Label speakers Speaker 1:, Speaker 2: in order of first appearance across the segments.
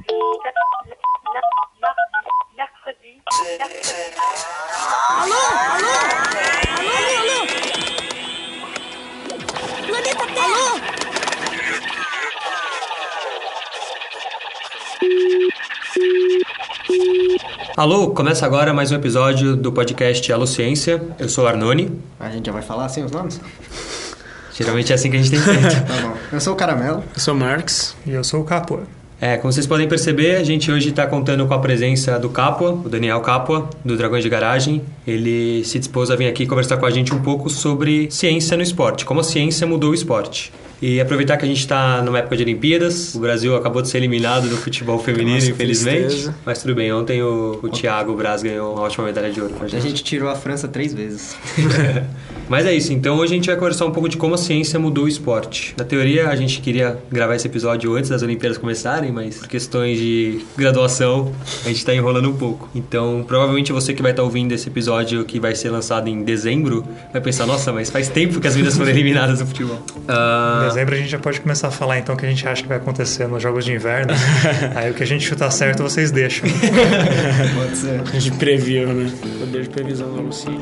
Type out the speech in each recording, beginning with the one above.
Speaker 1: Alô, começa agora mais um episódio do podcast Alô Ciência. Eu sou o Arnone.
Speaker 2: A gente já vai falar assim os nomes?
Speaker 1: Geralmente é assim que a gente tem feito.
Speaker 2: Tá bom. Eu sou o Caramelo.
Speaker 3: Eu sou o Marx.
Speaker 4: E eu sou o Capua.
Speaker 1: Como vocês podem perceber, a gente hoje está contando com a presença do Capua, o Daniel Capua, do Dragões de Garagem. Ele se dispôs a vir aqui conversar com a gente um pouco sobre ciência no esporte, como a ciência mudou o esporte. E aproveitar que a gente está numa época de Olimpíadas, o Brasil acabou de ser eliminado do futebol feminino, nossa, infelizmente. Tristeza. Mas tudo bem, ontem o Thiago Braz ganhou uma ótima medalha de ouro.
Speaker 2: A gente tirou a França 3 vezes.
Speaker 1: Mas é isso, então hoje a gente vai conversar um pouco de como a ciência mudou o esporte. Na teoria, a gente queria gravar esse episódio antes das Olimpíadas começarem, mas por questões de graduação, a gente está enrolando um pouco. Então, provavelmente você que vai estar ouvindo esse episódio que vai ser lançado em dezembro, vai pensar, nossa, mas faz tempo que as meninas foram eliminadas do futebol.
Speaker 4: Em dezembro a gente já pode começar a falar então o que a gente acha que vai acontecer nos Jogos de Inverno. Aí o que a gente chutar certo, vocês deixam.
Speaker 2: Pode ser.
Speaker 3: A gente previu, né? Poder de previsão da Luciência.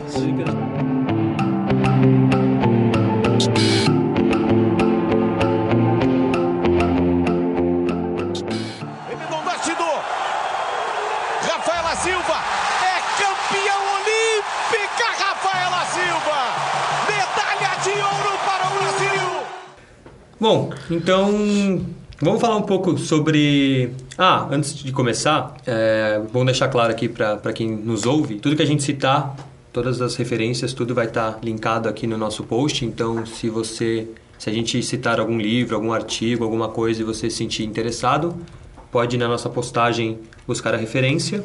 Speaker 5: Rafaela Silva é campeã olímpica. Rafaela Silva, medalha de ouro para o Brasil.
Speaker 1: Bom, então vamos falar um pouco sobre... antes de começar, vamos deixar claro aqui para quem nos ouve, tudo que a gente citar, todas as referências, tudo vai estar linkado aqui no nosso post. Então, se a gente citar algum livro, algum artigo, alguma coisa e você se sentir interessado, pode ir na nossa postagem buscar a referência.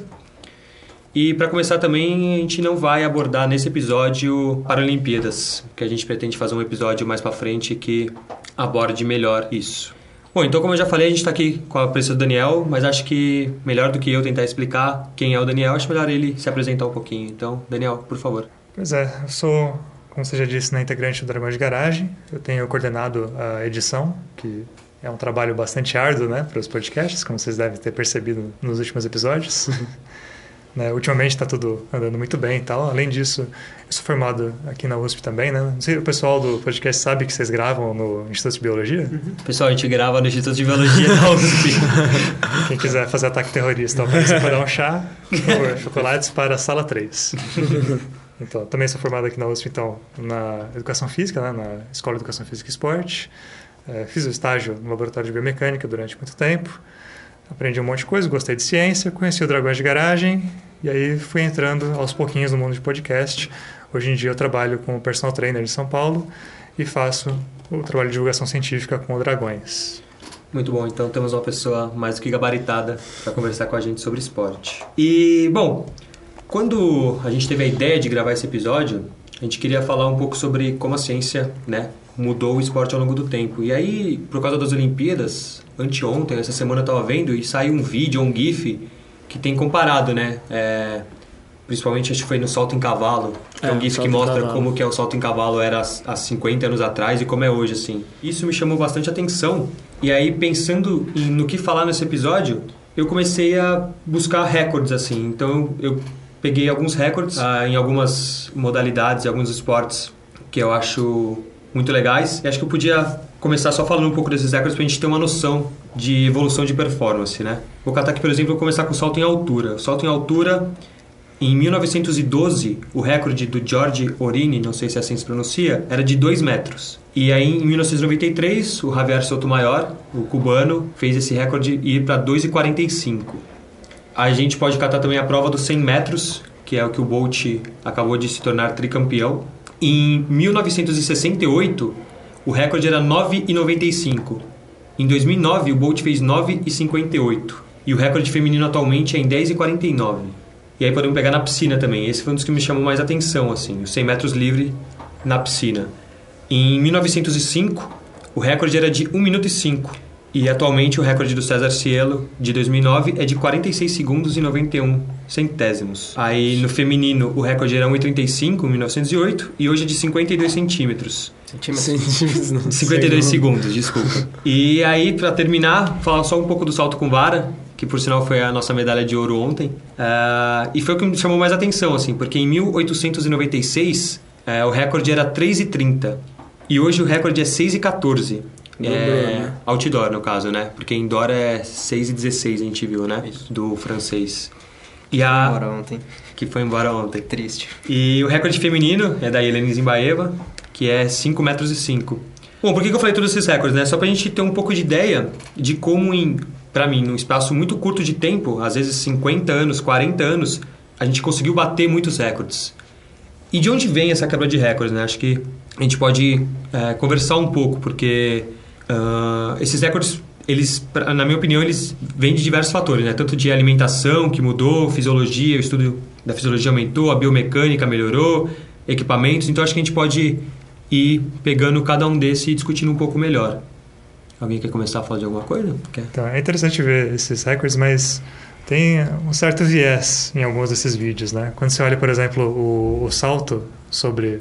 Speaker 1: E para começar também, a gente não vai abordar nesse episódio Paralimpíadas, que a gente pretende fazer um episódio mais para frente que aborde melhor isso. Bom, então como eu já falei, a gente está aqui com a presença do Daniel, mas acho que melhor do que eu tentar explicar quem é o Daniel, acho melhor ele se apresentar um pouquinho. Então, Daniel, por favor.
Speaker 4: Pois é, eu sou, como você já disse, integrante do Dragões de Garagem. Eu tenho coordenado a edição, que é um trabalho bastante árduo, né, para os podcasts, como vocês devem ter percebido nos últimos episódios. Ultimamente está tudo andando muito bem e tal. Além disso, eu sou formado aqui na USP também, né? Não sei, o pessoal do podcast sabe que vocês gravam no Instituto de Biologia?
Speaker 1: Pessoal, a gente grava no Instituto de Biologia da USP.
Speaker 4: Quem quiser fazer ataque terrorista, você pode dar um chá, chocolates para a sala 3. Então, também sou formado aqui na USP, então, na Educação Física, né? Na Escola de Educação Física e Esporte. Fiz o estágio no Laboratório de Biomecânica durante muito tempo. Aprendi um monte de coisa, gostei de ciência, conheci o Dragões de Garagem e aí fui entrando aos pouquinhos no mundo de podcast. Hoje em dia eu trabalho como personal trainer de São Paulo e faço o trabalho de divulgação científica com o Dragões.
Speaker 1: Muito bom, então temos uma pessoa mais do que gabaritada para conversar com a gente sobre esporte. E, bom, quando a gente teve a ideia de gravar esse episódio, a gente queria falar um pouco sobre como a ciência, né, mudou o esporte ao longo do tempo. E aí, por causa das Olimpíadas, anteontem, essa semana eu estava vendo e saiu um vídeo, um GIF, que tem comparado, né? Principalmente, acho que foi no salto em cavalo. Que é um GIF que mostra como que o salto em cavalo era há 50 anos atrás e como é hoje, assim. Isso me chamou bastante atenção. E aí, pensando no que falar nesse episódio, eu comecei a buscar recordes, assim. Então, eu peguei alguns recordes em algumas modalidades, em alguns esportes que eu acho muito legais. E acho que eu podia começar só falando um pouco desses recordes para a gente ter uma noção de evolução de performance, né? Vou catar aqui, por exemplo, vou começar com o salto em altura. O salto em altura, em 1912, o recorde do George Orini, não sei se assim se pronuncia, era de 2 metros. E aí, em 1993, o Javier Sotomayor, o cubano, fez esse recorde ir para 2,45. A gente pode catar também a prova dos 100 metros, que é o que o Bolt acabou de se tornar tricampeão. Em 1968, o recorde era 9,95. Em 2009, o Bolt fez 9,58. E o recorde feminino atualmente é em 10,49. E aí podemos pegar na piscina também. Esse foi um dos que me chamou mais atenção, assim, os 100 metros livre na piscina. Em 1905, o recorde era de 1 minuto e 5. E atualmente o recorde do César Cielo, de 2009, é de 46 segundos e 91 centésimos. Aí no feminino o recorde era 1,35 em 1908 e hoje é de 52 centímetros.
Speaker 3: Centímetros não.
Speaker 1: 52 segundos, desculpa. E aí, pra terminar, falar só um pouco do salto com vara, que por sinal foi a nossa medalha de ouro ontem. E foi o que me chamou mais atenção, assim, porque em 1896 o recorde era 3,30 e hoje o recorde é 6,14. Outdoor, no caso, né? Porque indoor é 6,16, a gente viu, né?
Speaker 2: Isso.
Speaker 1: Do francês.
Speaker 2: Embora ontem.
Speaker 1: Que foi embora ontem.
Speaker 2: Triste.
Speaker 1: E o recorde feminino é da Helene Zimbaeva, que é 5,05 metros. Bom, por que eu falei todos esses recordes, né? Só pra gente ter um pouco de ideia de como, pra mim, num espaço muito curto de tempo, às vezes 50 anos, 40 anos, a gente conseguiu bater muitos recordes. E de onde vem essa quebra de recordes, né? Acho que a gente pode conversar um pouco, porque esses recordes, eles, na minha opinião, eles vêm de diversos fatores, né? Tanto de alimentação, que mudou, fisiologia, o estudo da fisiologia aumentou, a biomecânica melhorou, equipamentos. Então, acho que a gente pode ir pegando cada um desses e discutindo um pouco melhor. Alguém quer começar a falar de alguma coisa?
Speaker 4: Então, é interessante ver esses recordes, mas tem um certo viés em alguns desses vídeos, né? Quando você olha, por exemplo, o salto sobre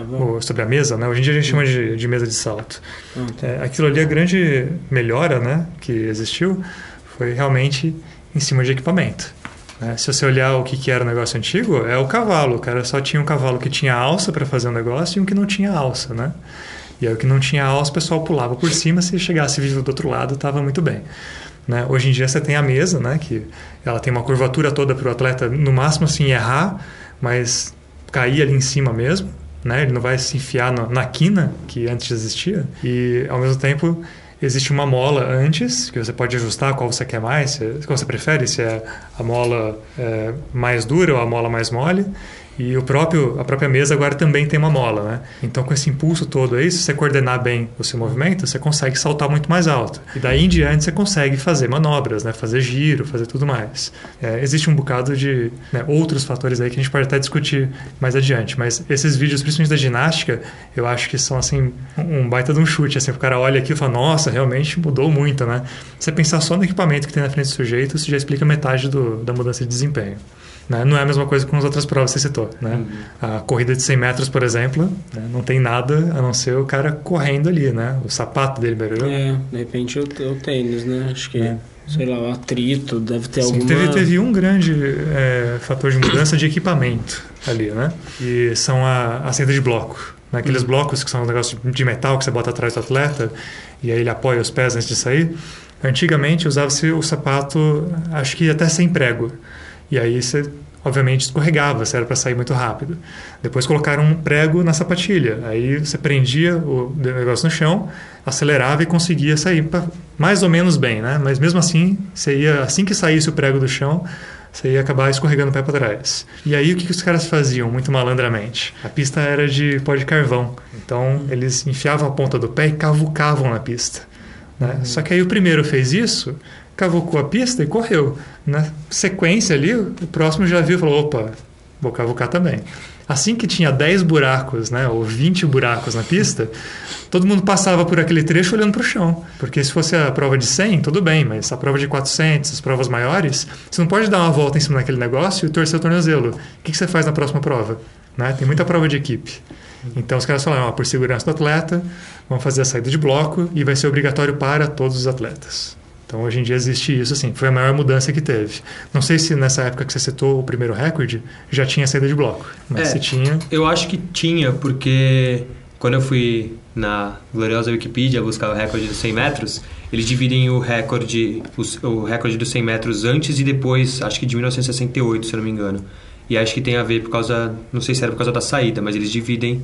Speaker 4: a mesa, né? Hoje em dia a gente chama de mesa de salto. Aquilo ali, a grande melhora, né, que existiu foi realmente em cima de equipamento. Né? Se você olhar o que era o negócio antigo, é o cavalo. O cara só tinha um cavalo que tinha alça para fazer um negócio e um que não tinha alça, né? E aí o que não tinha alça, o pessoal pulava por cima, se chegasse vivo do outro lado, estava muito bem. Né? Hoje em dia você tem a mesa, né, que ela tem uma curvatura toda para o atleta, no máximo assim, errar, mas cair ali em cima mesmo. Né? Ele não vai se enfiar na quina, que antes existia. E, ao mesmo tempo, existe uma mola antes, que você pode ajustar qual você quer mais, qual você prefere, se é a mola mais dura ou a mola mais mole. E a própria mesa agora também tem uma mola, né? Então, com esse impulso todo aí, se você coordenar bem o seu movimento, você consegue saltar muito mais alto. E daí em diante, você consegue fazer manobras, né? Fazer giro, fazer tudo mais. Existe um bocado de outros fatores aí que a gente pode até discutir mais adiante. Mas esses vídeos, principalmente da ginástica, eu acho que são, assim, um baita de um chute. Assim, o cara olha aqui e fala, nossa, realmente mudou muito, né? Se você pensar só no equipamento que tem na frente do sujeito, isso já explica metade da mudança de desempenho. Né? Não é a mesma coisa com as outras provas que você citou. Né? A corrida de 100 metros, por exemplo, né? Não tem nada a não ser o cara correndo ali, né? O sapato dele melhorou.
Speaker 3: De repente o tênis, né? Acho que, sei lá, o atrito, deve ter alguma...
Speaker 4: Teve um grande fator de mudança de equipamento ali, né? E são a saída de bloco. Né? Aqueles blocos que são um negócio de metal que você bota atrás do atleta e aí ele apoia os pés antes de sair. Antigamente usava-se o sapato, acho que até sem prego. E aí você, obviamente, escorregava, você era para sair muito rápido. Depois colocaram um prego na sapatilha. Aí você prendia o negócio no chão, acelerava e conseguia sair mais ou menos bem, né? Mas mesmo assim, assim que saísse o prego do chão, você ia acabar escorregando o pé para trás. E aí o que os caras faziam, muito malandramente? A pista era de pó de carvão. Então eles enfiavam a ponta do pé e cavucavam na pista. Né? Só que aí o primeiro fez isso, cavucou a pista e correu. Na sequência ali, o próximo já viu e falou, opa, vou cavucar também. Assim que tinha 10 buracos, né, ou 20 buracos na pista, todo mundo passava por aquele trecho olhando para o chão. Porque se fosse a prova de 100, tudo bem, mas a prova de 400, as provas maiores, você não pode dar uma volta em cima daquele negócio e torcer o tornozelo. O que você faz na próxima prova? Né? Tem muita prova de equipe. Então os caras falaram, por segurança do atleta, vamos fazer a saída de bloco e vai ser obrigatório para todos os atletas. Então, hoje em dia existe isso, assim, foi a maior mudança que teve. Não sei se nessa época que você citou o primeiro recorde, já tinha saída de bloco, mas se tinha...
Speaker 1: Eu acho que tinha, porque quando eu fui na gloriosa Wikipedia buscar o recorde dos 100 metros, eles dividem o recorde dos 100 metros antes e depois, acho que de 1968, se eu não me engano. E acho que tem a ver por causa, não sei se era por causa da saída, mas eles dividem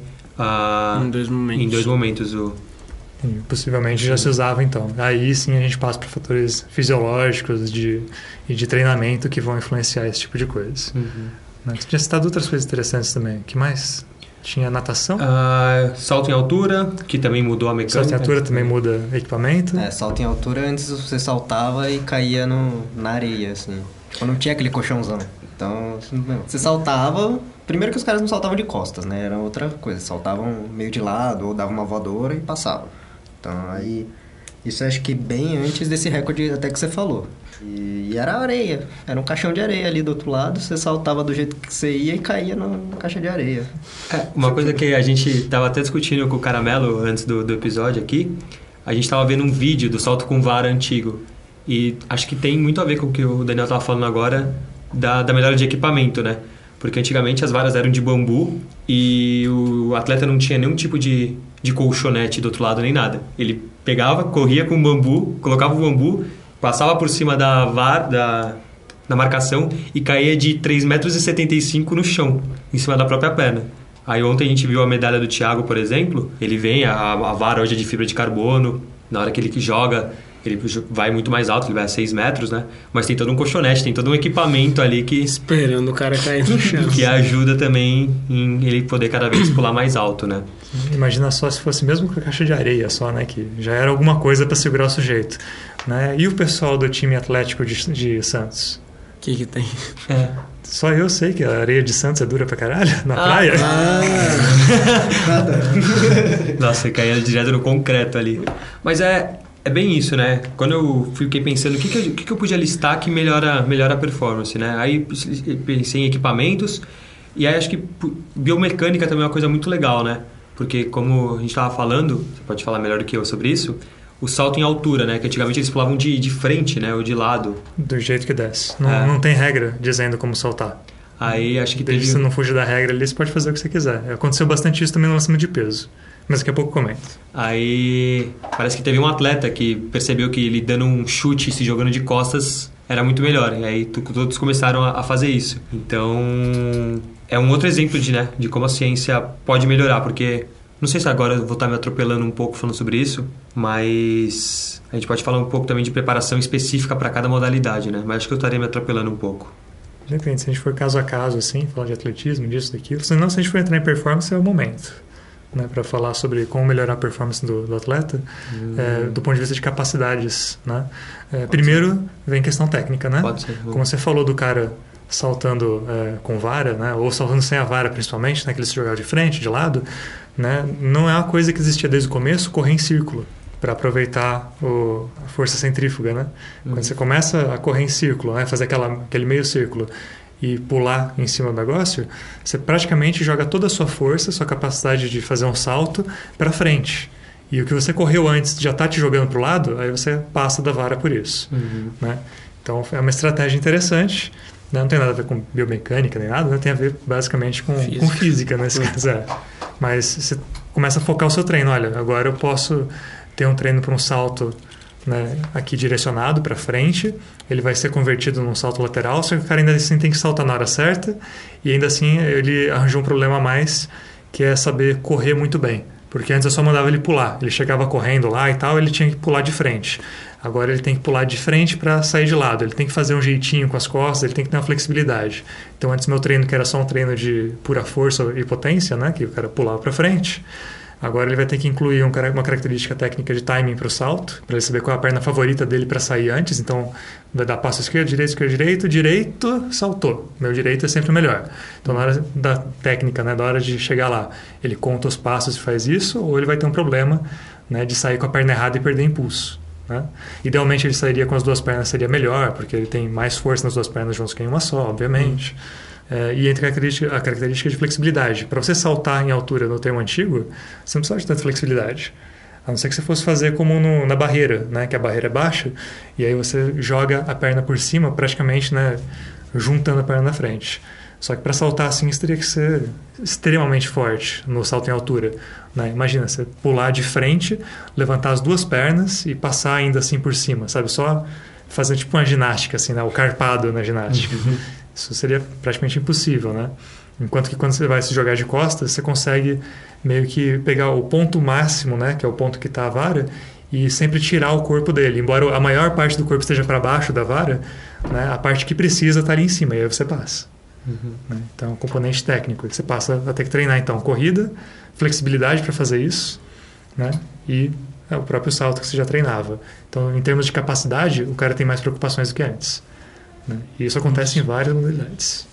Speaker 1: em dois momentos
Speaker 4: Possivelmente já se usava então. Aí sim a gente passa para fatores fisiológicos e de treinamento que vão influenciar esse tipo de coisa. Você tinha citado outras coisas interessantes também. O que mais? Tinha natação?
Speaker 1: Salto em altura, que também mudou a mecânica.
Speaker 4: Salto em altura também muda equipamento.
Speaker 2: Salto em altura, antes você saltava e caía na areia, assim. Não tinha aquele colchãozão. Então, você saltava... Primeiro que os caras não saltavam de costas, né? Era outra coisa. Saltavam meio de lado ou davam uma voadora e passavam. Então, aí Isso eu acho que bem antes desse recorde até que você falou. E era areia, era um caixão de areia ali do outro lado, você saltava do jeito que você ia e caía na caixa de areia.
Speaker 1: Uma coisa que a gente tava até discutindo com o Caramelo antes do episódio aqui, a gente tava vendo um vídeo do salto com vara antigo. E acho que tem muito a ver com o que o Daniel tava falando agora da melhora de equipamento, né? Porque antigamente as varas eram de bambu e o atleta não tinha nenhum tipo de colchonete do outro lado nem nada. Ele pegava, corria com o bambu, colocava o bambu, passava por cima da vara, da marcação e caía de 3,75 m no chão, em cima da própria perna. Aí ontem a gente viu a medalha do Thiago, por exemplo, ele vem, a vara hoje é de fibra de carbono, na hora que ele joga, ele vai muito mais alto, ele vai a 6 metros, né? Mas tem todo um colchonete, tem todo um equipamento ali que...
Speaker 3: Esperando o cara cair no chão.
Speaker 1: que ajuda também em ele poder cada vez pular mais alto, né?
Speaker 4: Imagina só se fosse mesmo com a caixa de areia só, né? Que já era alguma coisa para segurar o sujeito, né? E o pessoal do time atlético de Santos?
Speaker 3: O que tem?
Speaker 4: Só eu sei que a areia de Santos é dura pra caralho, na praia.
Speaker 1: Nossa, você caía direto no concreto ali. Mas é bem isso, né? Quando eu fiquei pensando o que eu podia listar que melhora a performance, né? Aí pensei em equipamentos e aí acho que biomecânica também é uma coisa muito legal, né? Porque como a gente estava falando, você pode falar melhor do que eu sobre isso, o salto em altura, né? Que antigamente eles pulavam de frente, né? Ou de lado.
Speaker 4: Do jeito que desce. Não tem regra dizendo como saltar.
Speaker 1: Aí acho que
Speaker 4: desde que você não fugir da regra ali, você pode fazer o que você quiser. Aconteceu bastante isso também no lançamento de peso. Mas daqui a pouco comento. Aí
Speaker 1: parece que teve um atleta que percebeu que ele dando um chute e se jogando de costas era muito melhor. E aí todos começaram a fazer isso. Então é um outro exemplo de como a ciência pode melhorar. Porque não sei se agora eu vou estar me atropelando um pouco falando sobre isso, mas a gente pode falar um pouco também de preparação específica para cada modalidade, né? Mas acho que eu estaria me atropelando um pouco.
Speaker 4: Depende, se a gente for caso a caso, assim, falar de atletismo, disso, daquilo. Senão, se a gente for entrar em performance, é o momento. Né, para falar sobre como melhorar a performance do atleta do ponto de vista de capacidades, né? Primeiro vem questão técnica, né?
Speaker 1: Pode ser.
Speaker 4: Como você falou do cara saltando com vara, né? Ou saltando sem a vara principalmente, né? Que ele se jogava de frente, de lado, né? Não é uma coisa que existia desde o começo, correr em círculo para aproveitar a força centrífuga, né? Quando você começa a correr em círculo, né? Fazer aquele meio círculo e pular em cima do negócio, você praticamente joga toda a sua força, sua capacidade de fazer um salto para frente. E o que você correu antes já está te jogando para o lado, aí você passa da vara por isso. Né? Então é uma estratégia interessante, né? Não tem nada a ver com biomecânica nem nada, né? Tem a ver basicamente com física, né? Se quiser. Mas você começa a focar o seu treino. Olha, agora eu posso ter um treino para um salto, né, aqui direcionado para frente, ele vai ser convertido num salto lateral, só que o cara ainda assim tem que saltar na hora certa e ainda assim ele arranjou um problema a mais, que é saber correr muito bem, porque antes eu só mandava ele pular, ele chegava correndo lá e tal, ele tinha que pular de frente. Agora ele tem que pular de frente para sair de lado, ele tem que fazer um jeitinho com as costas, ele tem que ter uma flexibilidade. Então antes meu treino, que era só um treino de pura força e potência, né, que o cara pulava para frente, agora ele vai ter que incluir uma característica técnica de timing para o salto, para ele saber qual é a perna favorita dele para sair antes. Então, vai dar passo esquerdo, direito, saltou. Meu direito é sempre o melhor. Então, na hora da técnica, né, na hora de chegar lá, ele conta os passos e faz isso, ou ele vai ter um problema, né, de sair com a perna errada e perder impulso. Né? Idealmente, ele sairia com as duas pernas, seria melhor, porque ele tem mais força nas duas pernas juntos que em uma só, obviamente. E entre a característica de flexibilidade. Para você saltar em altura no termo antigo, você não precisa de tanta flexibilidade. A não ser que você fosse fazer como na barreira, né? Que a barreira é baixa, e aí você joga a perna por cima, praticamente, né, juntando a perna na frente. Só que para saltar assim, você teria que ser extremamente forte no salto em altura. Né? Imagina, você pular de frente, levantar as duas pernas e passar ainda assim por cima, sabe? Só fazer tipo uma ginástica, assim, né? O carpado na ginástica. Isso seria praticamente impossível, né? Enquanto que quando você vai se jogar de costas, você consegue meio que pegar o ponto máximo, né? Que é o ponto que está a vara, e sempre tirar o corpo dele. Embora a maior parte do corpo esteja para baixo da vara, né? A parte que precisa está ali em cima, e aí você passa. Né? Então, é um componente técnico. Você passa a ter que treinar, então, corrida, flexibilidade para fazer isso, né? E o próprio salto que você já treinava. Então, em termos de capacidade, o cara tem mais preocupações do que antes. Né? E isso acontece em várias modalidades.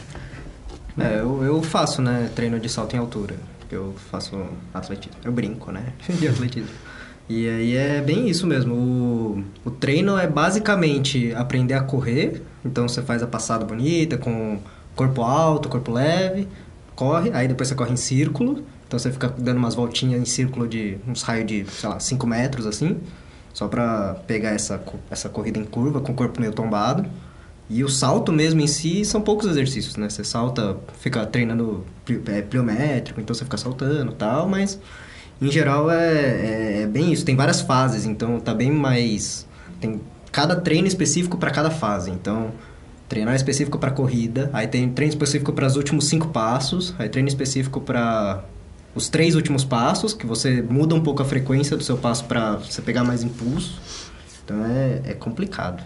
Speaker 2: Eu faço, né, treino de salto em altura. Eu faço atletismo. Eu brinco, né, de atletismo. E aí é bem isso mesmo. O treino é basicamente aprender a correr. Então você faz a passada bonita, com corpo alto, corpo leve, corre, aí depois você corre em círculo. Então você fica dando umas voltinhas em círculo de uns raios de, sei lá, 5 metros assim. Só pra pegar essa corrida em curva com o corpo meio tombado. E o salto mesmo em si são poucos exercícios, né? Você salta, fica treinando pliométrico, então você fica saltando e tal, mas em geral é bem isso. Tem várias fases, então tá bem mais... Tem cada treino específico para cada fase. Então, treinar específico para corrida, aí tem treino específico para os últimos 5 passos, aí treino específico para os 3 últimos passos, que você muda um pouco a frequência do seu passo para você pegar mais impulso. Então é complicado.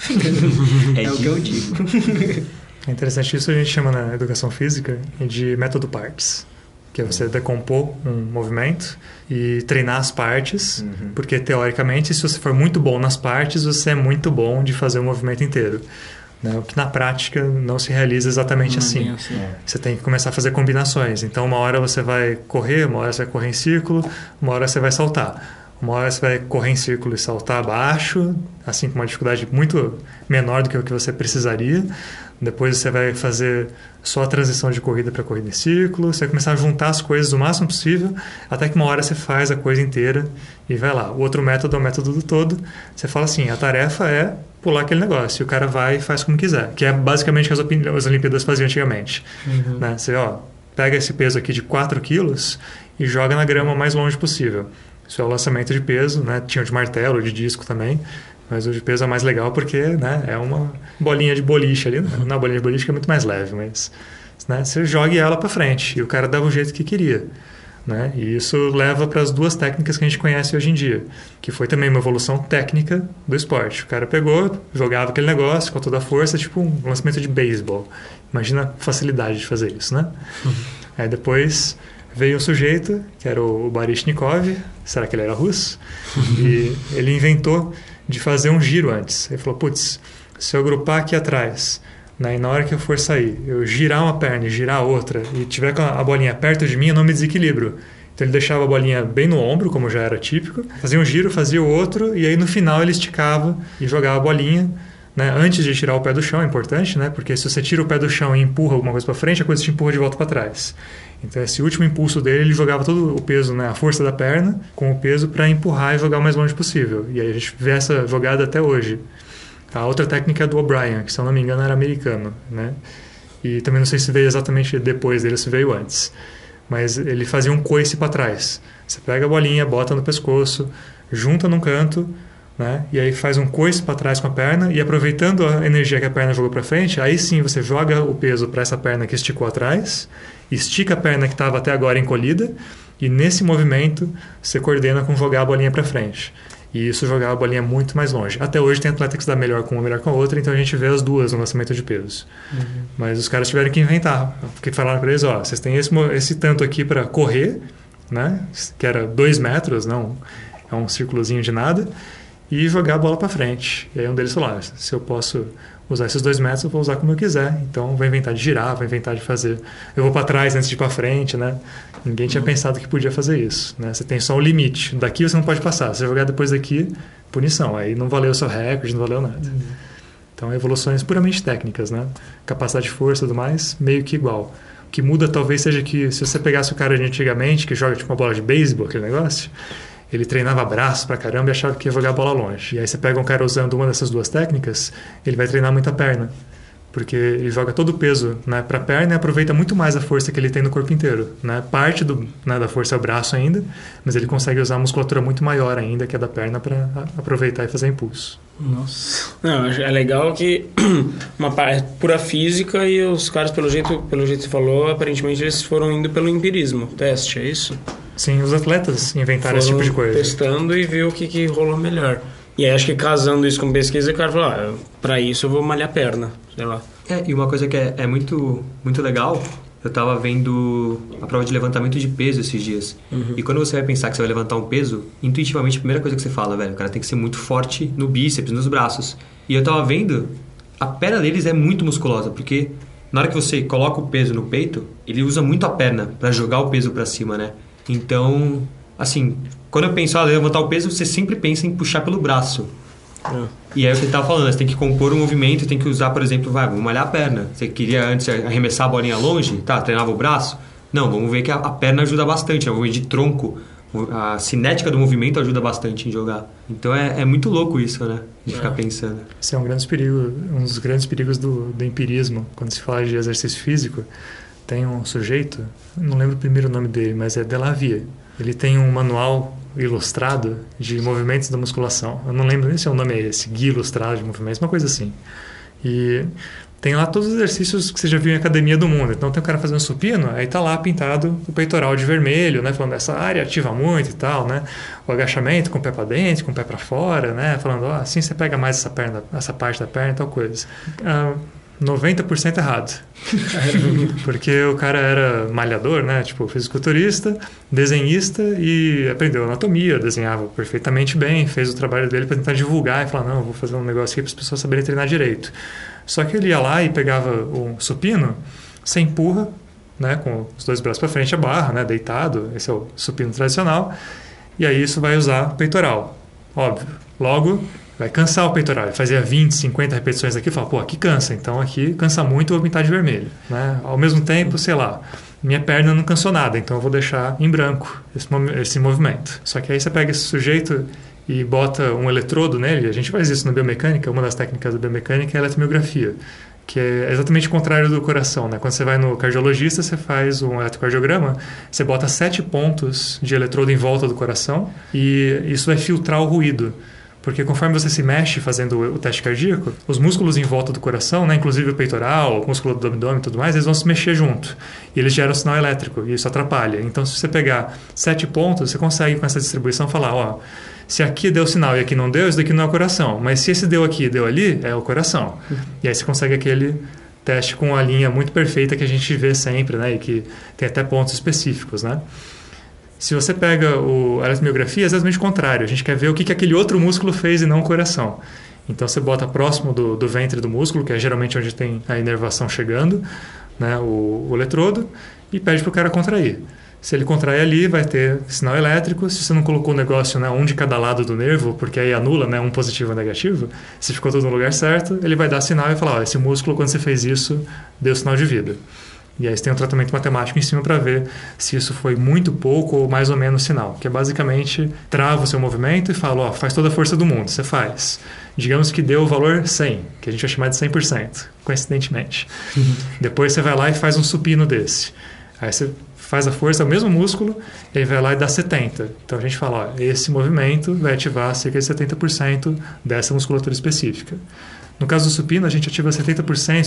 Speaker 2: É o que eu digo.
Speaker 4: É interessante, isso a gente chama na educação física de método partes, que é você decompor um movimento e treinar as partes, porque teoricamente, se você for muito bom nas partes, você é muito bom de fazer o movimento inteiro. Né? O que na prática não se realiza exatamente assim. Você tem que começar a fazer combinações. Então, uma hora você vai correr, uma hora você vai correr em círculo, uma hora você vai saltar. Uma hora você vai correr em círculo e saltar abaixo, assim com uma dificuldade muito menor do que o que você precisaria. Depois você vai fazer só a transição de corrida para corrida em círculo. Você vai começar a juntar as coisas o máximo possível, até que uma hora você faz a coisa inteira e vai lá. O outro método é o método do todo. Você fala assim, a tarefa é pular aquele negócio. E o cara vai e faz como quiser. Que é basicamente o que as Olimpíadas faziam antigamente. Né? Você pega esse peso aqui de 4 quilos e joga na grama o mais longe possível. Isso é o lançamento de peso, né? Tinha o de martelo, de disco também, mas o de peso é mais legal porque, né, é uma bolinha de boliche ali. Não, a bolinha de boliche que é muito mais leve, mas, né, você joga ela para frente e o cara dava o jeito que queria. Né? E isso leva para as 2 técnicas que a gente conhece hoje em dia, que foi também uma evolução técnica do esporte. O cara pegou, jogava aquele negócio com toda a força, tipo um lançamento de beisebol. Imagina a facilidade de fazer isso, né? Aí depois veio um sujeito, que era o Baryshnikov, será que ele era russo? E ele inventou de fazer um giro antes. Ele falou, putz, se eu agrupar aqui atrás, né, e na hora que eu for sair, eu girar uma perna e girar a outra, e tiver com a bolinha perto de mim, eu não me desequilibro. Então ele deixava a bolinha bem no ombro, como já era típico, fazia um giro, fazia o outro, e aí no final ele esticava e jogava a bolinha, né, antes de tirar o pé do chão, é importante, né, porque se você tira o pé do chão e empurra alguma coisa para frente, a coisa te empurra de volta para trás. Então esse último impulso dele, ele jogava todo o peso, né, a força da perna, com o peso para empurrar e jogar o mais longe possível. E aí a gente vê essa jogada até hoje. A outra técnica é do O'Brien, que se eu não me engano era americano, né? E também não sei se veio exatamente depois dele ou se veio antes. Mas ele fazia um coice para trás. Você pega a bolinha, bota no pescoço, junta num canto, né? E aí faz um coice para trás com a perna e aproveitando a energia que a perna jogou para frente, aí sim você joga o peso para essa perna que esticou atrás, estica a perna que estava até agora encolhida e nesse movimento você coordena com jogar a bolinha para frente. E isso jogava a bolinha muito mais longe. Até hoje tem atleta que se dá melhor com uma, melhor com a outra, então a gente vê as duas no lançamento de pesos. Mas os caras tiveram que inventar, porque falaram para eles, vocês têm esse tanto aqui para correr, né? Que era 2 metros, não é um círculozinho de nada, e jogar a bola para frente. E aí um deles falou, se eu posso usar esses 2 metros, eu vou usar como eu quiser. Então vou inventar de girar, vou inventar de fazer... Eu vou para trás antes de ir para frente, né? Ninguém tinha pensado que podia fazer isso, né? Você tem só um limite. Daqui você não pode passar. Se você jogar depois daqui, punição. Aí não valeu o seu recorde, não valeu nada. Então evoluções puramente técnicas, né? Capacidade de força e tudo mais, meio que igual. O que muda talvez seja que se você pegasse o cara de antigamente, que joga tipo uma bola de beisebol, aquele negócio... Ele treinava braço pra caramba e achava que ia jogar a bola longe. E aí você pega um cara usando uma dessas 2 técnicas, ele vai treinar muito a perna. Porque ele joga todo o peso, né, pra perna e aproveita muito mais a força que ele tem no corpo inteiro. Né? Parte da força é o braço ainda, mas ele consegue usar a musculatura muito maior ainda, que é da perna, para aproveitar e fazer impulso.
Speaker 3: Nossa. Não, é legal que uma parte pura física e os caras, pelo jeito que você falou, aparentemente eles foram indo pelo empirismo. Teste, é isso?
Speaker 4: Sim, os atletas inventaram esse tipo de coisa.
Speaker 3: Testando e ver o que rolou melhor. E aí acho que casando isso com pesquisa, o cara falou, pra isso eu vou malhar a perna, sei lá.
Speaker 1: E uma coisa que é muito, muito legal, eu tava vendo a prova de levantamento de peso esses dias. E quando você vai pensar que você vai levantar um peso, intuitivamente a primeira coisa que você fala, velho, o cara tem que ser muito forte no bíceps, nos braços. E eu tava vendo, a perna deles é muito musculosa, porque na hora que você coloca o peso no peito, ele usa muito a perna pra jogar o peso pra cima, né? Então, assim, quando eu penso, levantar o peso, você sempre pensa em puxar pelo braço. E aí o que ele tava falando, você tem que compor um movimento, tem que usar, por exemplo, vamos malhar a perna. Você queria antes arremessar a bolinha longe, treinava o braço? Não, vamos ver que a perna ajuda bastante, o movimento de tronco, a cinética do movimento ajuda bastante em jogar. Então é muito louco isso, né? De ficar pensando.
Speaker 4: Esse é um dos grandes perigos do empirismo. Quando se fala de exercício físico, tem um sujeito, não lembro o primeiro nome dele, mas é Delavier. Ele tem um manual ilustrado de movimentos da musculação. Eu não lembro nem se o nome é esse, Guia Ilustrado de Movimentos, uma coisa assim. E tem lá todos os exercícios que você já viu em academia do mundo. Então tem um cara fazendo supino, aí tá lá pintado o peitoral de vermelho, né? Falando essa área ativa muito e tal, né? O agachamento com o pé para dentro, com o pé para fora, né? Falando, assim você pega mais essa parte da perna e tal coisa. 90% errado. Porque o cara era malhador, né? Tipo, fisiculturista, desenhista e aprendeu anatomia, desenhava perfeitamente bem, fez o trabalho dele para tentar divulgar e falar, não, eu vou fazer um negócio aqui para as pessoas saberem treinar direito. Só que ele ia lá e pegava um supino, você empurra, né, com os dois braços para frente a barra, né, deitado, esse é o supino tradicional, e aí isso vai usar peitoral, óbvio. Logo, vai cansar o peitoral. Ele fazia 20, 50 repetições aqui e fala, aqui cansa, então aqui cansa muito, eu vou pintar de vermelho. Né? Ao mesmo tempo, sei lá, minha perna não cansou nada, então eu vou deixar em branco esse movimento. Só que aí você pega esse sujeito e bota um eletrodo nele, a gente faz isso na biomecânica, uma das técnicas da biomecânica é a eletromiografia, que é exatamente o contrário do coração. Né? Quando você vai no cardiologista, você faz um eletrocardiograma, você bota 7 pontos de eletrodo em volta do coração e isso vai filtrar o ruído. Porque conforme você se mexe fazendo o teste cardíaco, os músculos em volta do coração, né, inclusive o peitoral, o músculo do abdômen e tudo mais, eles vão se mexer junto. E eles geram sinal elétrico, e isso atrapalha. Então, se você pegar 7 pontos, você consegue com essa distribuição falar, se aqui deu sinal e aqui não deu, isso daqui não é o coração. Mas se esse deu aqui e deu ali, é o coração. E aí você consegue aquele teste com a linha muito perfeita que a gente vê sempre, né, e que tem até pontos específicos, né? Se você pega a eletromiografia, é exatamente o contrário. A gente quer ver o que aquele outro músculo fez e não o coração. Então, você bota próximo do ventre do músculo, que é geralmente onde tem a inervação chegando, né, o eletrodo, e pede para o cara contrair. Se ele contrair ali, vai ter sinal elétrico. Se você não colocou o negócio, né, um de cada lado do nervo, porque aí anula, né, um positivo e um negativo, se ficou tudo no lugar certo, ele vai dar sinal e falar, esse músculo, quando você fez isso, deu sinal de vida. E aí você tem um tratamento matemático em cima para ver se isso foi muito pouco ou mais ou menos sinal. Que é basicamente, trava o seu movimento e fala, faz toda a força do mundo, você faz. Digamos que deu o valor 100, que a gente vai chamar de 100%, coincidentemente. Depois você vai lá e faz um supino desse. Aí você faz a força, é o mesmo músculo, ele vai lá e dá 70. Então a gente fala, esse movimento vai ativar cerca de 70% dessa musculatura específica. No caso do supino, a gente ativa 70%,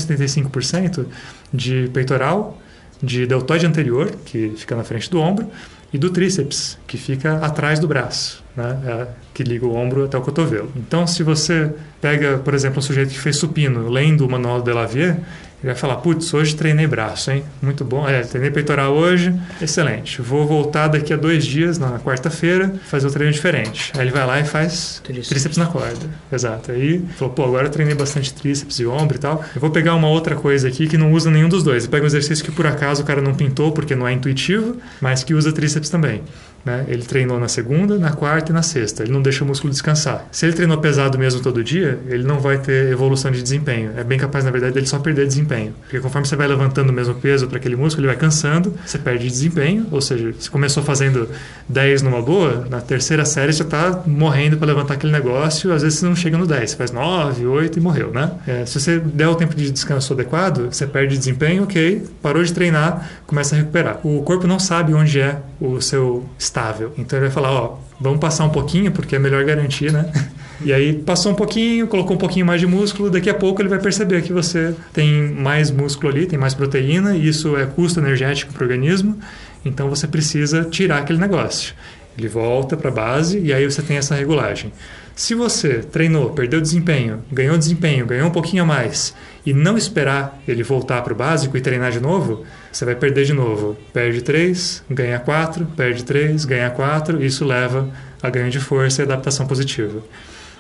Speaker 4: 75% de peitoral, de deltoide anterior, que fica na frente do ombro, e do tríceps, que fica atrás do braço, né? Que liga o ombro até o cotovelo. Então, se você pega, por exemplo, um sujeito que fez supino, lendo o manual do Delavier, ele vai falar, putz, hoje treinei braço, hein? Muito bom. Treinei peitoral hoje, excelente. Vou voltar daqui a 2 dias, na quarta-feira, fazer um treino diferente. Aí ele vai lá e faz tríceps na corda. Exato. Aí falou, agora eu treinei bastante tríceps e ombro e tal. Eu vou pegar uma outra coisa aqui que não usa nenhum dos dois. Eu pego um exercício que por acaso o cara não pintou, porque não é intuitivo, mas que usa tríceps também. Né? Ele treinou na segunda, na quarta e na sexta. Ele não deixa o músculo descansar. Se ele treinou pesado mesmo todo dia, ele não vai ter evolução de desempenho. É bem capaz, na verdade, dele só perder desempenho. Porque conforme você vai levantando o mesmo peso para aquele músculo, ele vai cansando, você perde desempenho. Ou seja, você começou fazendo 10 numa boa, na terceira série você já está morrendo para levantar aquele negócio. Às vezes você não chega no 10, você faz 9, 8 e morreu, né? Se você der o tempo de descanso adequado, você perde desempenho, ok, parou de treinar, começa a recuperar. O corpo não sabe onde é o seu estável. Então ele vai falar, vamos passar um pouquinho, porque é melhor garantir, né? E aí passou um pouquinho, colocou um pouquinho mais de músculo, daqui a pouco ele vai perceber que você tem mais músculo ali, tem mais proteína, e isso é custo energético para o organismo, então você precisa tirar aquele negócio. Ele volta para a base e aí você tem essa regulagem. Se você treinou, perdeu desempenho, ganhou um pouquinho a mais e não esperar ele voltar para o básico e treinar de novo, você vai perder de novo. Perde 3, ganha 4, perde 3, ganha 4, isso leva a ganho de força e adaptação positiva.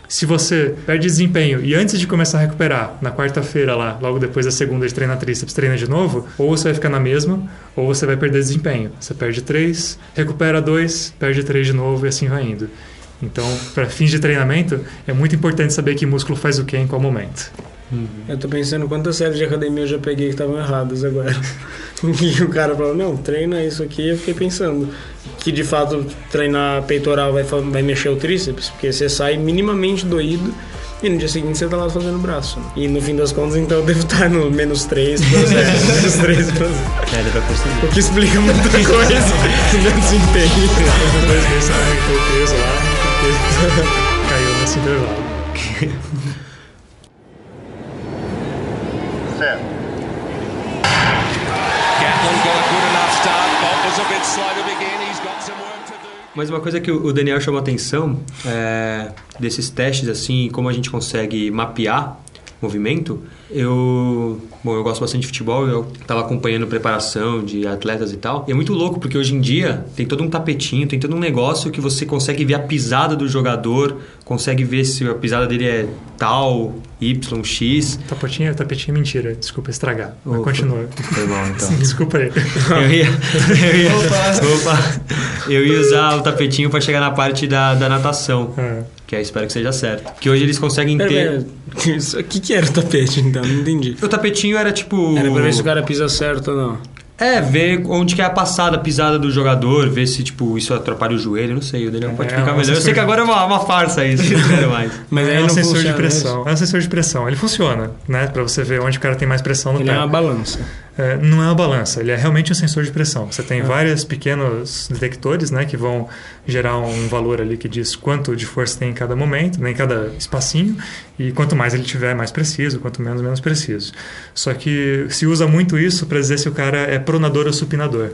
Speaker 4: Se você perde desempenho e antes de começar a recuperar, na quarta-feira lá, logo depois da segunda de treinar tríceps, treina de novo, ou você vai ficar na mesma, ou você vai perder desempenho. Você perde 3, recupera 2, perde 3 de novo e assim vai indo. Então, para fins de treinamento, é muito importante saber que músculo faz o que em qual momento.
Speaker 3: Eu tô pensando quantas séries de academia eu já peguei que estavam erradas agora. E o cara falou, não, treina isso aqui. Eu fiquei pensando que de fato treinar peitoral vai mexer o tríceps, porque você sai minimamente doído e no dia seguinte você tá lá fazendo braço. E no fim das contas, então eu devo estar no menos 3 para 0, menos 3 para 0.
Speaker 1: Dá pra perceber.
Speaker 3: O que explica muita coisa no meu desempenho.
Speaker 4: 2 meses você aumentou o peso lá, porque caiu nesse intervalo.
Speaker 5: Gatlin got a good enough start. Bob was a bit slow to begin. He's got some work to do.
Speaker 1: Mas uma coisa que o Daniel chamou a atenção desses testes, assim, como a gente consegue mapear movimento. Eu gosto bastante de futebol, eu estava acompanhando preparação de atletas e tal. E é muito louco, porque hoje em dia tem todo um tapetinho, tem todo um negócio que você consegue ver a pisada do jogador, consegue ver se a pisada dele é tal, Y, X.
Speaker 4: Tapetinho é mentira, desculpa estragar. Mas continua.
Speaker 1: Foi bom, então.
Speaker 4: Desculpa aí.
Speaker 1: Eu ia usar o tapetinho para chegar na parte da natação. Que aí espero que seja certo. Que hoje eles conseguem ter...
Speaker 3: O que era o tapete, então? Não entendi.
Speaker 1: O tapetinho era tipo...
Speaker 3: Era pra ver se o cara pisa certo ou não.
Speaker 1: Ver onde que é a passada, a pisada do jogador, ver se tipo isso atrapalha o joelho, não sei, o Daniel pode explicar melhor. Eu sei que agora é uma farsa isso, não quero mais.
Speaker 3: Mas
Speaker 4: é
Speaker 3: um
Speaker 4: sensor de pressão. É um sensor de pressão. Ele funciona, né? Pra você ver onde o cara tem mais pressão no pé.
Speaker 3: Ele é uma balança.
Speaker 4: Não é uma balança, ele é realmente um sensor de pressão. Você tem vários pequenos detectores, né, que vão gerar um valor ali que diz quanto de força tem em cada momento, né, em cada espacinho, e quanto mais ele tiver, mais preciso, quanto menos preciso. Só que se usa muito isso para dizer se o cara é pronador ou supinador.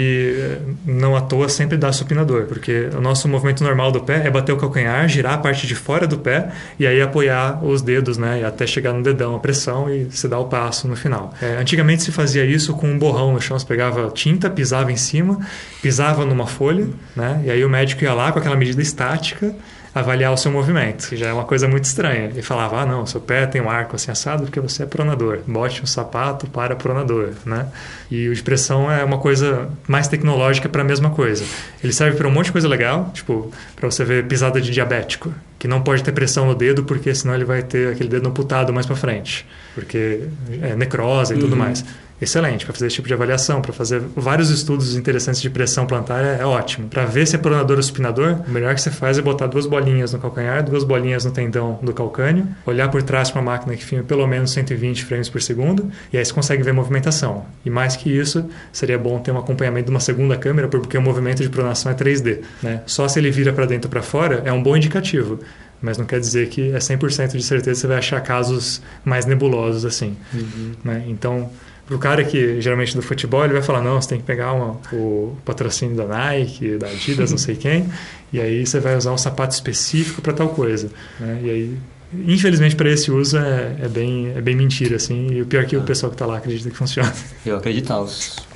Speaker 4: E não à toa sempre dá supinador, porque o nosso movimento normal do pé é bater o calcanhar, girar a parte de fora do pé e aí apoiar os dedos, né, e até chegar no dedão a pressão e se dá o passo no final. Antigamente se fazia isso com um borrão no chão. Você pegava tinta, pisava em cima, pisava numa folha, né? E aí o médico ia lá com aquela medida estática avaliar o seu movimento, que já é uma coisa muito estranha. Ele falava, não, seu pé tem um arco assim assado porque você é pronador. Bote um sapato para pronador, né? E o de pressão é uma coisa mais tecnológica para a mesma coisa. Ele serve para um monte de coisa legal, tipo, para você ver pisada de diabético, que não pode ter pressão no dedo porque senão ele vai ter aquele dedo amputado mais para frente, porque é necrose e tudo mais. Excelente, para fazer esse tipo de avaliação, para fazer vários estudos interessantes de pressão plantar é ótimo. Para ver se é pronador ou supinador, o melhor que você faz é botar 2 bolinhas no calcanhar, 2 bolinhas no tendão do calcâneo, olhar por trás para uma máquina que filma pelo menos 120 frames por segundo, e aí você consegue ver a movimentação. E mais que isso, seria bom ter um acompanhamento de uma segunda câmera, porque o movimento de pronação é 3D, né? Só se ele vira para dentro ou para fora é um bom indicativo, mas não quer dizer que é 100% de certeza que você vai achar casos mais nebulosos assim. Né? Então, pro cara que geralmente do futebol, ele vai falar, não, você tem que pegar o patrocínio da Nike, da Adidas, não sei quem, e aí você vai usar um sapato específico para tal coisa. Né? E aí, infelizmente, para esse uso é bem mentira, assim, e o pior é que o pessoal que está lá acredita que funciona.
Speaker 1: Eu acreditava.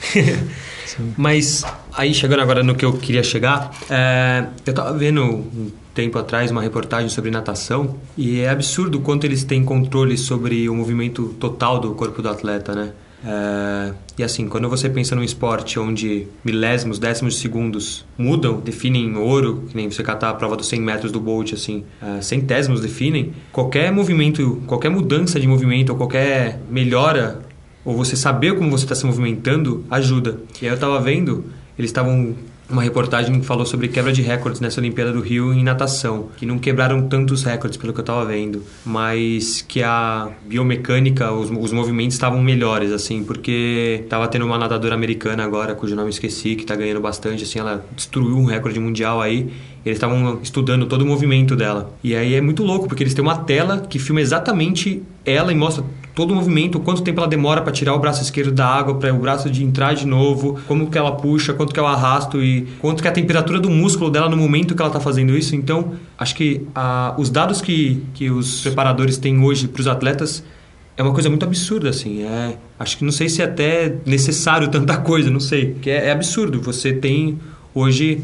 Speaker 1: Mas aí, chegando agora no que eu queria chegar, eu estava vendo um tempo atrás uma reportagem sobre natação, e é absurdo o quanto eles têm controle sobre o movimento total do corpo do atleta, né? E assim, quando você pensa num esporte onde milésimos, décimos de segundos mudam, definem ouro, que nem você catar a prova dos 100 metros do Bolt, assim, centésimos definem, qualquer movimento, qualquer mudança de movimento ou qualquer melhora, ou você saber como você está se movimentando, ajuda. E aí eu estava vendo, eles estavam... Uma reportagem que falou sobre quebra de recordes nessa Olimpíada do Rio em natação, que não quebraram tantos recordes pelo que eu estava vendo, mas que a biomecânica, os movimentos estavam melhores, assim, porque estava tendo uma nadadora americana agora, cujo nome eu esqueci, que está ganhando bastante, assim, ela destruiu um recorde mundial aí, eles estavam estudando todo o movimento dela. E aí é muito louco, porque eles têm uma tela que filma exatamente ela e mostra todo o movimento, quanto tempo ela demora para tirar o braço esquerdo da água, para o braço de entrar de novo, como que ela puxa, quanto que ela arrasta e quanto que é a temperatura do músculo dela no momento que ela está fazendo isso. Então, acho que os dados que os preparadores têm hoje para os atletas é uma coisa muito absurda, assim. Acho que não sei se é até necessário tanta coisa, não sei. Porque é absurdo. Você tem Hoje,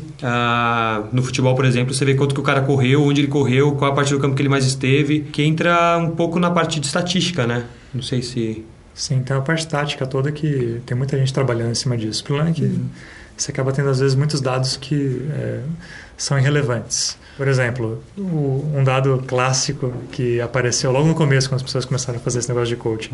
Speaker 1: no futebol, por exemplo, você vê quanto que o cara correu, onde ele correu, qual a parte do campo que ele mais esteve, que entra um pouco na parte de estatística, né? Não sei se...
Speaker 4: Sim, tem a parte tática toda que tem muita gente trabalhando em cima disso. O problema é que você acaba tendo, às vezes, muitos dados que são irrelevantes. Por exemplo, um dado clássico que apareceu logo no começo, quando as pessoas começaram a fazer esse negócio de coaching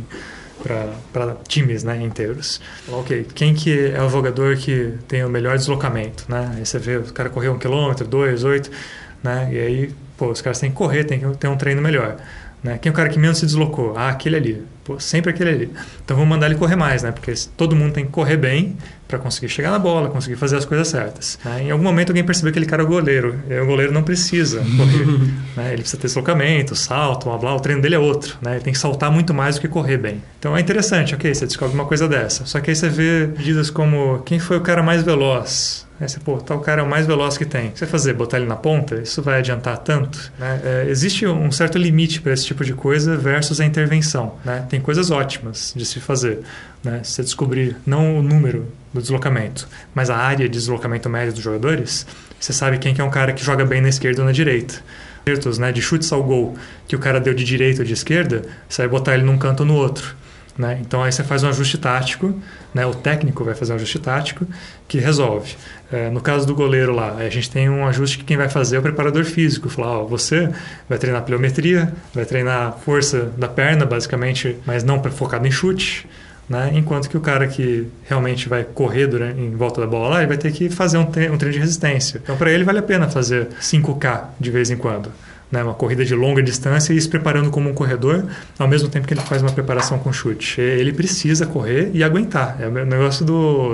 Speaker 4: para times, né, inteiros. Ok, quem que é o jogador que tem o melhor deslocamento? Né? Aí você vê, o cara correu 1 km, 2, 8, né? E aí, os caras têm que correr, tem que ter um treino melhor. Né? Quem é o cara que menos se deslocou? Aquele ali. Sempre aquele ali. Então vamos mandar ele correr mais, né? Porque todo mundo tem que correr bem para conseguir chegar na bola, conseguir fazer as coisas certas. Né? Em algum momento alguém percebeu que aquele cara é o goleiro. E aí o goleiro não precisa correr. Né? Ele precisa ter deslocamento, salto, blá, blá. O treino dele é outro. Né? Ele tem que saltar muito mais do que correr bem. Então é interessante, ok, você descobre uma coisa dessa. Só que aí você vê medidas como quem foi o cara mais veloz. Aí você, tal cara é o mais veloz que tem. Você fazer, botar ele na ponta, isso vai adiantar tanto? Né? Existe um certo limite para esse tipo de coisa versus a intervenção. Né? Tem coisas ótimas de se fazer. Né? Se você descobrir não o número do deslocamento, mas a área de deslocamento médio dos jogadores, você sabe quem que é um cara que joga bem na esquerda ou na direita. Acertos, né, de chutes ao gol que o cara deu de direita ou de esquerda, você vai botar ele num canto ou no outro. Né? Então aí você faz um ajuste tático, né? O técnico vai fazer um ajuste tático que resolve. No caso do goleiro lá, a gente tem um ajuste que quem vai fazer é o preparador físico. Falar, você vai treinar pliometria, vai treinar força da perna, basicamente, mas não focado em chute. Né? Enquanto que o cara que realmente vai correr em volta da bola lá, ele vai ter que fazer um treino de resistência. Então para ele vale a pena fazer 5K de vez em quando. Né, uma corrida de longa distância e se preparando como um corredor, ao mesmo tempo que ele faz uma preparação com chute. Ele precisa correr e aguentar. É o negócio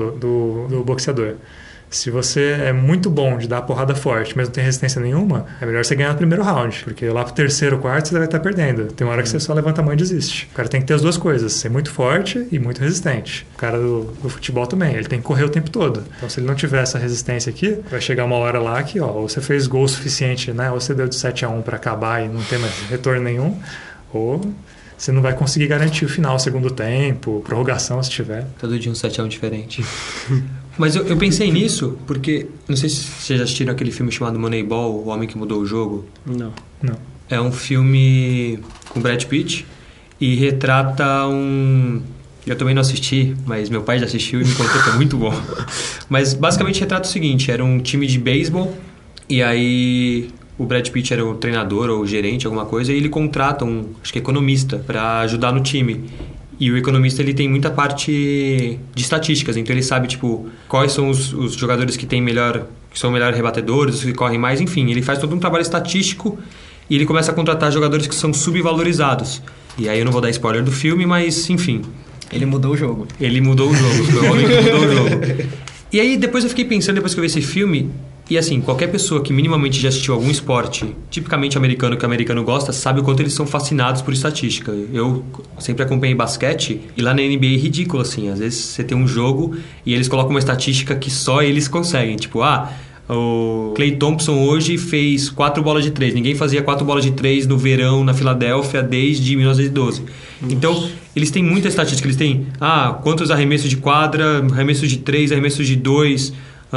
Speaker 4: do boxeador. Se você é muito bom de dar porrada forte, mas não tem resistência nenhuma, é melhor você ganhar no primeiro round, porque lá pro terceiro, quarto, você vai estar perdendo. Tem uma hora que você só levanta a mão e desiste. O cara tem que ter as duas coisas, ser muito forte e muito resistente. O cara do futebol também, ele tem que correr o tempo todo. Então, se ele não tiver essa resistência aqui, vai chegar uma hora lá que, ou você fez gol suficiente, né? Ou você deu de 7-1 para acabar e não tem mais retorno nenhum, ou você não vai conseguir garantir o final, segundo tempo, prorrogação, se tiver.
Speaker 1: Todo dia um 7-1 diferente. Mas eu pensei nisso porque, não sei se vocês já assistiram aquele filme chamado Moneyball, O Homem que Mudou o Jogo.
Speaker 3: Não.
Speaker 1: É um filme com Brad Pitt e retrata um... Eu também não assisti, mas meu pai já assistiu e me contou que é muito bom. Mas basicamente retrata o seguinte, era um time de beisebol e aí o Brad Pitt era o treinador ou o gerente, alguma coisa, e ele contrata acho que economista para ajudar no time. E o economista, ele tem muita parte de estatísticas, então ele sabe, tipo, quais são os jogadores que são melhores rebatedores, os que correm mais, enfim, ele faz todo um trabalho estatístico e ele começa a contratar jogadores que são subvalorizados. E aí eu não vou dar spoiler do filme, mas, enfim.
Speaker 2: Ele mudou o jogo.
Speaker 1: Ele mudou o jogo, foi o homem que mudou o jogo. E aí depois eu fiquei pensando, depois que eu vi esse filme, e assim, qualquer pessoa que minimamente já assistiu algum esporte, tipicamente americano, que o americano gosta, sabe o quanto eles são fascinados por estatística. Eu sempre acompanhei basquete, e lá na NBA é ridículo, assim. Às vezes você tem um jogo e eles colocam uma estatística que só eles conseguem. Tipo, o Klay Thompson hoje fez 4 bolas de 3. Ninguém fazia 4 bolas de 3 no verão na Filadélfia desde 1912. Então, eles têm muita estatística. Eles têm, quantos arremessos de quadra, arremessos de 3, arremessos de 2,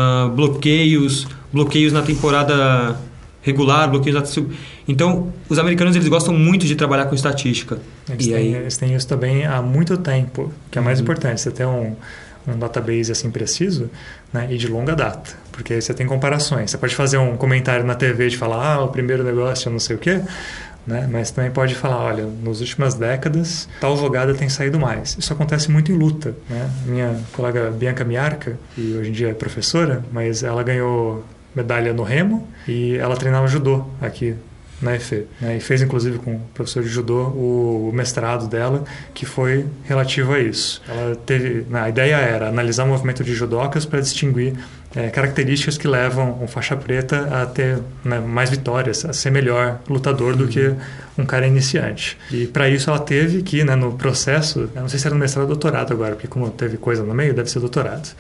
Speaker 1: bloqueios na temporada regular, bloqueios na... Então, os americanos, eles gostam muito de trabalhar com estatística.
Speaker 4: Eles têm isso também há muito tempo, que é mais importante. Você tem um database assim preciso, né, e de longa data, porque aí você tem comparações. Você pode fazer um comentário na TV de falar, o primeiro negócio eu não sei o quê, né, mas também pode falar, olha, nas últimas décadas tal jogada tem saído mais. Isso acontece muito em luta, né? Minha colega Bianca Miarca, que hoje em dia é professora, mas ela ganhou medalha no remo e ela treinava judô aqui na EFE, né? E fez inclusive com o professor de judô o mestrado dela, que foi relativo a isso. Ela teve, a ideia era analisar o movimento de judocas para distinguir características que levam um faixa preta a ter, né, mais vitórias, a ser melhor lutador do que um cara iniciante. E para isso ela teve que, né, no processo, eu não sei se era no mestrado ou doutorado agora, porque como teve coisa no meio, deve ser doutorado.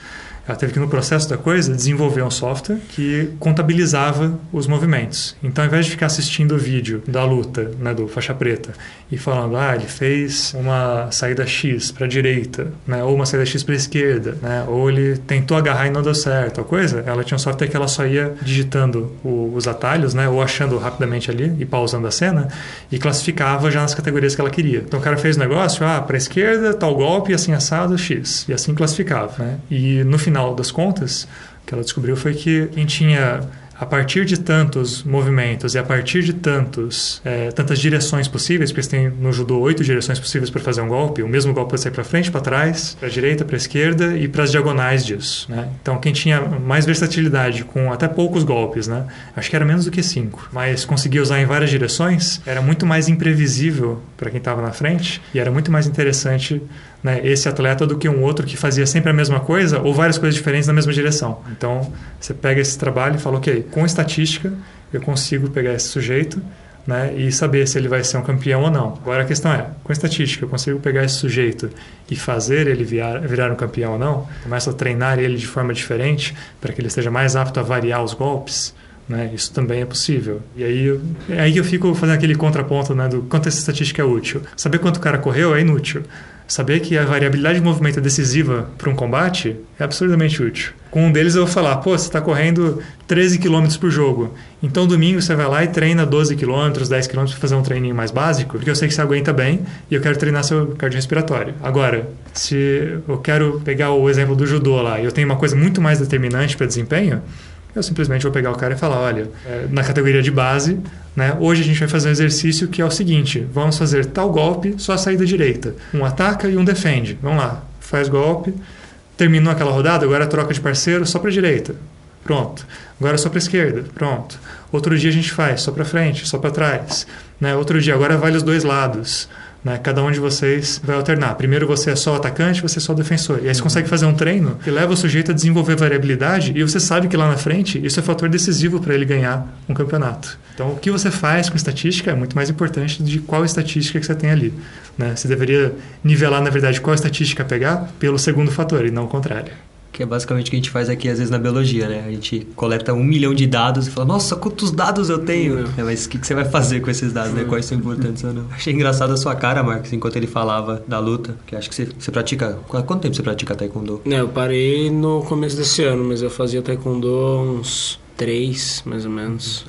Speaker 4: ela teve que, no processo da coisa, desenvolver um software que contabilizava os movimentos. Então, ao invés de ficar assistindo o vídeo da luta, né, do faixa preta, e falando, ele fez uma saída X para a direita, né, ou uma saída X para a esquerda, né, ou ele tentou agarrar e não deu certo, a coisa, ela tinha um software que ela só ia digitando os atalhos, né, ou achando rapidamente ali e pausando a cena, e classificava já nas categorias que ela queria. Então, o cara fez o negócio, para a esquerda, tal golpe, assim assado, X, e assim classificava, né? E no final das contas, o que ela descobriu foi que quem tinha, a partir de tantos movimentos e a partir de tantas direções possíveis, porque você tem no judô 8 direções possíveis para fazer um golpe, o mesmo golpe pode sair para frente, para trás, para a direita, para a esquerda e para as diagonais disso, né? Então, quem tinha mais versatilidade com até poucos golpes, né? Acho que era menos do que 5, mas conseguia usar em várias direções, era muito mais imprevisível para quem estava na frente e era muito mais interessante, né, esse atleta do que um outro que fazia sempre a mesma coisa ou várias coisas diferentes na mesma direção. Então, você pega esse trabalho e fala, ok, com estatística eu consigo pegar esse sujeito, né, e saber se ele vai ser um campeão ou não. Agora a questão é, com estatística eu consigo pegar esse sujeito e fazer ele virar um campeão ou não? Começo a treinar ele de forma diferente para que ele esteja mais apto a variar os golpes? Né? Isso também é possível. E aí eu fico fazendo aquele contraponto, né, do quanto essa estatística é útil. Saber quanto o cara correu é inútil. Saber que a variabilidade de movimento é decisiva para um combate é absurdamente útil. Com um deles eu vou falar, você está correndo 13 km por jogo. Então domingo você vai lá e treina 12 km, 10 km para fazer um treininho mais básico, porque eu sei que você aguenta bem e eu quero treinar seu cardiorrespiratório. Agora, se eu quero pegar o exemplo do judô lá e eu tenho uma coisa muito mais determinante para desempenho, eu simplesmente vou pegar o cara e falar, olha, na categoria de base, né, hoje a gente vai fazer um exercício que é o seguinte, vamos fazer tal golpe, só a saída direita. Um ataca e um defende. Vamos lá, faz golpe, terminou aquela rodada, agora troca de parceiro só para a direita. Pronto. Agora só para a esquerda. Pronto. Outro dia a gente faz só para frente, só para trás. Né? Outro dia, agora vale os dois lados. Né? Cada um de vocês vai alternar. Primeiro você é só o atacante, você é só o defensor. E aí você consegue fazer um treino que leva o sujeito a desenvolver variabilidade e você sabe que lá na frente isso é fator decisivo para ele ganhar um campeonato. Então o que você faz com estatística é muito mais importante de qual estatística que você tem ali. Né? Você deveria nivelar, na verdade, qual estatística pegar pelo segundo fator e não o contrário.
Speaker 1: Que é basicamente o que a gente faz aqui, às vezes, na biologia, né? A gente coleta 1 milhão de dados e fala, nossa, quantos dados eu tenho? Mas o que você vai fazer com esses dados, né? Quais são importantes ou não? Achei engraçado a sua cara, Marcos, enquanto ele falava da luta. Porque acho que você pratica... Há quanto tempo você pratica taekwondo?
Speaker 3: Eu parei no começo desse ano, mas eu fazia taekwondo uns 3, mais ou menos.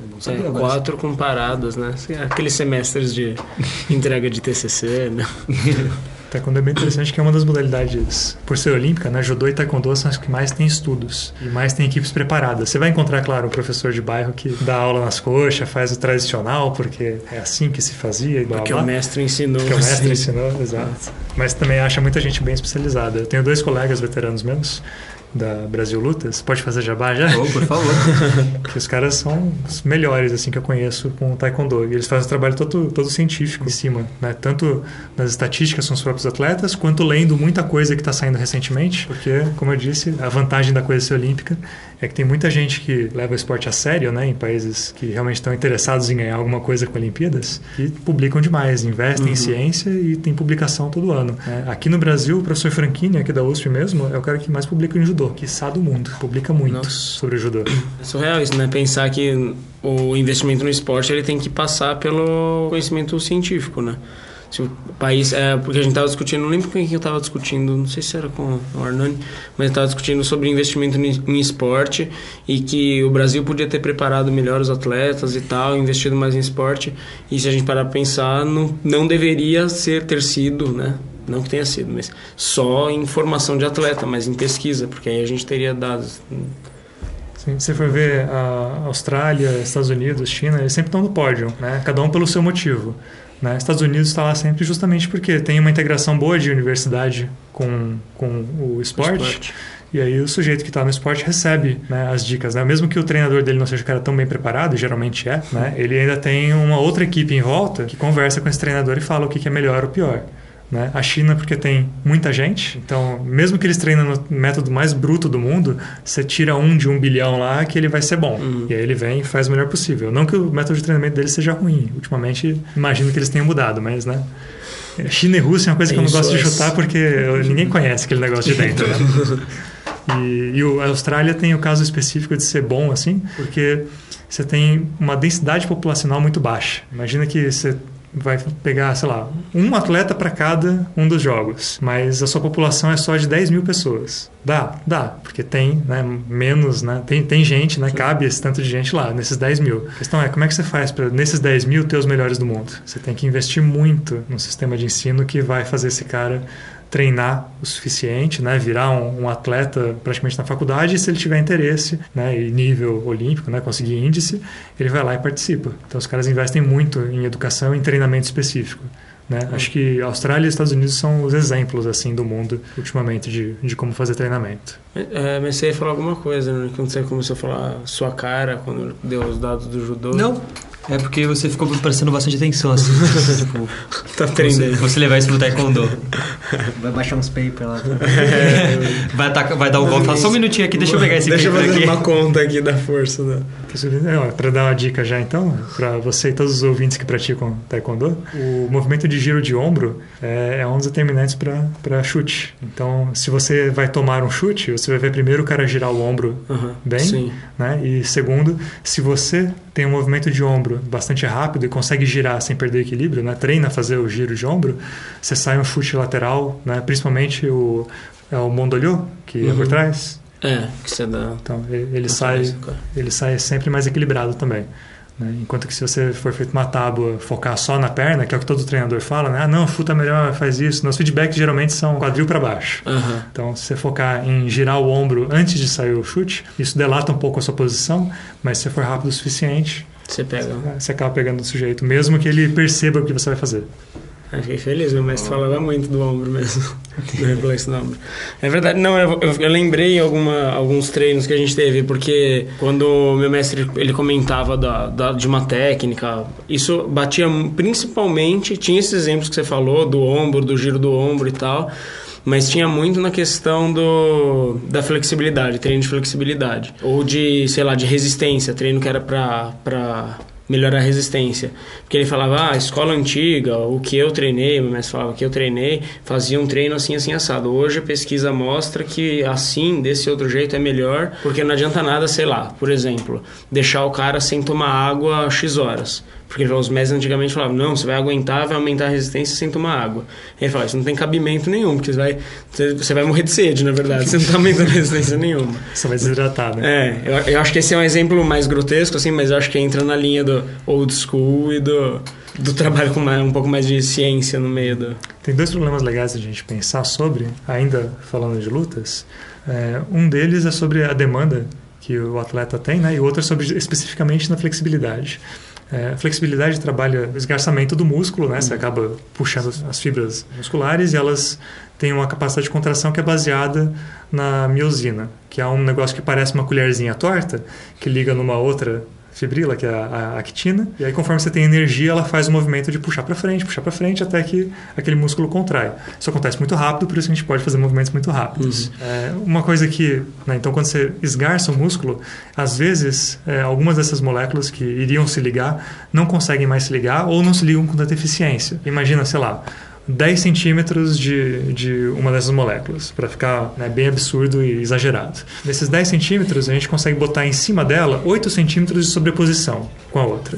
Speaker 3: 4 com paradas, né? Aqueles semestres de entrega de TCC, né?
Speaker 4: Taekwondo é bem interessante, que é uma das modalidades, por ser olímpica, né? Judô e taekwondo são as que mais tem estudos e mais tem equipes preparadas. Você vai encontrar, claro, um professor de bairro que dá aula nas coxas, faz o tradicional, porque é assim que se fazia e blá,
Speaker 3: porque
Speaker 4: blá.
Speaker 3: o mestre ensinou.
Speaker 4: Porque o mestre ensinou, exato. Mas também acha muita gente bem especializada. Eu tenho 2 colegas veteranos meus, da Brasil Lutas. Pode fazer jabá já?
Speaker 1: Oh, por favor.
Speaker 4: Que os caras são os melhores assim que eu conheço com o taekwondo. E eles fazem um trabalho todo científico em cima, né? Tanto nas estatísticas com os próprios atletas, quanto lendo muita coisa que está saindo recentemente. Porque, como eu disse, a vantagem da coisa ser olímpica é que tem muita gente que leva o esporte a sério, né? Em países que realmente estão interessados em ganhar alguma coisa com Olimpíadas, que publicam demais, investem em ciência e tem publicação todo ano. Né? Aqui no Brasil, o professor Franchini, aqui da USP mesmo, é o cara que mais publica em judô, quiçá do mundo. Publica muito sobre o judô.
Speaker 3: É surreal isso, né? Pensar que o investimento no esporte ele tem que passar pelo conhecimento científico, né? Se o país... porque a gente estava discutindo, não lembro com quem eu estava discutindo, não sei se era com o Arnone, mas estava discutindo sobre investimento em esporte e que o Brasil podia ter preparado melhor os atletas e tal, investido mais em esporte. E se a gente parar para pensar, não deveria ter sido, né? Não que tenha sido, mas só em formação de atleta, mas em pesquisa, porque aí a gente teria dados.
Speaker 4: Sim, se você for ver a Austrália, Estados Unidos, China, eles sempre estão no pódio, né? Cada um pelo seu motivo. Né? Estados Unidos está lá sempre justamente porque tem uma integração boa de universidade com o esporte. E aí o sujeito que está no esporte recebe, né, as dicas. Né? Mesmo que o treinador dele não seja um cara tão bem preparado, geralmente é, né? Ele ainda tem uma outra equipe em volta que conversa com esse treinador e fala o que é melhor ou pior. Né? A China, porque tem muita gente, então mesmo que eles treinem no método mais bruto do mundo, você tira um de 1 bilhão lá que ele vai ser bom. E aí ele vem e faz o melhor possível. Não que o método de treinamento dele seja ruim. Ultimamente, imagino que eles tenham mudado, mas, né? China e Rússia é uma coisa que eu não gosto de chutar porque ninguém conhece aquele negócio de dentro. Né? A Austrália tem o caso específico de ser bom, assim, porque você tem uma densidade populacional muito baixa. Imagina que você vai pegar, sei lá, um atleta para cada um dos jogos, mas a sua população é só de 10 mil pessoas. Dá, porque tem, né, menos, né, tem gente, né, cabe esse tanto de gente lá, nesses 10 mil. A questão é, como é que você faz para, nesses 10 mil, ter os melhores do mundo? Você tem que investir muito no sistema de ensino que vai fazer esse cara treinar o suficiente, né, virar um atleta praticamente na faculdade, e se ele tiver interesse, né, e nível olímpico, né, conseguir índice, ele vai lá e participa. Então os caras investem muito em educação e em treinamento específico. Né? Acho que a Austrália e os Estados Unidos são os exemplos assim do mundo ultimamente de como fazer treinamento.
Speaker 3: Mas você ia falar alguma coisa, né? Quando você começou a falar sua cara, quando deu os dados do judô.
Speaker 1: Não, é porque você ficou prestando bastante atenção, assim. Tipo,
Speaker 3: tá treinando.
Speaker 1: Você levar isso pro taekwondo.
Speaker 2: Vai baixar uns papers lá.
Speaker 1: Vai dar um golpe. Fala só um minutinho aqui, deixa eu pegar esse paper aqui.
Speaker 3: Deixa eu fazer uma conta aqui da força. Né?
Speaker 4: Para dar uma dica já então, para você e todos os ouvintes que praticam taekwondo, o movimento de giro de ombro é um dos determinantes para chute. Então, se você vai tomar um chute, você vai ver primeiro o cara girar o ombro bem,
Speaker 3: sim.
Speaker 4: Né? E segundo, se você tem um movimento de ombro bastante rápido e consegue girar sem perder equilíbrio, né? Treina a fazer o giro de ombro, você sai um chute lateral, né? Principalmente o mondolho, que é por trás.
Speaker 3: Que você dá.
Speaker 4: Então, ele sai sempre mais equilibrado também. Né? Enquanto que se você for feito uma tábua, focar só na perna, que é o que todo treinador fala, né? Não, chuta melhor, faz isso. Nos feedbacks geralmente são quadril para baixo. Então, se você focar em girar o ombro antes de sair o chute, isso delata um pouco a sua posição, mas se você for rápido o suficiente, você acaba pegando o sujeito, mesmo que ele perceba o que você vai fazer.
Speaker 3: Fiquei feliz, meu mestre falava muito do ombro mesmo, do reflexo do ombro. É verdade, não, eu lembrei alguns treinos que a gente teve, porque quando o meu mestre ele comentava de uma técnica, isso batia principalmente, tinha esses exemplos que você falou, do ombro, do giro do ombro e tal, mas tinha muito na questão da flexibilidade, treino de flexibilidade, ou de, sei lá, de resistência, treino que era pra melhorar a resistência. Porque ele falava, a escola antiga, o que eu treinei, meu mestre falava que eu treinei, fazia um treino assim, assim, assado. Hoje a pesquisa mostra que assim, desse outro jeito é melhor, porque não adianta nada, sei lá, por exemplo, deixar o cara sem tomar água X horas. Porque os mestres antigamente falavam, não, você vai aguentar, vai aumentar a resistência sem tomar água. Ele falava, isso não tem cabimento nenhum, porque você vai morrer de sede, na verdade, você não está aumentando resistência nenhuma.
Speaker 4: Você vai desidratar, né?
Speaker 3: Eu acho que esse é um exemplo mais grotesco, assim, mas eu acho que entra na linha do old school e do trabalho com um pouco mais de ciência no meio do...
Speaker 4: Tem dois problemas legais a gente pensar sobre, ainda falando de lutas. Um deles é sobre a demanda que o atleta tem, né? E o outro é sobre especificamente na flexibilidade. A flexibilidade trabalha o esgarçamento do músculo, né? Você acaba puxando as fibras musculares e elas têm uma capacidade de contração que é baseada na miosina, que é um negócio que parece uma colherzinha torta, que liga numa outra fibrila, que é a actina, e aí conforme você tem energia, ela faz o movimento de puxar para frente, até que aquele músculo contrai. Isso acontece muito rápido, por isso a gente pode fazer movimentos muito rápidos. Uma coisa que, né, então quando você esgarça o músculo, às vezes algumas dessas moléculas que iriam se ligar, não conseguem mais se ligar ou não se ligam com tanta eficiência. Imagina, sei lá, 10 centímetros de uma dessas moléculas, para ficar, né, bem absurdo e exagerado. Nesses 10 centímetros, a gente consegue botar em cima dela 8 centímetros de sobreposição com a outra.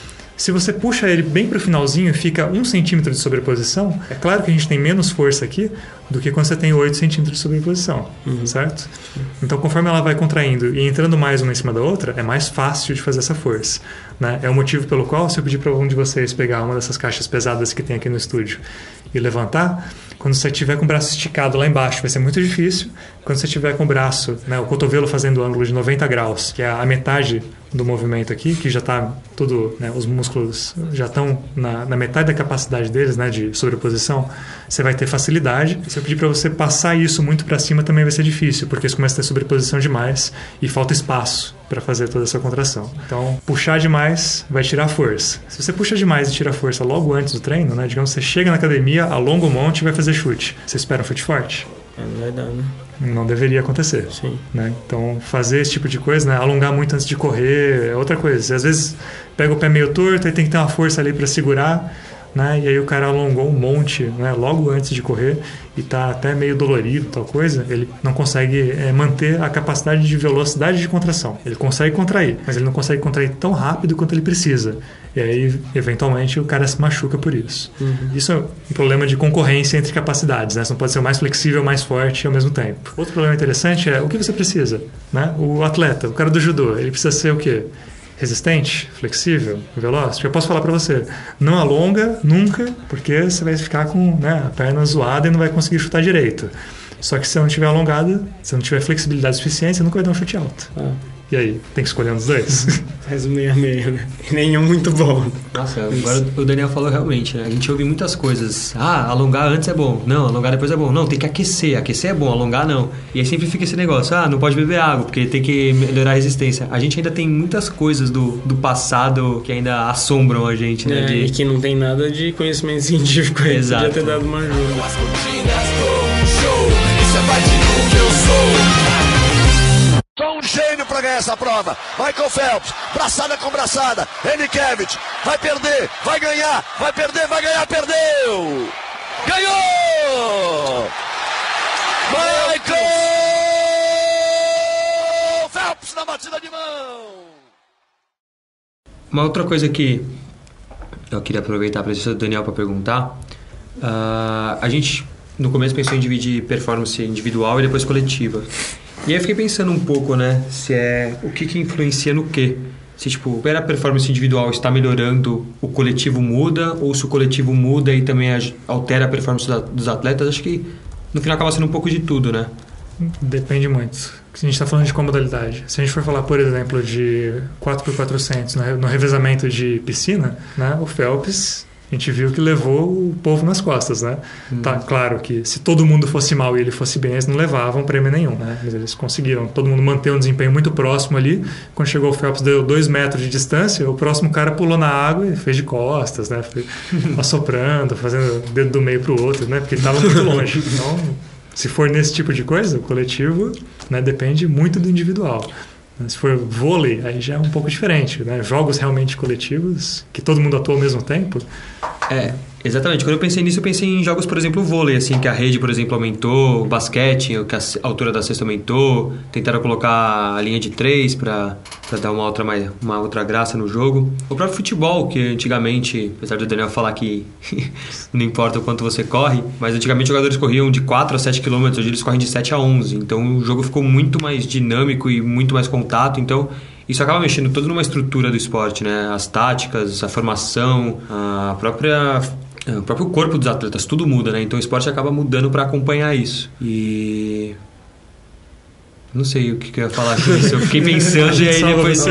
Speaker 4: Se você puxa ele bem para o finalzinho, fica 1 centímetro de sobreposição. É claro que a gente tem menos força aqui do que quando você tem 8 centímetros de sobreposição, certo? Então, conforme ela vai contraindo e entrando mais uma em cima da outra, é mais fácil de fazer essa força. Né? É o motivo pelo qual, se eu pedir para algum de vocês pegar uma dessas caixas pesadas que tem aqui no estúdio e levantar, quando você estiver com o braço esticado lá embaixo, vai ser muito difícil. Quando você estiver com o braço, né, o cotovelo fazendo o ângulo de 90 graus, que é a metade do movimento aqui, que já está tudo, né, os músculos já estão na metade da capacidade deles, né, de sobreposição, você vai ter facilidade. Se eu pedir para você passar isso muito para cima, também vai ser difícil, porque você começa a ter sobreposição demais e falta espaço para fazer toda essa contração. Então, puxar demais vai tirar força. Se você puxa demais e tira força logo antes do treino, né, digamos, você chega na academia, alonga um monte e vai fazer chute. Você espera um chute forte?
Speaker 3: Não vai dar, né?
Speaker 4: Não deveria acontecer.
Speaker 3: Sim.
Speaker 4: Né? Então, fazer esse tipo de coisa, né? Alongar muito antes de correr é outra coisa. Você, às vezes, pega o pé meio torto e tem que ter uma força ali para segurar. né? E aí o cara alongou um monte, né? Logo antes de correr e tá até meio dolorido, tal coisa, ele não consegue manter a capacidade de velocidade de contração. Ele consegue contrair, mas ele não consegue contrair tão rápido quanto ele precisa. E aí, eventualmente, o cara se machuca por isso. Isso é um problema de concorrência entre capacidades, né? Você não pode ser o mais flexível, mais forte ao mesmo tempo. Outro problema interessante é o que você precisa, né? O atleta, o cara do judô, ele precisa ser o quê? Resistente, flexível, veloz. Eu posso falar para você, não alonga nunca, porque você vai ficar com, né, a perna zoada e não vai conseguir chutar direito. Só que se você não tiver alongada, se não tiver flexibilidade suficiente, você nunca vai dar um chute alto. E aí, tem que escolher um dos dois?
Speaker 3: Faz o meio a meio, né? E nenhum muito bom.
Speaker 1: Nossa, agora o Daniel falou realmente, né? A gente ouve muitas coisas. Alongar antes é bom. Não, alongar depois é bom. Não, tem que aquecer. Aquecer é bom, alongar não. E aí sempre fica esse negócio. Não pode beber água, porque tem que melhorar a resistência. A gente ainda tem muitas coisas do passado que ainda assombram a gente, né?
Speaker 3: E que não tem nada de conhecimento científico aí.
Speaker 1: Exato.
Speaker 3: Podia ter dado uma ajuda.
Speaker 6: Só um gênio para ganhar essa prova. Michael Phelps, braçada com braçada. Enikevich, vai perder, vai ganhar, vai perder, vai ganhar, perdeu! Ganhou! Michael Phelps na batida de mão!
Speaker 1: Uma outra coisa que eu queria aproveitar a presença do Daniel para perguntar. A gente, no começo, pensou em dividir performance individual e depois coletiva. E aí eu fiquei pensando um pouco, né, se o que influencia no quê? Se, tipo, a performance individual está melhorando, o coletivo muda, ou se o coletivo muda e também altera a performance dos atletas, acho que no final acaba sendo um pouco de tudo, né?
Speaker 4: Depende muito. A gente está falando de qual modalidade. Se a gente for falar, por exemplo, de 4x400 no revezamento de piscina, né, o Phelps, a gente viu que levou o povo nas costas, né? Tá claro que se todo mundo fosse mal e ele fosse bem, eles não levavam prêmio nenhum, né? Mas eles conseguiram, todo mundo manter um desempenho muito próximo ali. Quando chegou o Phelps, deu 2 metros de distância, o próximo cara pulou na água e fez de costas, né? Foi assoprando, fazendo o dedo do meio pro outro, né? Porque ele estava muito longe. Então, se for nesse tipo de coisa, o coletivo, né, depende muito do individual. Se for vôlei, aí já é um pouco diferente, né? Jogos realmente coletivos, que todo mundo atua ao mesmo tempo.
Speaker 1: Exatamente. Quando eu pensei nisso, eu pensei em jogos, por exemplo, vôlei, assim, que a rede, por exemplo, aumentou, o basquete, que a altura da cesta aumentou, tentaram colocar a linha de 3 para dar uma outra graça no jogo. O próprio futebol, que antigamente, apesar do Daniel falar que não importa o quanto você corre, mas antigamente os jogadores corriam de 4 a 7 km, hoje eles correm de 7 a 11. Então o jogo ficou muito mais dinâmico e muito mais contato, então isso acaba mexendo toda numa estrutura do esporte, né? As táticas, a formação, o próprio corpo dos atletas, tudo muda, né? Então o esporte acaba mudando para acompanhar isso. E não sei o que eu ia falar com isso. Eu fiquei pensando e aí depois...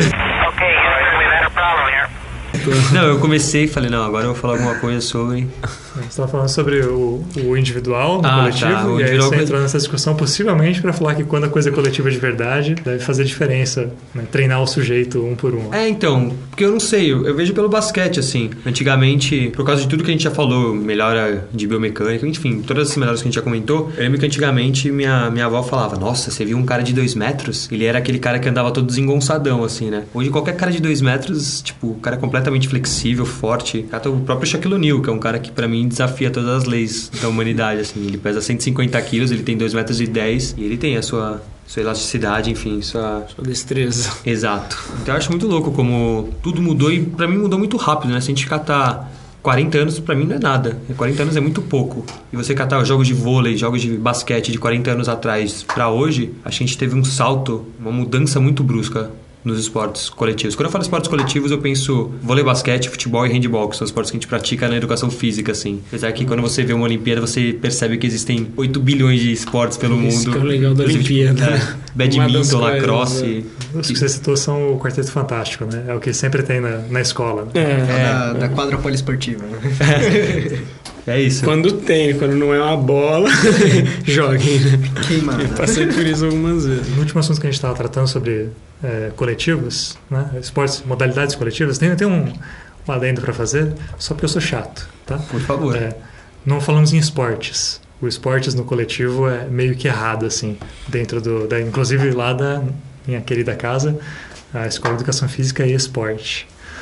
Speaker 1: Não, eu comecei e falei, não, agora eu vou falar alguma coisa sobre...
Speaker 4: Você estava falando sobre o individual, o coletivo,
Speaker 1: tá. O
Speaker 4: e aí
Speaker 1: individual
Speaker 4: você entrou nessa discussão possivelmente para falar que quando a coisa é coletiva de verdade, deve fazer diferença, né? Treinar o sujeito um por um.
Speaker 1: Então, porque eu não sei, eu vejo pelo basquete, assim. Antigamente, por causa de tudo que a gente já falou, melhora de biomecânica, enfim, todas essas melhoras que a gente já comentou, eu lembro que antigamente minha avó falava, nossa, você viu um cara de 2 metros? Ele era aquele cara que andava todo desengonçadão, assim, né? Hoje qualquer cara de 2 metros, tipo, o cara é completamente flexível, forte. O próprio Shaquille O'Neal, que é um cara que pra mim desafia todas as leis da humanidade, assim. Ele pesa 150 quilos, ele tem 2,10 metros e ele tem a sua elasticidade, enfim, sua
Speaker 3: destreza.
Speaker 1: Exato. Então eu acho muito louco como tudo mudou e pra mim mudou muito rápido, né? Se a gente catar 40 anos, pra mim não é nada. 40 anos é muito pouco. E você catar jogos de vôlei, jogos de basquete de 40 anos atrás pra hoje, acho que a gente teve um salto, uma mudança muito brusca nos esportes coletivos. Quando eu falo esportes coletivos, eu penso vôlei, basquete, futebol e handebol, que são esportes que a gente pratica na educação física, assim. Apesar que quando você vê uma Olimpíada, você percebe que existem 8 bilhões de esportes pelo mundo.
Speaker 3: Isso que é o legal da Olimpíada.
Speaker 1: Badminton, lacrosse.
Speaker 4: Os que você citou são o Quarteto Fantástico, né? É o que sempre tem na escola. Né?
Speaker 2: Da quadra poliesportiva. Né?
Speaker 1: É isso.
Speaker 3: Quando não é uma bola, joguem, né?
Speaker 2: Queimada.
Speaker 3: Eu passei por isso algumas vezes.
Speaker 4: No último assunto que a gente estava tratando sobre coletivos, né? Esportes, modalidades coletivas, tem um adendo para fazer, só porque eu sou chato, tá?
Speaker 1: Por favor.
Speaker 4: Não falamos em esportes. O esportes no coletivo é meio que errado, assim, dentro inclusive lá da minha querida casa, a Escola de Educação Física e Esporte.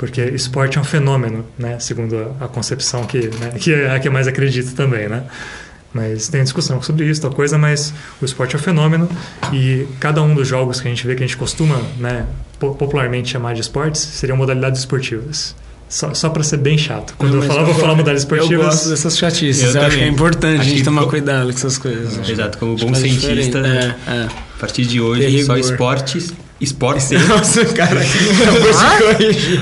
Speaker 4: porque esporte é um fenômeno, né? Segundo a concepção que é a que eu mais acredito também, né? Mas tem discussão sobre isso, tal coisa, mas o esporte é um fenômeno e cada um dos jogos que a gente vê, que a gente costuma, né, popularmente chamar de esportes, seriam modalidades esportivas. Só para ser bem chato. Quando eu vou falar modalidades esportivas...
Speaker 3: Eu gosto dessas chatices. Eu acho que é importante a gente tomar cuidado com essas coisas.
Speaker 1: Exato, como bom cientista, a partir de hoje, só esportes...
Speaker 3: Nossa, cara, acabou de corrigir.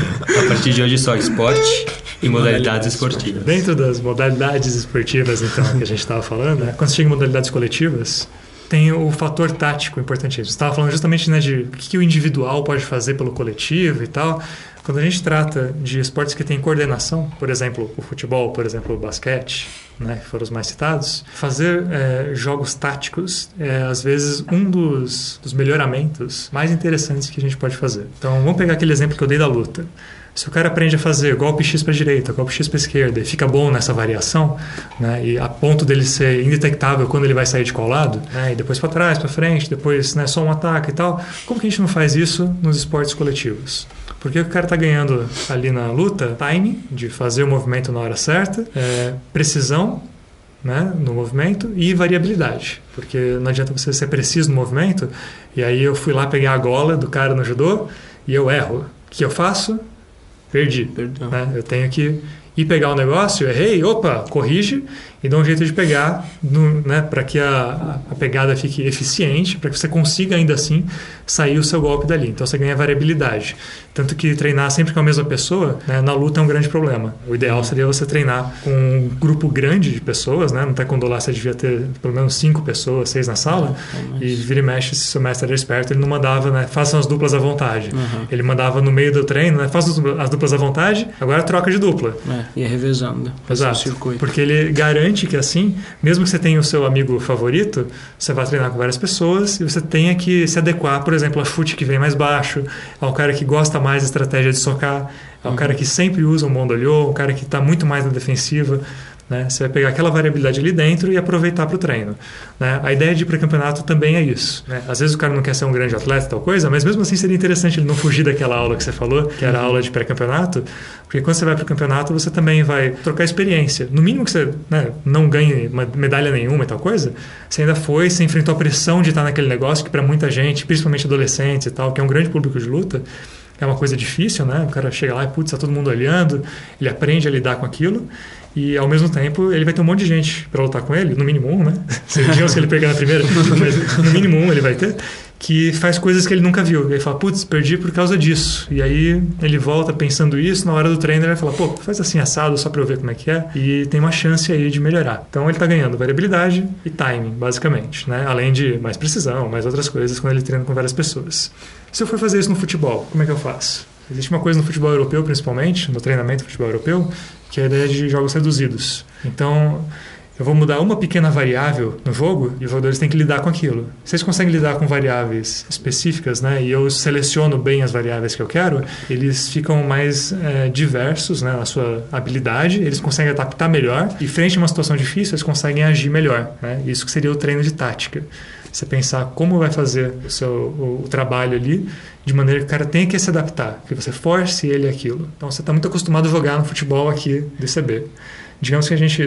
Speaker 1: A partir de hoje, só esporte e modalidades esportivas.
Speaker 4: Dentro das modalidades esportivas, então, que a gente estava falando, né, quando chega em modalidades coletivas, tem o fator tático importantíssimo. Você estava falando justamente, né, de o que o individual pode fazer pelo coletivo e tal. Quando a gente trata de esportes que têm coordenação, por exemplo, o futebol, por exemplo, o basquete, né, que foram os mais citados, fazer jogos táticos é, às vezes, um dos melhoramentos mais interessantes que a gente pode fazer. Então, vamos pegar aquele exemplo que eu dei da luta. Se o cara aprende a fazer golpe X para a direita, golpe X para a esquerda e fica bom nessa variação, né, e a ponto dele ser indetectável quando ele vai sair de qual lado, né, e depois para trás, para frente, depois, né, só um ataque e tal, como que a gente não faz isso nos esportes coletivos? Porque o cara está ganhando ali na luta timing, de fazer o movimento na hora certa, precisão, né, no movimento e variabilidade. Porque não adianta você ser preciso no movimento e aí eu fui lá pegar a gola do cara no judô e eu erro. O que eu faço? Perdi. Né? Eu tenho que ir pegar o negócio, errei, opa, corrige e dá um jeito de pegar, né, para que a pegada fique eficiente, para que você consiga ainda assim sair o seu golpe dali. Então você ganha variabilidade. Tanto que treinar sempre com a mesma pessoa, né, na luta é um grande problema. O ideal seria você treinar com um grupo grande de pessoas, né? No taekwondo lá você devia ter pelo menos 5 pessoas, 6 na sala, e vira e mexe, se o seu mestre era esperto, ele não mandava, né, façam as duplas à vontade. Ele mandava no meio do treino, né, façam as duplas à vontade, agora troca de dupla.
Speaker 3: Ia revezando.
Speaker 4: Exato. Porque ele garante que assim, mesmo que você tenha o seu amigo favorito, você vai treinar com várias pessoas e você tenha que se adequar, por exemplo, a chute que vem mais baixo, ao cara que gosta mais da estratégia de socar, ao cara que sempre usa um mondolho, o cara que está muito mais na defensiva. Né? Você vai pegar aquela variabilidade ali dentro e aproveitar para o treino. Né? A ideia de ir para campeonato também é isso. Né? Às vezes o cara não quer ser um grande atleta, tal coisa, mas mesmo assim seria interessante ele não fugir daquela aula que você falou, que era a aula de pré-campeonato, porque quando você vai para o campeonato você também vai trocar experiência. No mínimo que você, né, não ganhe uma medalha nenhuma e tal coisa, você ainda você enfrentou a pressão de estar naquele negócio que para muita gente, principalmente adolescentes e tal, que é um grande público de luta, é uma coisa difícil, né? O cara chega lá e, putz, tá todo mundo olhando, ele aprende a lidar com aquilo e, ao mesmo tempo, ele vai ter um monte de gente para lutar com ele, no mínimo um, né? Digamos que ele pegar na primeira, mas no mínimo um ele vai ter, que faz coisas que ele nunca viu. E aí fala, putz, perdi por causa disso. E aí ele volta pensando isso, na hora do treino ele vai falar, pô, faz assim assado só para eu ver como é que é, e tem uma chance aí de melhorar. Então ele tá ganhando variabilidade e timing, basicamente, né? Além de mais precisão, mais outras coisas quando ele treina com várias pessoas. Se eu for fazer isso no futebol, como é que eu faço? Existe uma coisa no futebol europeu, principalmente, no treinamento do futebol europeu, que é a ideia de jogos reduzidos. Então, eu vou mudar uma pequena variável no jogo e os jogadores têm que lidar com aquilo. Se eles conseguem lidar com variáveis específicas, né, e eu seleciono bem as variáveis que eu quero, eles ficam mais diversos, né, na sua habilidade, eles conseguem adaptar melhor e, frente a uma situação difícil, eles conseguem agir melhor. Né? Isso que seria o treino de tática. Você pensar como vai fazer o trabalho ali, de maneira que o cara tenha que se adaptar, que você force ele aquilo. Então, você está muito acostumado a jogar no futebol aqui do ICB. Digamos que a gente,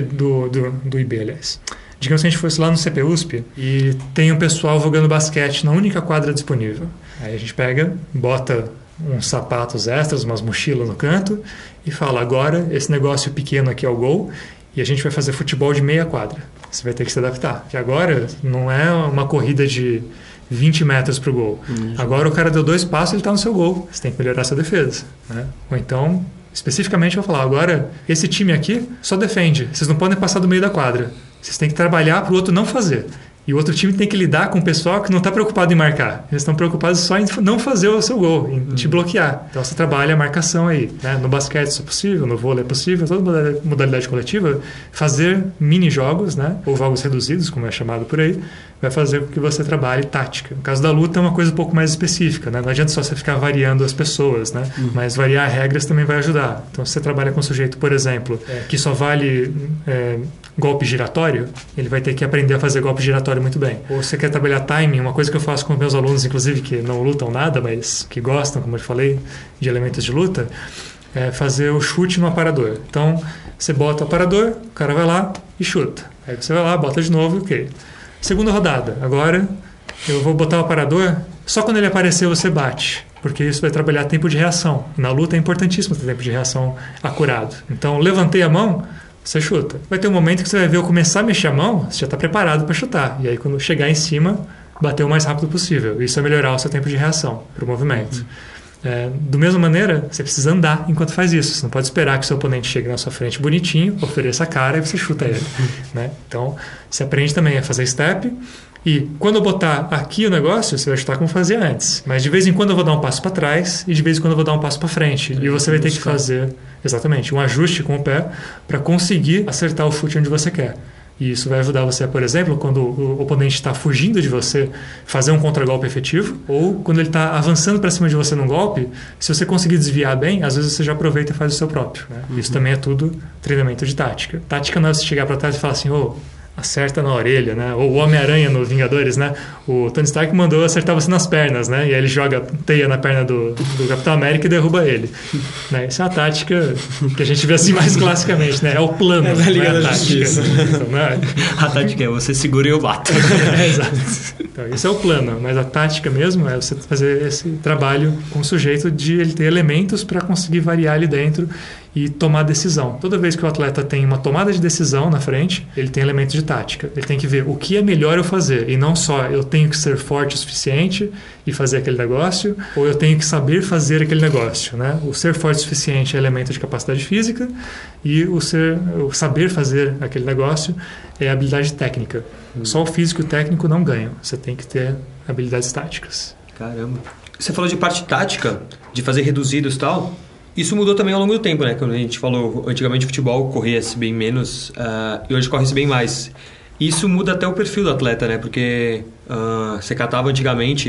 Speaker 4: do IB, aliás. Digamos que a gente fosse lá no CPUSP e tem um pessoal jogando basquete na única quadra disponível. Aí a gente pega, bota uns sapatos extras, umas mochilas no canto e fala, agora esse negócio pequeno aqui é o gol e a gente vai fazer futebol de meia quadra. Você vai ter que se adaptar. Porque agora não é uma corrida de 20 metros para o gol. Agora o cara deu 2 passos e ele está no seu gol. Você tem que melhorar sua defesa. Né? Ou então, especificamente, eu vou falar, agora esse time aqui só defende. Vocês não podem passar do meio da quadra. Vocês têm que trabalhar para o outro não fazer. E o outro time tem que lidar com o pessoal que não está preocupado em marcar. Eles estão preocupados só em não fazer o seu gol, em te bloquear. Então você trabalha a marcação aí. Né? No basquete isso é possível, no vôlei é possível, toda modalidade coletiva, fazer mini-jogos, né? Ou jogos reduzidos, como é chamado por aí, vai fazer com que você trabalhe tática. No caso da luta é uma coisa um pouco mais específica. Né? Não adianta só você ficar variando as pessoas, né? Mas variar regras também vai ajudar. Então se você trabalha com um sujeito, por exemplo, que só vale golpe giratório, ele vai ter que aprender a fazer golpe giratório muito bem. Ou você quer trabalhar timing, uma coisa que eu faço com meus alunos, inclusive, que não lutam nada, mas que gostam, como eu falei, de elementos de luta, é fazer o chute no aparador. Então, você bota o aparador, o cara vai lá e chuta. Aí você vai lá, bota de novo e ok. Segunda rodada. Agora, eu vou botar o aparador, só quando ele aparecer você bate. Porque isso vai trabalhar tempo de reação. Na luta é importantíssimo ter tempo de reação acurado. Então, levantei a mão, você chuta. Vai ter um momento que você vai ver eu começar a mexer a mão, você já está preparado para chutar. E aí, quando chegar em cima, bater o mais rápido possível. Isso vai melhorar o seu tempo de reação para o movimento. Do mesma maneira, você precisa andar enquanto faz isso. Você não pode esperar que o seu oponente chegue na sua frente bonitinho, ofereça a cara e você chuta ele. Né? Então, você aprende também a fazer step. E quando eu botar aqui o negócio, você vai chutar como fazia antes. Mas de vez em quando eu vou dar um passo para trás e de vez em quando eu vou dar um passo para frente. E você vai ter que fazer, exatamente, um ajuste com o pé para conseguir acertar o chute onde você quer. E isso vai ajudar você, por exemplo, quando o oponente está fugindo de você, fazer um contragolpe efetivo, ou quando ele está avançando para cima de você num golpe, se você conseguir desviar bem, às vezes você já aproveita e faz o seu próprio. Né? Isso também é tudo treinamento de tática. Tática não é você chegar para trás e falar assim, acerta na orelha, né? Ou o Homem-Aranha no Vingadores, né? O Tony Stark mandou acertar você nas pernas, né? E aí ele joga teia na perna do Capitão América e derruba ele. Né? Essa é a tática que a gente vê assim mais classicamente, né? É o plano, não é a tática. Então, né?
Speaker 1: A tática é você segura e eu bato.
Speaker 4: Exato. Então, esse é o plano, mas a tática mesmo é você fazer esse trabalho com o sujeito de ele ter elementos para conseguir variar ali dentro e tomar decisão. Toda vez que o atleta tem uma tomada de decisão na frente, ele tem elementos de tática. Ele tem que ver o que é melhor eu fazer. E não só eu tenho que ser forte o suficiente e fazer aquele negócio, ou eu tenho que saber fazer aquele negócio. Né? O ser forte o suficiente é elemento de capacidade física e o saber fazer aquele negócio é habilidade técnica. Só o físico e o técnico não ganham. Você tem que ter habilidades táticas.
Speaker 1: Caramba. Você falou de parte tática, de fazer reduzidos e tal. Isso mudou também ao longo do tempo, né? Quando a gente falou, antigamente o futebol corria-se bem menos e hoje corre-se bem mais. Isso muda até o perfil do atleta, né? Porque você catava antigamente...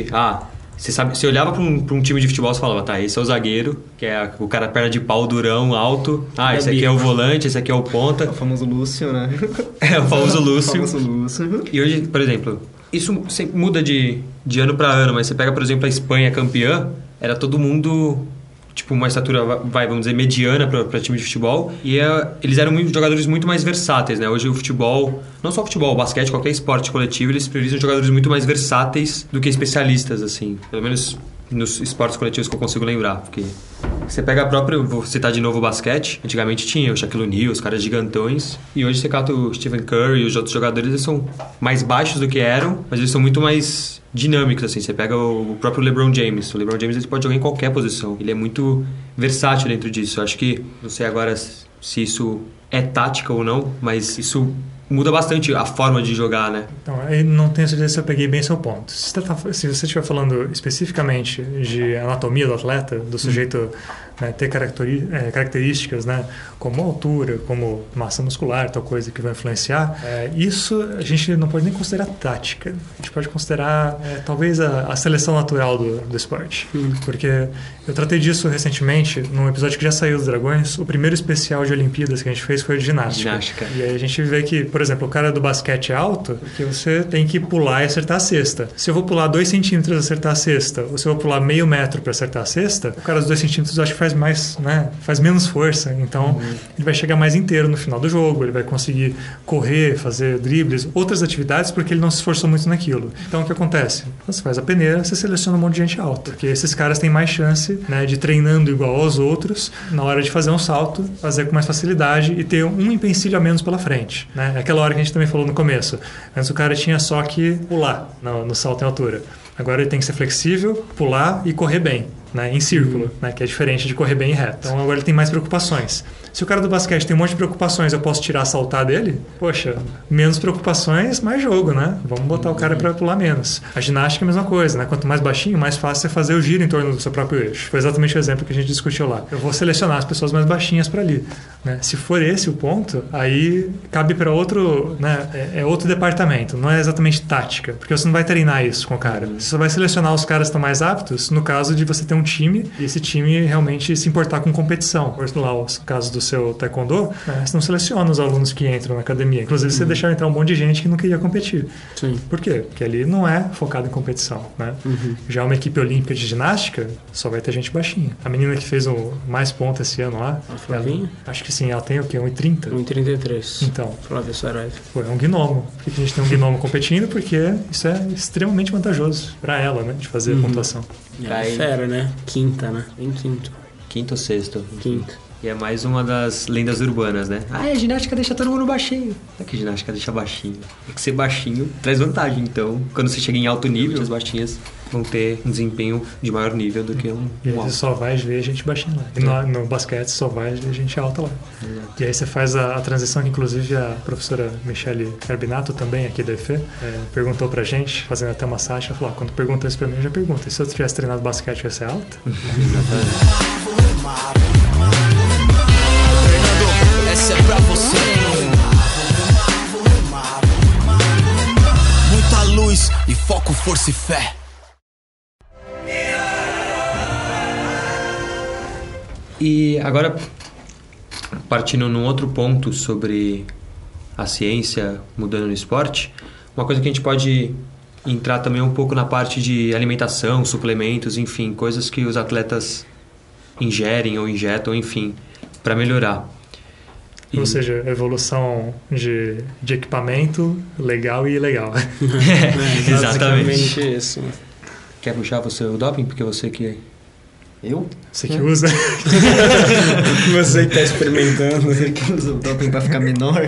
Speaker 1: Você olhava para um time de futebol e falava, tá, esse é o zagueiro, que é o cara perna de pau, durão, alto. Esse aqui é o volante, esse aqui é o ponta.
Speaker 2: O famoso Lúcio, né?
Speaker 1: É, o famoso Lúcio.
Speaker 2: O famoso Lúcio.
Speaker 1: E hoje, por exemplo, isso muda de ano para ano, mas você pega, por exemplo, a Espanha campeã, era todo mundo... tipo uma estatura, vamos dizer, mediana para time de futebol. E eles eram jogadores muito mais versáteis, né? Hoje o futebol, não só o futebol, o basquete, qualquer esporte coletivo, eles priorizam jogadores muito mais versáteis do que especialistas, assim. Pelo menos nos esportes coletivos que eu consigo lembrar. Porque você pega a própria, vou citar de novo o basquete, antigamente tinha o Shaquille O'Neal, os caras gigantões. E hoje você cata o Stephen Curry e os outros jogadores, eles são mais baixos do que eram, mas eles são muito mais... dinâmicos, assim. Você pega o próprio LeBron James. O LeBron James ele pode jogar em qualquer posição. Ele é muito versátil dentro disso. Eu acho que, não sei agora se isso é tática ou não, mas isso muda bastante a forma de jogar, né?
Speaker 4: Então, eu não tenho certeza se eu peguei bem seu ponto. Se você estiver falando especificamente de anatomia do atleta, do sujeito né, ter características, né, como altura, como massa muscular, tal coisa que vai influenciar, isso a gente não pode nem considerar tática. A gente pode considerar talvez a seleção natural do esporte. Porque eu tratei disso recentemente num episódio que já saiu dos Dragões. O primeiro especial de Olimpíadas que a gente fez foi de ginástica. E aí a gente vê que, por exemplo, o cara do basquete é alto, porque você tem que pular e acertar a cesta. Se eu vou pular 2 centímetros e acertar a cesta, ou se eu vou pular meio metro para acertar a cesta, o cara dos 2 centímetros eu acho que faz mais, né? Faz menos força. Então, ele vai chegar mais inteiro no final do jogo, ele vai conseguir correr, fazer dribles, outras atividades, porque ele não se esforçou muito naquilo. Então, o que acontece? Você faz a peneira, você seleciona um monte de gente alta, porque esses caras têm mais chance, né, de treinando igual aos outros, na hora de fazer um salto, fazer com mais facilidade e ter um empecilho a menos pela frente, né? Aquela hora que a gente também falou no começo. Antes o cara tinha só que pular no salto em altura. Agora ele tem que ser flexível, pular e correr bem, né, em círculo, né, que é diferente de correr bem em reto. Então agora ele tem mais preocupações. Se o cara do basquete tem um monte de preocupações, eu posso tirar, saltar dele? Poxa, menos preocupações, mais jogo, né? Vamos botar o cara para pular menos. A ginástica é a mesma coisa, né? Quanto mais baixinho, mais fácil você fazer o giro em torno do seu próprio eixo. Foi exatamente o exemplo que a gente discutiu lá. Eu vou selecionar as pessoas mais baixinhas para ali, né? Se for esse o ponto, aí cabe para outro, né? É outro departamento, não é exatamente tática, porque você não vai treinar isso com o cara. Você só vai selecionar os caras que estão mais aptos no caso de você ter um time e esse time realmente se importar com competição. Por lá, o caso do seu taekwondo, você não seleciona os alunos que entram na academia. Inclusive, você deixava entrar um monte de gente que não queria competir.
Speaker 3: Sim.
Speaker 4: Por quê? Porque ali não é focado em competição, né? Já uma equipe olímpica de ginástica, só vai ter gente baixinha. A menina que fez o mais ponto esse ano lá,
Speaker 3: A Flavinha?
Speaker 4: acho que sim, ela tem o quê? 1,30?
Speaker 3: 1,33.
Speaker 4: Então,
Speaker 3: Flávia Saraiva.
Speaker 4: pô, é um gnomo. Por que a gente tem um gnomo competindo? Porque isso é extremamente vantajoso pra ela, né? De fazer a pontuação.
Speaker 3: É fera, né? Quinta, né? Em quinto.
Speaker 1: Quinto ou sexto.
Speaker 3: Quinto.
Speaker 1: E é mais uma das lendas urbanas, né? Ah, a ginástica deixa todo mundo baixinho. Não é que a ginástica deixa baixinho. É que ser baixinho traz vantagem. Então, quando você chega em alto nível, as baixinhas vão ter um desempenho de maior nível do que um
Speaker 4: E aí você
Speaker 1: alto.
Speaker 4: só vai ver gente baixinha lá. E no basquete só vai ver gente alta lá. E aí você faz a transição que inclusive a professora Michele Carbinato também aqui da EFE perguntou pra gente, fazendo até uma sátira, falou, quando pergunta isso pra mim, eu já pergunto. E se eu tivesse treinado basquete, eu ia ser alta?
Speaker 7: Essa é pra você. Muita luz e foco, força e fé.
Speaker 1: E agora, partindo num outro ponto sobre a ciência mudando no esporte, uma coisa que a gente pode entrar também um pouco na parte de alimentação, suplementos, enfim, coisas que os atletas ingerem ou injetam, enfim, para melhorar.
Speaker 4: Ou seja, evolução de equipamento legal e ilegal.
Speaker 1: Exatamente.
Speaker 3: Basicamente isso.
Speaker 1: Quer puxar você o doping? Porque você que...
Speaker 2: Eu?
Speaker 4: Você que usa.
Speaker 3: Você que tá experimentando.
Speaker 2: Você que usa o doping pra ficar menor?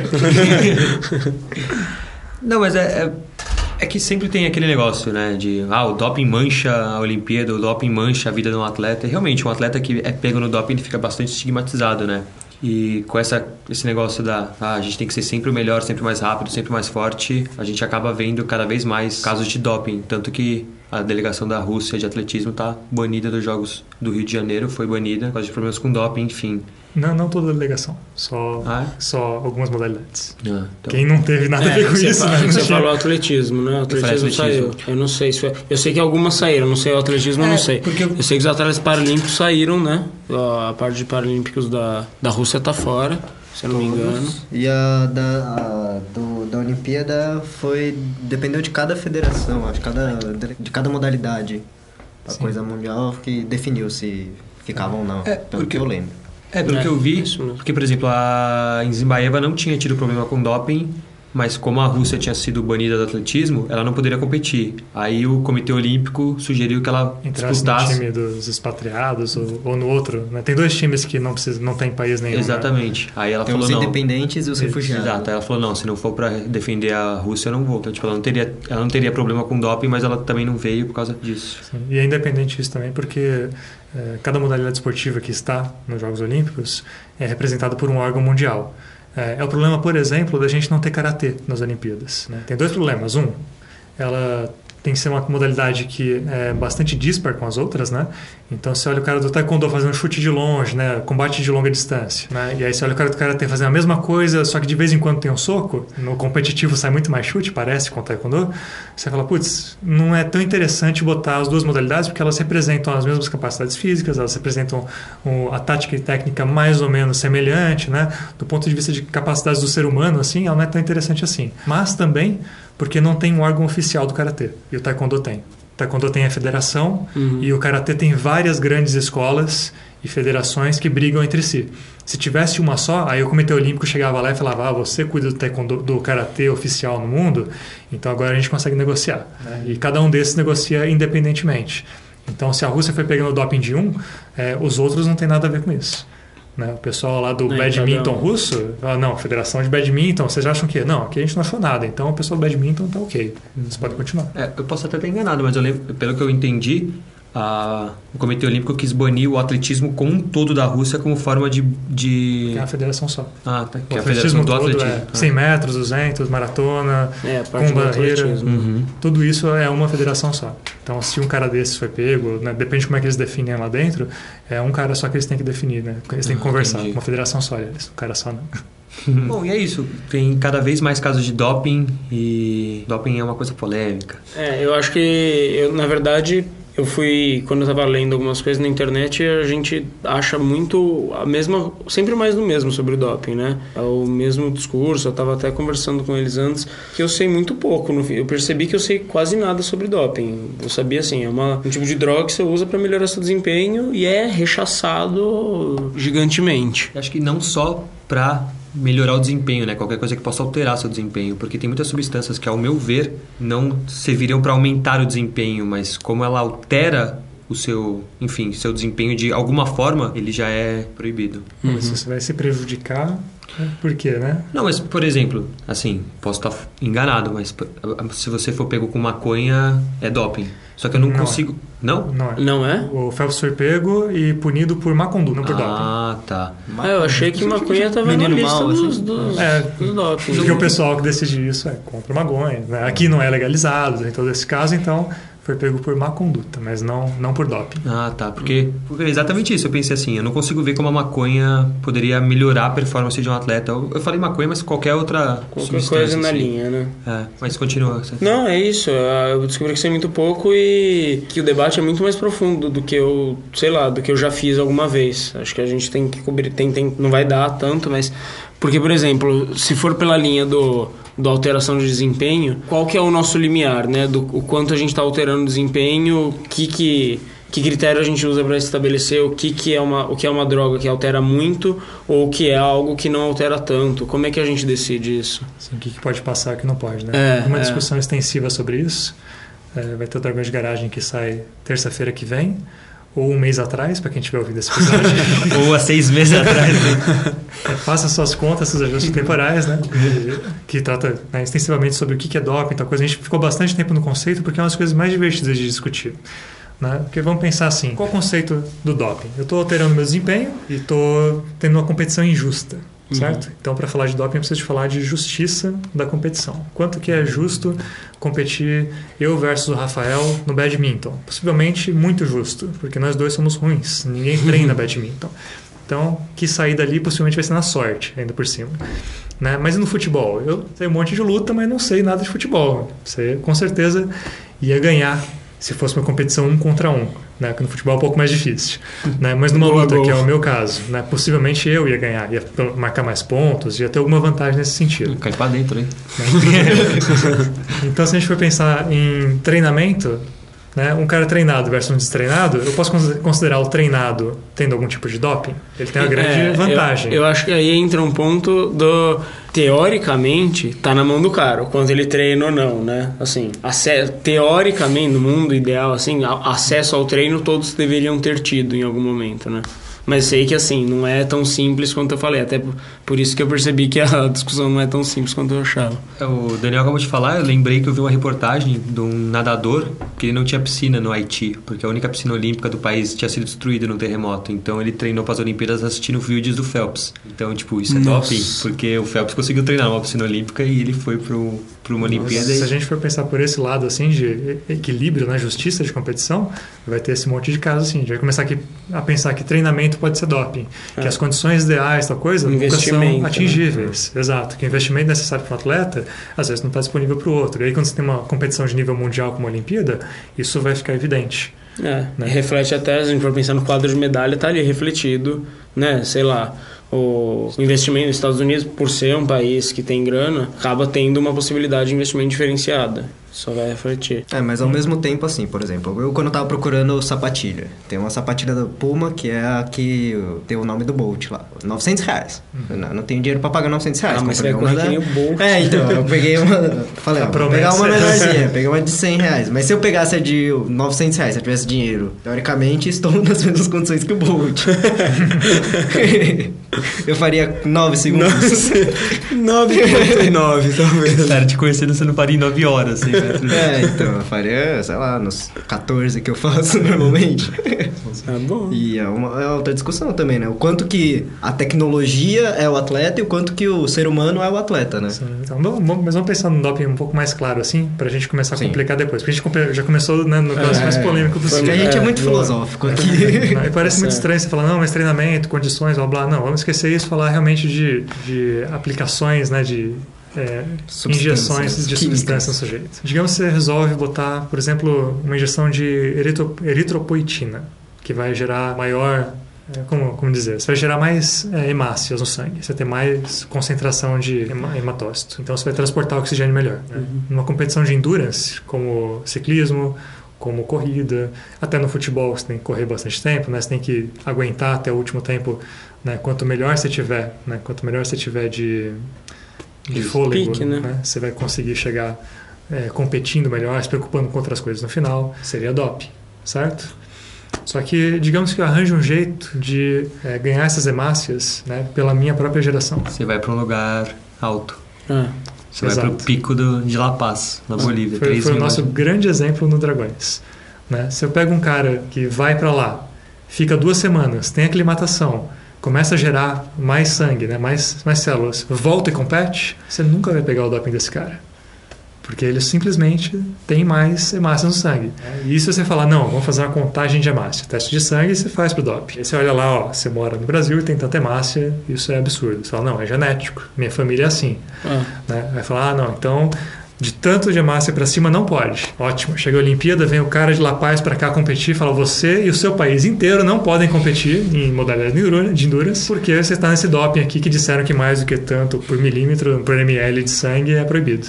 Speaker 1: Não, mas é que sempre tem aquele negócio, né? De, o doping mancha a Olimpíada, o doping mancha a vida de um atleta. E realmente, um atleta que é pego no doping, ele fica bastante estigmatizado, né? E com esse negócio a gente tem que ser sempre o melhor, sempre mais rápido, sempre mais forte, a gente acaba vendo cada vez mais casos de doping. Tanto que a delegação da Rússia de atletismo está banida dos Jogos do Rio de Janeiro, foi banida por causa de problemas com doping, enfim.
Speaker 4: Não toda a delegação, só algumas modalidades.
Speaker 1: Então.
Speaker 4: Quem não teve nada a ver com isso, né?
Speaker 3: Você falou atletismo, né? O atletismo saiu. Eu não sei se foi. Eu sei que algumas saíram, não sei o atletismo, eu não sei. Eu sei que os atletas paralímpicos saíram, né? A parte de paralímpicos da Rússia tá fora, se eu não me engano.
Speaker 2: E a da Olimpíada dependeu de cada federação, acho, de cada modalidade. A coisa mundial que definiu se ficavam ou não, pelo que eu lembro.
Speaker 1: Pelo que eu vi, porque, por exemplo, a Zimbaeva não tinha tido problema com doping, mas como a Rússia tinha sido banida do atletismo, ela não poderia competir. Aí o Comitê Olímpico sugeriu que ela
Speaker 4: entrasse
Speaker 1: disputasse...
Speaker 4: no time dos expatriados ou no outro, né? Tem dois times que não tem país nenhum.
Speaker 1: Exatamente.
Speaker 4: Né?
Speaker 1: Aí ela
Speaker 2: tem
Speaker 1: falou
Speaker 2: os
Speaker 1: não.
Speaker 2: independentes e os refugiados.
Speaker 1: Exato. Aí ela falou não, se não for para defender a Rússia, eu não vou. Então, tipo, ela não teria problema com doping, mas ela também não veio por causa disso.
Speaker 4: Sim. E é independente disso também, porque cada modalidade esportiva que está nos Jogos Olímpicos é representada por um órgão mundial. É o problema, por exemplo, da gente não ter karatê nas Olimpíadas, né? Tem dois problemas. Ela tem que ser uma modalidade que é bastante dispar com as outras, né? Então, você olha o cara do taekwondo fazendo chute de longe, né? Combate de longa distância, né? E aí você olha o cara do karatê fazendo a mesma coisa, só que de vez em quando tem um soco. No competitivo sai muito mais chute, parece, com o taekwondo. Você fala, putz, não é tão interessante botar as duas modalidades porque elas representam as mesmas capacidades físicas, elas representam a tática e técnica mais ou menos semelhante, né? Do ponto de vista de capacidades do ser humano, assim, ela não é tão interessante assim. Mas também porque não tem um órgão oficial do karatê. E o taekwondo tem. O taekwondo tem a federação e o karatê tem várias grandes escolas e federações que brigam entre si. Se tivesse uma só, aí o Comitê Olímpico chegava lá e falava, você cuida do taekwondo, do karatê oficial no mundo, então agora a gente consegue negociar. E cada um desses negocia independentemente. Então, se a Rússia foi pegando o doping de os outros não tem nada a ver com isso. Né? O pessoal lá do badminton russo, não, Federação de Badminton, vocês acham que não, aqui a gente não achou nada, então o pessoal do badminton tá ok, você pode continuar.
Speaker 1: Eu posso até estar enganado, mas eu lembro, pelo que eu entendi, o Comitê Olímpico quis banir o atletismo como um todo da Rússia como forma de...
Speaker 4: Que é a federação só.
Speaker 1: Tá. Que
Speaker 4: o
Speaker 1: é a federação do
Speaker 4: todo
Speaker 1: atletismo.
Speaker 4: 100 metros, 200, maratona, com barreira. Tudo isso é uma federação só. Então, se um cara desses foi pego, né, depende de como é que eles definem lá dentro, é um cara só que eles têm que definir, né? Eles têm que conversar.
Speaker 1: Entendi.
Speaker 4: Uma federação só, aliás. Um cara só não.
Speaker 1: Bom, e é isso. Tem cada vez mais casos de doping e doping é uma coisa polêmica.
Speaker 3: Eu acho que, na verdade, quando eu tava lendo algumas coisas na internet, a gente acha muito sempre mais do mesmo sobre o doping, né? É o mesmo discurso, eu tava até conversando com eles antes, que eu sei muito pouco. Eu percebi que eu sei quase nada sobre doping. Eu sabia, assim, é um tipo de droga que você usa para melhorar seu desempenho e é rechaçado gigantemente.
Speaker 1: Acho que não só para melhorar o desempenho, né? Qualquer coisa que possa alterar seu desempenho, porque tem muitas substâncias que, ao meu ver, não serviriam para aumentar o desempenho, mas como ela altera o seu desempenho de alguma forma, ele já é proibido.
Speaker 4: Mas se você vai se prejudicar, por quê, né?
Speaker 1: Não, mas, por exemplo, assim, posso estar enganado, mas se você for pego com maconha, é doping. Só que eu não consigo... Não?
Speaker 4: Não é.
Speaker 3: Não é?
Speaker 4: O Phelps foi pego e punido por má conduta, não por doping.
Speaker 1: Ah, tá.
Speaker 3: Eu achei que maconha tava na lista dos doping.
Speaker 4: Porque o pessoal que decide isso compra maconha, né? Aqui não é legalizado em todo esse caso, então foi pego por má conduta, mas não por doping.
Speaker 1: Ah, tá. Porque é exatamente isso. Eu pensei assim, eu não consigo ver como a maconha poderia melhorar a performance de um atleta. Eu falei maconha, mas qualquer outra substância,
Speaker 3: coisa na
Speaker 1: assim.
Speaker 3: linha, né?
Speaker 1: Mas continua.
Speaker 3: Não, é isso. Eu descobri que sei muito pouco e que o debate é muito mais profundo do que eu já fiz alguma vez. Acho que a gente tem que cobrir, não vai dar tanto, mas... Porque, por exemplo, se for pela linha do alteração de desempenho, qual que é o nosso limiar, né? O quanto a gente está alterando o desempenho, que critério a gente usa para estabelecer o que é uma droga que altera muito ou o que é algo que não altera tanto. Como é que a gente decide isso?
Speaker 4: Sim, o que pode passar e o que não pode, né? Uma discussão extensiva sobre isso. Vai ter o Dragões de Garagem que sai terça-feira que vem, ou um mês atrás, para quem estiver ouvindo esse episódio.
Speaker 1: Ou há 6 meses atrás. Né?
Speaker 4: Faça suas contas, seus ajustes temporais, né? Que trata extensivamente sobre o que é doping, tal coisa. A gente ficou bastante tempo no conceito porque é uma das coisas mais divertidas de discutir. Né? Porque vamos pensar assim, qual é o conceito do doping? Eu estou alterando meu desempenho e estou tendo uma competição injusta. Certo? Então, para falar de doping, eu preciso falar de justiça da competição. Quanto que é justo competir eu versus o Rafael no badminton? Possivelmente muito justo, porque nós dois somos ruins. Ninguém treina badminton. Então, que sair dali possivelmente vai ser na sorte, ainda por cima. Né? Mas e no futebol? Eu sei um monte de luta, mas não sei nada de futebol. Você, com certeza, ia ganhar se fosse uma competição 1 contra 1. Né? Que no futebol é um pouco mais difícil. Né? Mas numa luta, que é o meu caso, né? Possivelmente eu ia ganhar, ia marcar mais pontos, ia ter alguma vantagem nesse sentido.
Speaker 1: Cai pra dentro, hein?
Speaker 4: Então, se a gente for pensar em treinamento, né? Um cara treinado versus um destreinado, eu posso considerar o treinado tendo algum tipo de doping? Ele tem uma grande vantagem.
Speaker 3: Eu acho que aí entra um ponto do... Teoricamente, tá na mão do cara, o quanto ele treina ou não, né? Assim, teoricamente, no mundo ideal, assim, acesso ao treino todos deveriam ter tido em algum momento, né? Mas sei que, assim, não é tão simples quanto eu falei. Até por isso que eu percebi que a discussão não é tão simples quanto eu achava.
Speaker 1: O Daniel acabou de falar, eu lembrei que eu vi uma reportagem de um nadador que ele não tinha piscina no Haiti, porque a única piscina olímpica do país tinha sido destruída no terremoto. Então ele treinou para as Olimpíadas assistindo vídeos do Phelps. Então, tipo, isso é doping, porque o Phelps conseguiu treinar numa piscina olímpica e ele foi para uma Olimpíada.
Speaker 4: Se a gente for pensar por esse lado, assim, de equilíbrio, né, justiça de competição, vai ter esse monte de casos, assim. A gente vai começar a pensar que treinamento pode ser doping, que as condições ideais, tal coisa, nunca são atingíveis. Né? Exato, que o investimento necessário para o atleta, às vezes não está disponível para o outro. E aí, quando você tem uma competição de nível mundial como a Olimpíada, isso vai ficar evidente.
Speaker 3: Né? Reflete até, se a gente for pensar no quadro de medalha, está ali refletido, né? Sei lá, o investimento nos Estados Unidos, por ser um país que tem grana, acaba tendo uma possibilidade de investimento diferenciada. Só vai refletir.
Speaker 2: Mas ao mesmo tempo, assim, por exemplo, eu quando eu tava procurando sapatilha, tem uma sapatilha da Puma que é a que tem o nome do Bolt lá, R$900. Não tenho dinheiro pra pagar R$900.
Speaker 3: Mas você vai correr que nem o Bolt.
Speaker 2: Então, eu peguei uma... Falei, vou pegar uma menorzinha, peguei uma de R$100. Mas se eu pegasse a de R$900, se eu tivesse dinheiro, teoricamente estou nas mesmas condições que o Bolt. Eu faria 9 segundos.
Speaker 3: 9,9, talvez.
Speaker 1: Cara, te conhecendo, você não faria em 9 horas, assim.
Speaker 2: Então, eu faria, sei lá, nos 14 que eu faço normalmente.
Speaker 3: Bom.
Speaker 2: E é outra discussão também, né? O quanto que a tecnologia é o atleta e o quanto que o ser humano é o atleta, né?
Speaker 4: Então, mas vamos pensar no doping um pouco mais claro, assim, pra gente começar a complicar depois. Porque a gente já começou, né, no caso mais polêmico possível.
Speaker 2: A gente é muito filosófico aqui.
Speaker 4: E parece muito estranho você falar, não, mas treinamento, condições, blá blá. Não, vamos esquecer isso, falar realmente de aplicações, né, de injeções de substância no sujeito. Digamos que você resolve botar, por exemplo, uma injeção de eritropoetina, que vai gerar maior... Como dizer? Você vai gerar mais hemácias no sangue. Você vai ter mais concentração de hematócito. Então você vai transportar o oxigênio melhor. Né? Numa competição de endurance, como ciclismo, como corrida, até no futebol você tem que correr bastante tempo, né? Você tem que aguentar até o último tempo. Né? Quanto melhor você tiver, né? Quanto melhor você tiver de fôlego,
Speaker 3: pique, né?
Speaker 4: Você vai conseguir chegar competindo melhor, se preocupando com outras coisas no final. Seria doping, certo? Só que, digamos que eu arranjo um jeito de ganhar essas hemácias, né, pela minha própria geração.
Speaker 1: Você vai para um lugar alto. Você
Speaker 4: Exato.
Speaker 1: vai para o pico de La Paz, na Bolívia.
Speaker 4: Foi o nosso grande exemplo no Dragões. Né? Se eu pego um cara que vai para lá, fica 2 semanas, tem aclimatação, começa a gerar mais sangue, né, mais células, volta e compete, você nunca vai pegar o doping desse cara. Porque ele simplesmente tem mais hemácia no sangue. E se você falar, não, vamos fazer uma contagem de hemácia, teste de sangue, você faz pro doping. Aí você olha lá, ó, você mora no Brasil e tem tanta hemácia, isso é absurdo. Você fala, não, é genético, minha família é assim. Né? Aí fala, não, então, de tanto de hemácia para cima não pode. Ótimo, chega a Olimpíada, vem o cara de La Paz para cá competir, fala, você e o seu país inteiro não podem competir em modalidade de endurance, porque você está nesse doping aqui que disseram que mais do que tanto por milímetro, por ml de sangue é proibido.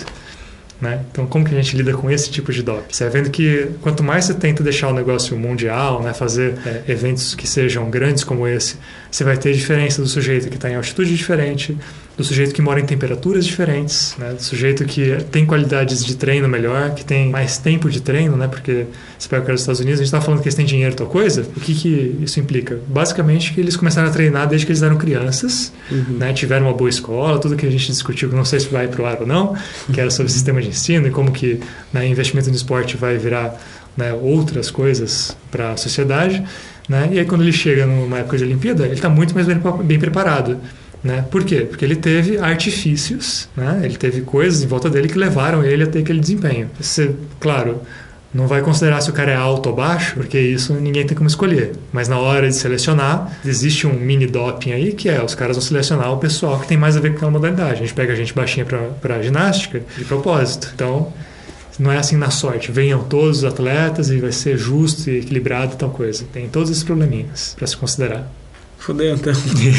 Speaker 4: Né? Então, como que a gente lida com esse tipo de doping? Você vai vendo que quanto mais você tenta deixar o negócio mundial, né, fazer eventos que sejam grandes como esse, você vai ter diferença do sujeito que está em altitude diferente, do sujeito que mora em temperaturas diferentes, né, do sujeito que tem qualidades de treino melhor, que tem mais tempo de treino, né, porque você pega o cara dos Estados Unidos, a gente está falando que eles têm dinheiro, tal coisa, o que isso implica? Basicamente que eles começaram a treinar desde que eles eram crianças, né, tiveram uma boa escola, tudo que a gente discutiu, que não sei se vai para o ar ou não, que era sobre o sistema de ensino e como que, né, investimento no esporte vai virar, né, outras coisas para a sociedade, né, e aí quando ele chega numa época de Olimpíada, ele está muito mais bem preparado. Né? Por quê? Porque ele teve artifícios, né? Ele teve coisas em volta dele que levaram ele a ter aquele desempenho. Você, claro, não vai considerar se o cara é alto ou baixo, porque isso ninguém tem como escolher. Mas na hora de selecionar, existe um mini doping aí, que os caras vão selecionar o pessoal que tem mais a ver com aquela modalidade. A gente pega a gente baixinha para ginástica de propósito. Então, não é assim na sorte. Venham todos os atletas e vai ser justo e equilibrado e tal coisa. Tem todos esses probleminhas para se considerar.
Speaker 3: Fudeu, então.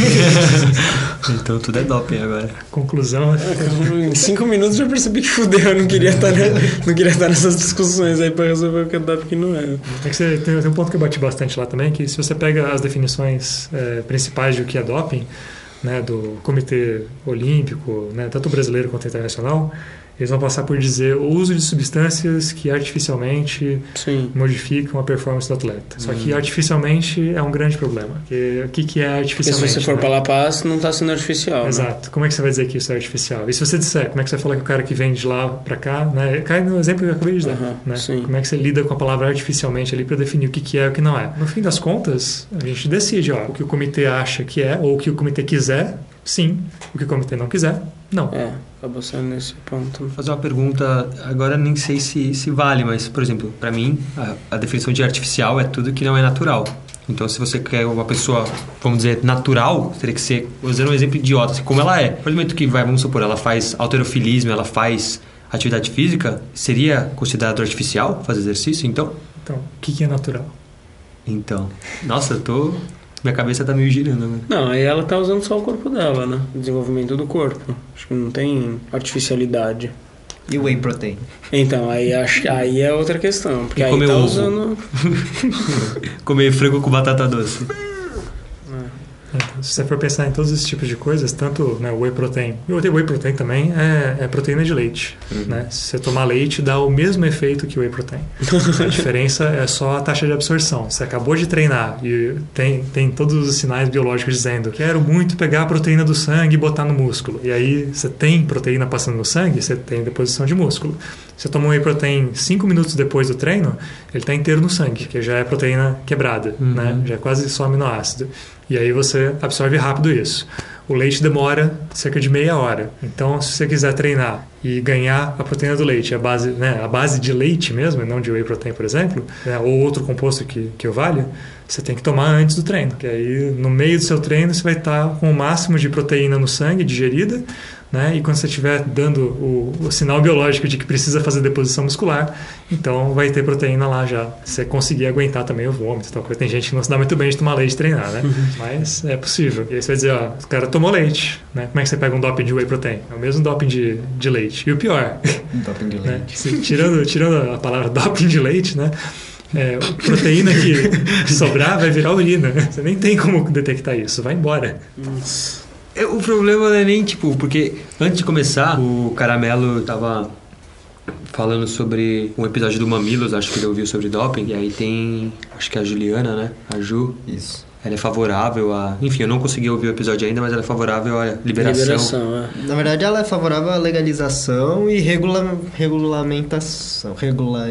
Speaker 1: Então tudo é doping agora.
Speaker 4: Conclusão.
Speaker 3: Em 5 minutos já percebi que fudeu. Eu não queria estar nessas discussões aí pra resolver o que é doping que não é.
Speaker 4: É que tem um ponto que eu bati bastante lá também, que se você pega as definições principais de o que é doping, né, do Comitê Olímpico, né, tanto brasileiro quanto internacional, eles vão passar por dizer o uso de substâncias que artificialmente modificam a performance do atleta. Só que artificialmente é um grande problema. Porque o que é artificialmente?
Speaker 3: Porque se você for
Speaker 4: né?
Speaker 3: para La Paz, não está sendo artificial.
Speaker 4: Exato.
Speaker 3: Né?
Speaker 4: Como é que você vai dizer que isso é artificial? E se você disser, como é que você vai falar que o cara que vem de lá para cá, né, cai no exemplo que eu acabei de dar. Né? Como é que você lida com a palavra artificialmente ali para definir o que é e o que não é? No fim das contas, a gente decide o que o comitê acha que é, ou o que o comitê quiser, sim. O que o comitê não quiser, não.
Speaker 3: Acabou sendo nesse ponto.
Speaker 1: Vou fazer uma pergunta, agora nem sei se vale, mas, por exemplo, para mim, a definição de artificial é tudo que não é natural. Então, se você quer uma pessoa, vamos dizer, natural, teria que ser, usando um exemplo idiota, assim, como ela é. Por exemplo, que vamos supor, ela faz halterofilismo, ela faz atividade física, seria considerado artificial fazer exercício, então?
Speaker 4: Então, o que é natural?
Speaker 1: Então, nossa, minha cabeça tá meio girando, né?
Speaker 3: Não, aí ela tá usando só o corpo dela, né? O desenvolvimento do corpo. Acho que não tem artificialidade.
Speaker 2: E o whey protein?
Speaker 3: Então, aí é outra questão. Porque aí tá usando...
Speaker 1: Comer frango com batata doce.
Speaker 4: Então, se você for pensar em todos esses tipos de coisas, tanto o whey protein, e o whey protein também é proteína de leite. Né? Se você tomar leite, dá o mesmo efeito que o whey protein. A diferença é só a taxa de absorção. Você acabou de treinar e tem todos os sinais biológicos dizendo quero muito pegar a proteína do sangue e botar no músculo. E aí você tem proteína passando no sangue, você tem deposição de músculo. Você toma um whey protein 5 minutos depois do treino, ele está inteiro no sangue, que já é proteína quebrada, né? Já é quase só aminoácido. E aí você absorve rápido isso. O leite demora cerca de meia hora. Então, se você quiser treinar e ganhar a proteína do leite, a base de leite mesmo, não de whey protein, por exemplo, ou outro composto que eu valha, você tem que tomar antes do treino. Que aí, no meio do seu treino, você vai estar com o máximo de proteína no sangue digerida, né? E quando você estiver dando o sinal biológico de que precisa fazer deposição muscular, então vai ter proteína lá já. Se você conseguir aguentar também o vômito e tal. Tem gente que não se dá muito bem de tomar leite e treinar, né? Mas é possível. E aí você vai dizer, ó, o cara tomou leite, né? Como é que você pega um doping de whey protein? É o mesmo doping de leite. E o pior...
Speaker 2: Doping de
Speaker 4: né?
Speaker 2: leite.
Speaker 4: Tirando a palavra doping de leite, né? Proteína que sobrar vai virar urina. Você nem tem como detectar isso. Vai embora.
Speaker 1: O problema não é nem, tipo, porque antes de começar, o Caramelo tava falando sobre um episódio do Mamilos, acho que ele ouviu sobre doping, e aí tem, acho que é a Juliana, né? A Ju.
Speaker 2: Isso.
Speaker 1: Ela é favorável a... Enfim, eu não consegui ouvir o episódio ainda, mas ela é favorável à liberação.
Speaker 2: Na verdade, ela é favorável à legalização e regulamentação.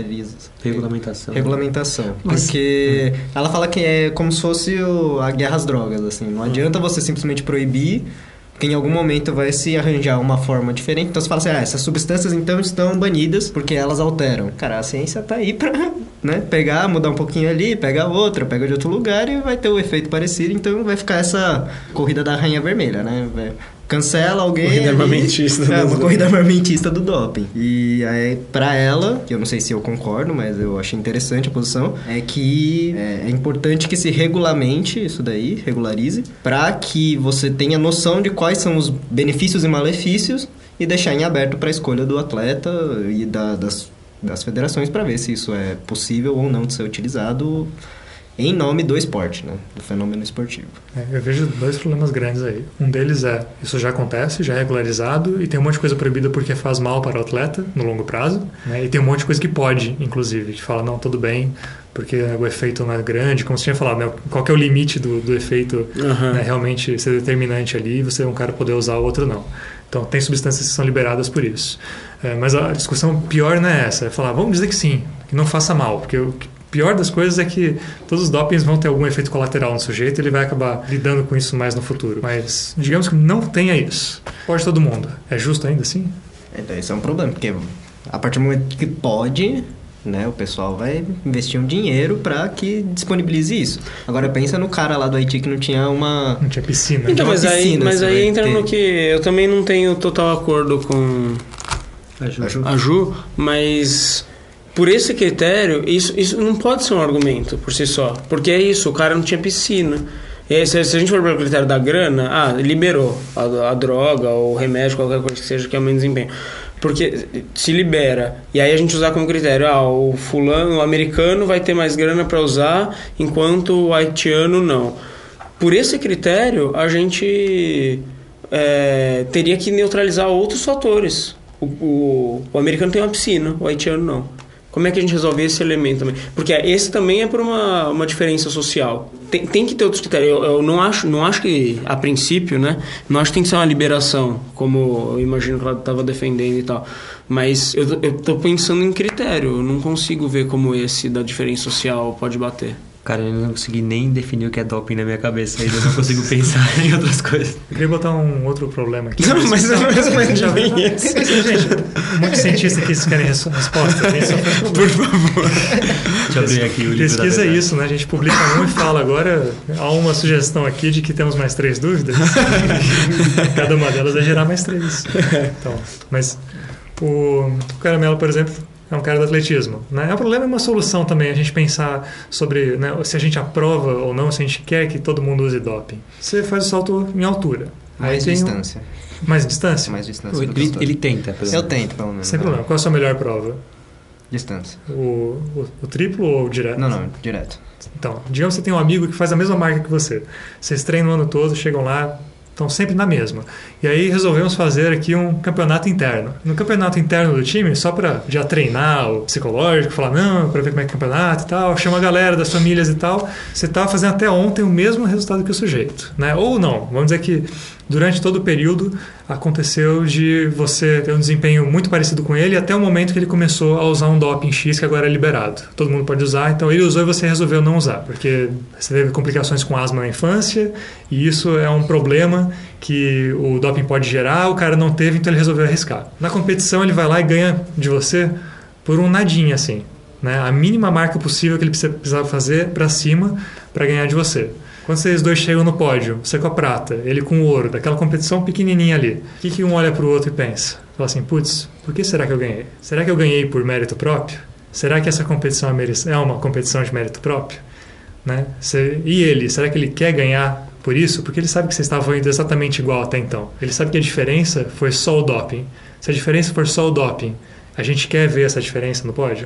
Speaker 2: Regulamentação. Porque ela fala que é como se fosse a guerra às drogas, assim. Não adianta você simplesmente proibir, porque em algum momento vai se arranjar uma forma diferente. Então você fala assim, essas substâncias então estão banidas porque elas alteram. Cara, a ciência tá aí pra, né, pegar, mudar um pouquinho ali, pegar outra, pega de outro lugar e vai ter o efeito parecido. Então vai ficar essa corrida da rainha vermelha, né? Cancela alguém.
Speaker 3: Corrida armamentista.
Speaker 2: Uma corrida armamentista do doping. E aí, pra ela, que eu não sei se eu concordo, mas eu achei interessante a posição, é que é importante que se regulamente isso daí, regularize, pra que você tenha noção de quais são os benefícios e malefícios e deixar em aberto pra escolha do atleta e das federações pra ver se isso é possível ou não de ser utilizado em nome do esporte, né? Do fenômeno esportivo.
Speaker 4: Eu vejo dois problemas grandes aí. Um deles é, isso já acontece, já é regularizado, e tem um monte de coisa proibida porque faz mal para o atleta no longo prazo, né? E tem um monte de coisa que pode, inclusive, que fala, não, tudo bem, porque o efeito não é grande, como você tinha falado, né? Qual que é o limite do efeito né, realmente ser determinante ali, você é um cara poder usar, o outro não. Então, tem substâncias que são liberadas por isso. Mas a discussão pior não é essa, é falar, vamos dizer que sim, que não faça mal, porque o pior das coisas é que todos os dopings vão ter algum efeito colateral no sujeito e ele vai acabar lidando com isso mais no futuro. Mas digamos que não tenha isso. Pode todo mundo. É justo ainda assim?
Speaker 2: Então, esse é um problema, porque a partir do momento que pode, né, o pessoal vai investir um dinheiro para que disponibilize isso. Agora pensa no cara lá do Haiti que não tinha
Speaker 4: piscina.
Speaker 3: Então, mas
Speaker 2: piscina,
Speaker 3: aí entra no que eu também não tenho total acordo com a Ju, mas... Por esse critério, isso não pode ser um argumento por si só. Porque é isso, o cara não tinha piscina. E aí, se a gente for pelo critério da grana, liberou a droga ou o remédio, qualquer coisa que seja que aumente o desempenho. Porque se libera, e aí a gente usar como critério, o fulano, o americano vai ter mais grana para usar, enquanto o haitiano não. Por esse critério, a gente teria que neutralizar outros fatores. O americano tem uma piscina, o haitiano não. Como é que a gente resolve esse elemento também? Porque esse também é por uma diferença social. Tem que ter outros critérios. Eu não acho que, a princípio, né? Não acho que tem que ser uma liberação, como eu imagino que ela estava defendendo e tal. Mas eu tô pensando em critério. Eu não consigo ver como esse da diferença social pode bater.
Speaker 1: Cara, eu não consegui nem definir o que é doping na minha cabeça ainda, eu não consigo pensar em outras coisas.
Speaker 4: Eu queria botar um outro problema aqui.
Speaker 3: Não, mas já vem esse.
Speaker 4: Gente, muitos cientistas aqui querem resposta. Por favor.
Speaker 1: Deixa eu abrir aqui o livro.
Speaker 4: Pesquisa isso, né? A gente publica um e fala. Agora há uma sugestão aqui de que temos mais 3 dúvidas. Cada uma delas vai gerar mais 3. Então, mas o Caramelo, por exemplo, é um cara do atletismo, né? O problema é uma solução também, a gente pensar sobre, né, se a gente aprova ou não, se a gente quer que todo mundo use doping. Você faz o salto em altura.
Speaker 2: Mais distância.
Speaker 4: Mais distância?
Speaker 2: Mais distância.
Speaker 1: Ele tenta, por exemplo.
Speaker 2: Eu tento, pelo menos.
Speaker 4: Sem problema. Qual é a sua melhor prova?
Speaker 2: Distância.
Speaker 4: O triplo ou o direto?
Speaker 2: Não, direto.
Speaker 4: Então, digamos que você tem um amigo que faz a mesma marca que você. Vocês treinam o ano todo, chegam lá, estão sempre na mesma. E aí resolvemos fazer aqui um campeonato interno. No campeonato interno do time, só para já treinar o psicológico, falar não, para ver como é que é o campeonato e tal, chama a galera das famílias e tal, você estava fazendo até ontem o mesmo resultado que o sujeito, né? Ou não, vamos dizer que durante todo o período aconteceu de você ter um desempenho muito parecido com ele até o momento que ele começou a usar um doping X que agora é liberado. Todo mundo pode usar, então ele usou e você resolveu não usar, porque você teve complicações com asma na infância e isso é um problema que o doping pode gerar, o cara não teve, então ele resolveu arriscar. Na competição ele vai lá e ganha de você por um nadinha assim, né? A mínima marca possível que ele precisava fazer para cima para ganhar de você. Quando vocês dois chegam no pódio, você com a prata, ele com o ouro, daquela competição pequenininha ali, o que um olha pro outro e pensa? Fala assim, putz, por que será que eu ganhei? Será que eu ganhei por mérito próprio? Será que essa competição é uma competição de mérito próprio? Né? E ele, será que ele quer ganhar por isso? Porque ele sabe que vocês estavam indo exatamente igual até então. Ele sabe que a diferença foi só o doping. Se a diferença for só o doping, a gente quer ver essa diferença no pódio?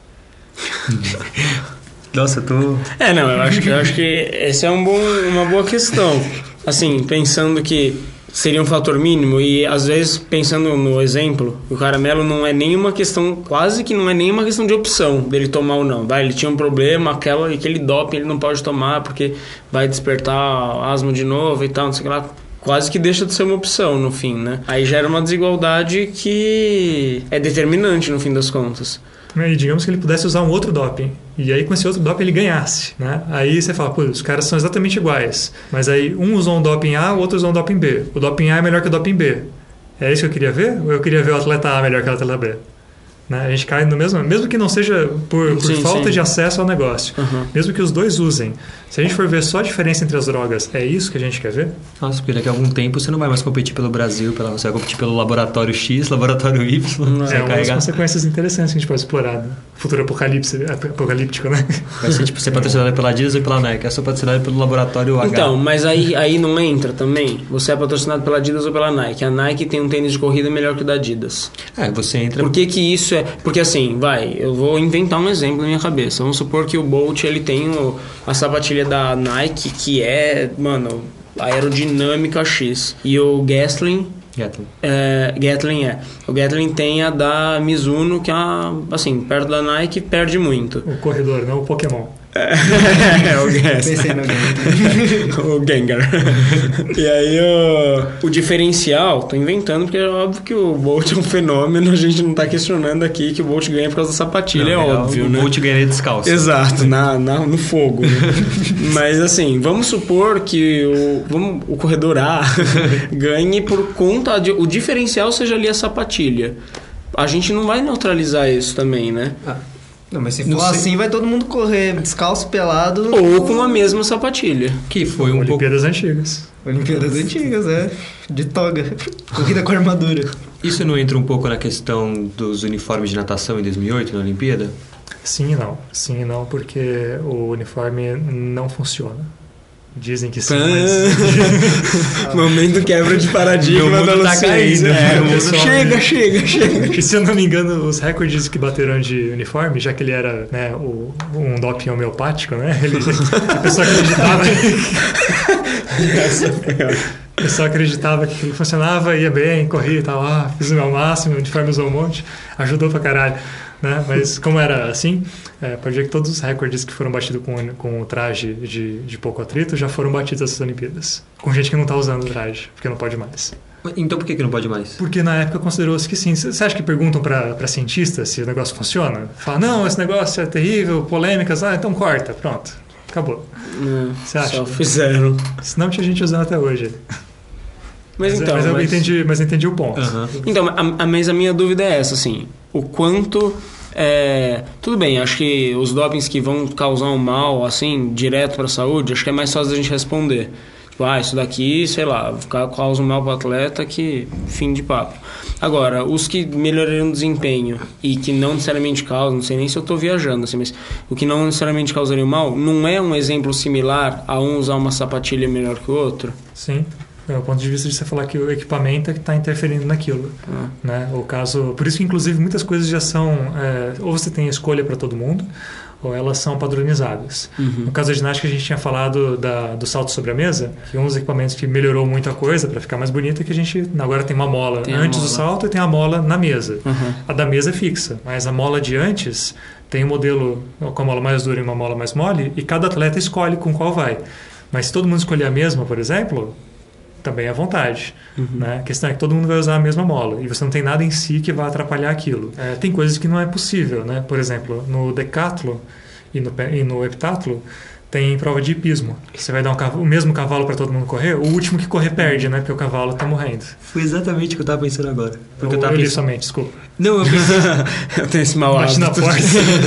Speaker 1: Nossa, eu tô...
Speaker 3: Não, eu acho que essa é uma boa questão. Assim, pensando que seria um fator mínimo e às vezes pensando no exemplo, o caramelo não é nenhuma questão, quase que não é nenhuma questão de opção dele tomar ou não. Ele tinha um problema, aquele doping ele não pode tomar porque vai despertar asma de novo e tal, não sei o que lá. Quase que deixa de ser uma opção no fim, né? Aí gera uma desigualdade que é determinante no fim das contas.
Speaker 4: E digamos que ele pudesse usar um outro doping. E aí com esse outro doping ele ganhasse, né? Aí você fala, pô, os caras são exatamente iguais. Mas aí um usou um doping A, o outro usou um doping B. O doping A é melhor que o doping B. É isso que eu queria ver? Ou eu queria ver o atleta A melhor que o atleta B? Né? A gente cai no mesmo que não seja por falta de acesso ao negócio. Mesmo que os dois usem. Se a gente for ver só a diferença entre as drogas, é isso que a gente quer ver?
Speaker 1: Nossa, porque daqui a algum tempo você não vai mais competir pelo Brasil, você vai competir pelo laboratório X, laboratório Y.
Speaker 4: Uma das consequências interessantes que a gente pode explorar. Né? Futuro apocalíptico, né?
Speaker 1: Vai ser tipo ser patrocinado pela Adidas ou pela Nike. Eu sou patrocinado pelo laboratório H.
Speaker 3: Então, mas aí não entra também? Você é patrocinado pela Adidas ou pela Nike? A Nike tem um tênis de corrida melhor que o da Adidas.
Speaker 1: Você entra...
Speaker 3: Por que isso é... Porque assim, eu vou inventar um exemplo na minha cabeça. Vamos supor que o Bolt, ele tem a sapatilha da Nike, que é, mano, aerodinâmica X. E o Gatlin o Gatlin tem a da Mizuno, que é, assim, perto da Nike, perde muito.
Speaker 4: O corredor, não o Pokémon.
Speaker 3: O Pensei no o Gengar. E aí o diferencial, tô inventando porque é óbvio que o Bolt é um fenômeno, a gente não tá questionando aqui que o Bolt ganha por causa da sapatilha,
Speaker 1: não,
Speaker 3: é óbvio, né?
Speaker 1: O Bolt ganha descalço.
Speaker 3: Exato, no fogo, né? Mas assim, vamos supor que o corredor A ganhe por conta o diferencial seja ali a sapatilha. A gente não vai neutralizar isso também, né?
Speaker 2: Não, mas se for assim, vai todo mundo correr descalço, pelado...
Speaker 3: Ou com a mesma sapatilha.
Speaker 1: Que foi um
Speaker 4: Olimpíadas antigas.
Speaker 2: Olimpíadas antigas, de toga. Corrida com armadura.
Speaker 1: Isso não entra um pouco na questão dos uniformes de natação em 2008, na Olimpíada?
Speaker 4: Sim e não. Sim e não, porque o uniforme não funciona. Dizem que sim, mas...
Speaker 3: Momento quebra de paradigma da Luciência. Chega.
Speaker 4: E se eu não me engano, os recordes que bateram de uniforme, já que ele era, né, um doping homeopático, né? A pessoa acreditava... A pessoa acreditava que ele funcionava, ia bem, corria e tal. Fiz o meu máximo, o uniforme usou um monte, ajudou pra caralho. Né? Mas como era assim, pode ver que todos os recordes que foram batidos com o traje de pouco atrito já foram batidos nessas Olimpíadas. Com gente que não está usando o traje, porque não pode mais.
Speaker 1: Então por que não pode mais?
Speaker 4: Porque na época considerou-se que sim. Você acha que perguntam para cientistas se o negócio funciona? Fala, não, esse negócio é terrível, polêmicas, então corta, pronto, acabou. Você acha?
Speaker 3: Só fizeram.
Speaker 4: Senão tinha gente usando até hoje. Mas eu entendi o ponto.
Speaker 3: Então, mas a minha dúvida é essa, assim, o quanto... tudo bem, acho que os dopings que vão causar um mal, assim, direto para a saúde, acho que é mais fácil a gente responder. Tipo, isso daqui, sei lá, causa um mal para o atleta, que fim de papo. Agora, os que melhorariam o desempenho e que não necessariamente causam, não sei nem se eu estou viajando, assim, mas o que não necessariamente causaria mal, não é um exemplo similar a um usar uma sapatilha melhor que o outro?
Speaker 4: Sim. É o ponto de vista de você falar que o equipamento é que está interferindo naquilo. Né? O caso, por isso que, inclusive, muitas coisas já são... ou você tem escolha para todo mundo, ou elas são padronizadas. No caso da ginástica, a gente tinha falado do salto sobre a mesa, que um dos equipamentos que melhorou muita coisa para ficar mais bonito é que a gente agora tem uma mola antes do salto e tem a mola na mesa. A da mesa é fixa, mas a mola de antes tem um modelo com a mola mais dura e uma mola mais mole, e cada atleta escolhe com qual vai. Mas se todo mundo escolher a mesma, por exemplo... também à vontade. Né? A questão é que todo mundo vai usar a mesma mola e você não tem nada em si que vai atrapalhar aquilo. Tem coisas que não é possível. Né? Por exemplo, no decatlo e no heptatlo tem prova de hipismo. Você vai dar o mesmo cavalo para todo mundo correr, o último que correr perde, né? Porque o cavalo tá morrendo.
Speaker 1: Foi exatamente o que eu tava pensando agora. Porque
Speaker 4: eu li somente, desculpa.
Speaker 1: Não, eu pensei...
Speaker 3: Eu tenho esse mau
Speaker 4: Bate na
Speaker 3: hábito.
Speaker 4: porta.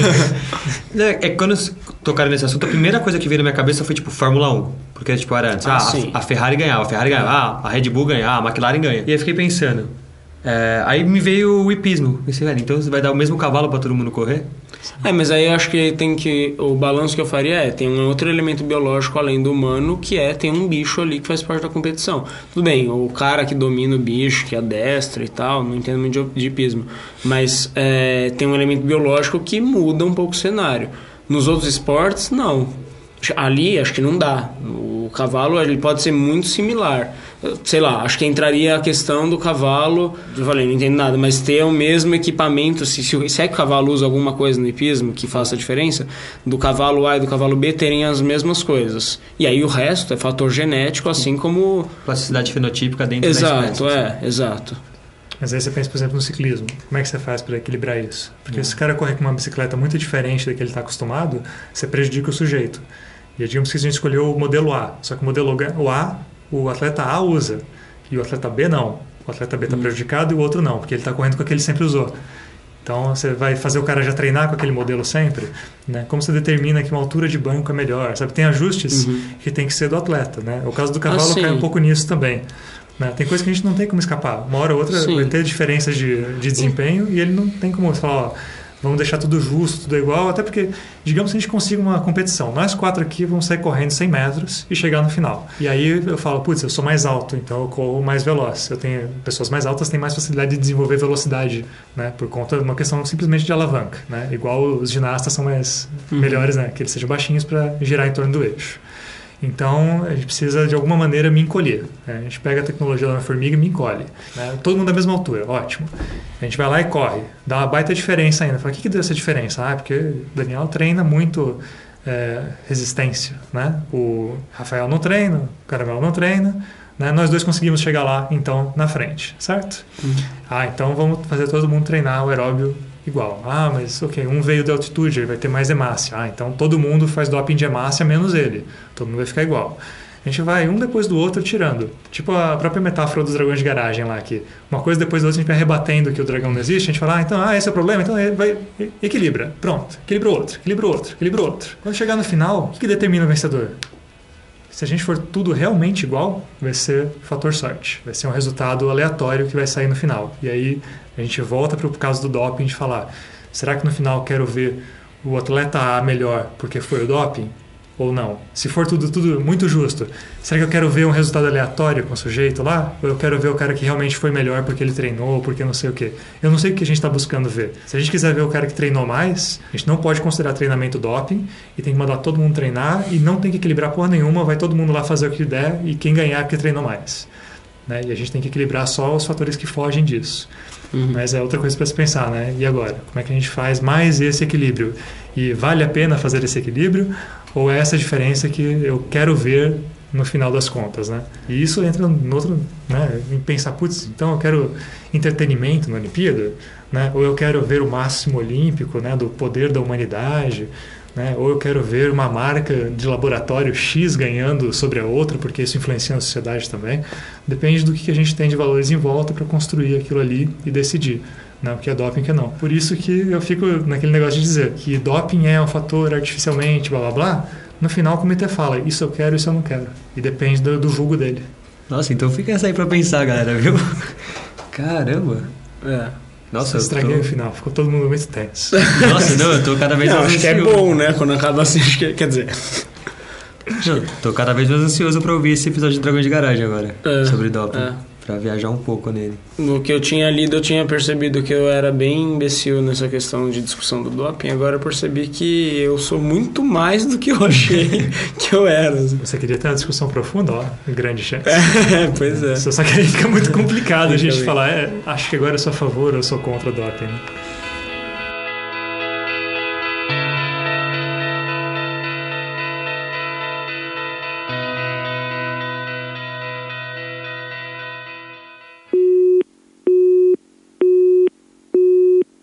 Speaker 1: É que quando tocaram nesse assunto, a primeira coisa que veio na minha cabeça foi tipo Fórmula 1. Porque tipo, era antes,
Speaker 3: sim.
Speaker 1: a Ferrari ganhava, a Red Bull ganhava, a McLaren ganha. E aí eu fiquei pensando. Aí me veio o hipismo. Eu pensei, velho, então você vai dar o mesmo cavalo pra todo mundo correr?
Speaker 3: Mas aí eu acho que o balanço que eu faria tem um outro elemento biológico além do humano, que tem um bicho ali que faz parte da competição. Tudo bem, o cara que domina o bicho, que adestra e tal, não entendo muito de hipismo, mas tem um elemento biológico que muda um pouco o cenário. Nos outros esportes, não. Ali, acho que não dá. O cavalo, ele pode ser muito similar. Sei lá, acho que entraria a questão do cavalo... Eu falei, não entendo nada, mas ter o mesmo equipamento... Se é que o cavalo usa alguma coisa no hipismo que faça a diferença, do cavalo A e do cavalo B terem as mesmas coisas. E aí o resto é fator genético, assim como...
Speaker 1: Plasticidade fenotípica dentro da
Speaker 3: Exato,
Speaker 1: espécie.
Speaker 3: exato.
Speaker 4: Mas aí você pensa, por exemplo, no ciclismo. Como é que você faz para equilibrar isso? Porque se o cara correr com uma bicicleta muito diferente da que ele está acostumado, você prejudica o sujeito. E digamos que a gente escolheu o modelo A. Só que o modelo A, o atleta A usa. E o atleta B não. O atleta B está prejudicado e o outro não, porque ele está correndo com o que ele sempre usou. Então você vai fazer o cara já treinar com aquele modelo sempre, né? Como você determina que uma altura de banco é melhor, sabe? Tem ajustes que tem que ser do atleta, né? O caso do cavalo cai um pouco nisso também. Né? Tem coisa que a gente não tem como escapar. Uma hora ou outra vai ter diferenças de desempenho e ele não tem como falar, ó, vamos deixar tudo justo, tudo igual, até porque, digamos que a gente consiga uma competição. Nós 4 aqui vamos sair correndo 100 metros e chegar no final. E aí eu falo, putz, eu sou mais alto, então eu corro mais veloz. Pessoas mais altas têm mais facilidade de desenvolver velocidade, né? Por conta de uma questão simplesmente de alavanca, né? Igual os ginastas são mais melhores, né? Que eles sejam baixinhos para girar em torno do eixo. Então, a gente precisa, de alguma maneira, me encolher. Né? A gente pega a tecnologia lá na formiga e me encolhe. Né? Todo mundo da mesma altura, ótimo. A gente vai lá e corre. Dá uma baita diferença ainda. Fala, o que deu essa diferença? Porque o Daniel treina muito resistência. Né? O Rafael não treina, o Caramelo não treina. Né? Nós dois conseguimos chegar lá, então, na frente. Certo? Então vamos fazer todo mundo treinar o aeróbio igual. Mas ok, um veio de altitude, ele vai ter mais hemácia. Então todo mundo faz doping de hemácia menos ele. Todo mundo vai ficar igual. A gente vai um depois do outro tirando. Tipo a própria metáfora dos dragões de garagem lá aqui. Uma coisa depois da outra a gente vai rebatendo que o dragão não existe. A gente fala, esse é o problema, então ele vai... Equilibra. Pronto. Equilibra o outro. Equilibra o outro. Equilibra o outro. Quando chegar no final, o que determina o vencedor? Se a gente for tudo realmente igual, vai ser fator sorte. Vai ser um resultado aleatório que vai sair no final. E aí a gente volta para o caso do doping de falar, será que no final eu quero ver o atleta A melhor porque foi o doping? Ou não? Se for tudo muito justo, será que eu quero ver um resultado aleatório com o sujeito lá? Ou eu quero ver o cara que realmente foi melhor porque ele treinou, porque não sei o quê? Eu não sei o que a gente está buscando ver. Se a gente quiser ver o cara que treinou mais, a gente não pode considerar treinamento doping e tem que mandar todo mundo treinar e não tem que equilibrar porra nenhuma, vai todo mundo lá fazer o que der e quem ganhar é porque treinou mais. Né? E a gente tem que equilibrar só os fatores que fogem disso. Mas é outra coisa para se pensar, né? E agora? Como é que a gente faz mais esse equilíbrio? E vale a pena fazer esse equilíbrio? Ou é essa diferença que eu quero ver no final das contas, né? E isso entra no outro, né? Em pensar, putz, então eu quero entretenimento na Olimpíada, né? Ou eu quero ver o máximo olímpico, né? Do poder da humanidade, né? Ou eu quero ver uma marca de laboratório X ganhando sobre a outra, porque isso influencia na sociedade também. Depende do que a gente tem de valores em volta para construir aquilo ali e decidir. Não, o que é doping e o que não. Por isso que eu fico naquele negócio de dizer que doping é um fator artificialmente, blá blá blá. No final o comitê fala, isso eu quero, isso eu não quero. E depende do julgo dele.
Speaker 1: Nossa, então fica essa aí pra pensar, galera, viu? Caramba. Nossa,
Speaker 4: eu estraguei o final, ficou todo mundo muito tenso.
Speaker 1: Nossa, não, eu tô cada vez mais
Speaker 3: acho
Speaker 1: ansioso.
Speaker 3: que é bom, né? Quando acaba assim, acho que quer dizer...
Speaker 1: Não, tô cada vez mais ansioso pra ouvir esse episódio de Dragões de Garagem agora. Sobre doping. Pra viajar um pouco nele.
Speaker 3: No que eu tinha lido, eu tinha percebido que eu era bem imbecil nessa questão de discussão do doping. Agora eu percebi que eu sou muito mais do que eu achei que eu era.
Speaker 4: Você queria ter uma discussão profunda? Ó, grande chance.
Speaker 3: Pois é.
Speaker 4: Só que aí fica muito complicado a gente falar, acho que agora eu sou a favor ou eu sou contra o doping.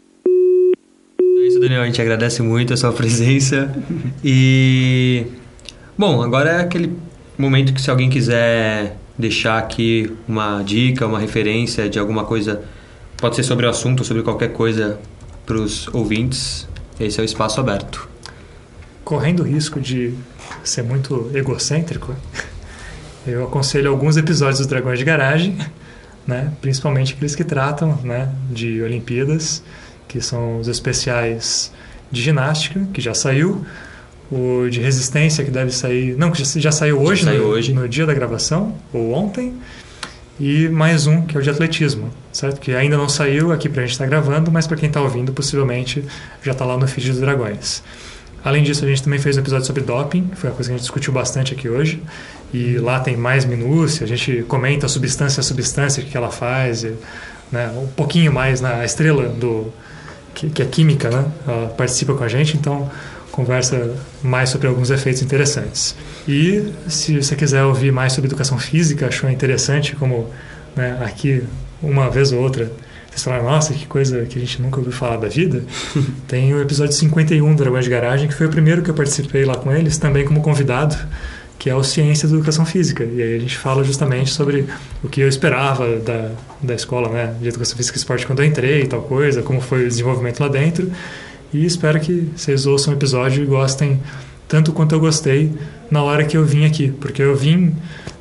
Speaker 1: Daniel, a gente agradece muito a sua presença e Bom, agora é aquele momento que se alguém quiser deixar aqui uma dica, uma referência de alguma coisa, pode ser sobre o assunto, sobre qualquer coisa para os ouvintes, esse é o espaço aberto.
Speaker 4: Correndo o risco de ser muito egocêntrico, eu aconselho alguns episódios dos Dragões de Garagem, né? Principalmente aqueles que tratam, né, de Olimpíadas, que são os especiais de ginástica, que já saiu, o de resistência, que deve sair... Não, que já saiu hoje, no dia da gravação, ou ontem, e mais um, que é o de atletismo, certo? Que ainda não saiu aqui pra gente estar gravando, mas para quem está ouvindo, possivelmente já está lá no feed dos Dragões. Além disso, a gente também fez um episódio sobre doping, que foi uma coisa que a gente discutiu bastante aqui hoje, e lá tem mais minúcia, a gente comenta substância a substância, o que ela faz, e, né, um pouquinho mais na estrela que é química, né? Ela participa com a gente, então conversa mais sobre alguns efeitos interessantes. E se você quiser ouvir mais sobre educação física, achou interessante, como, né, aqui uma vez ou outra vocês falaram, nossa, que coisa que a gente nunca ouviu falar da vida, tem o episódio 51 do Dragões de Garagem, que foi o primeiro que eu participei lá com eles, também como convidado, que é o Ciência da Educação Física. E aí a gente fala justamente sobre o que eu esperava da escola, né, de Educação Física e Esporte quando eu entrei e tal coisa, como foi o desenvolvimento lá dentro. E espero que vocês ouçam o episódio e gostem tanto quanto eu gostei na hora que eu vim aqui. Porque eu vim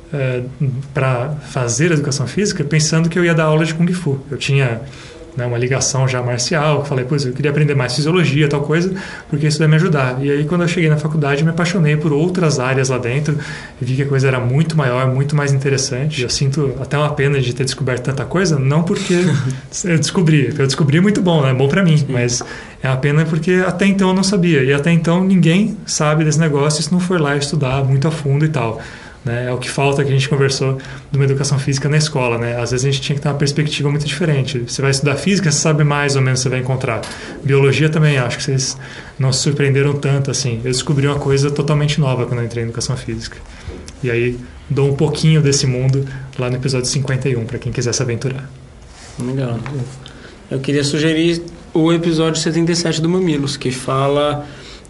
Speaker 4: para fazer Educação Física pensando que eu ia dar aula de Kung Fu. Eu tinha, né, uma ligação já marcial, falei, pois eu queria aprender mais fisiologia, tal coisa, porque isso vai me ajudar. E aí quando eu cheguei na faculdade, me apaixonei por outras áreas lá dentro, e vi que a coisa era muito maior, muito mais interessante. Eu sinto até uma pena de ter descoberto tanta coisa, não porque eu descobri muito bom, é bom para mim, mas é uma pena porque até então eu não sabia, e até então ninguém sabe desse negócio se não for lá estudar muito a fundo e tal. Né? É o que falta, que a gente conversou de uma educação física na escola, né? Às vezes a gente tinha que ter uma perspectiva muito diferente. Você vai estudar física, você sabe mais ou menos o que você vai encontrar. Biologia também, acho que vocês não se surpreenderam tanto assim. Eu descobri uma coisa totalmente nova quando eu entrei em educação física. E aí dou um pouquinho desse mundo lá no episódio 51, para quem quiser se aventurar.
Speaker 3: Legal. Eu queria sugerir o episódio 77 do Mamilos, que fala...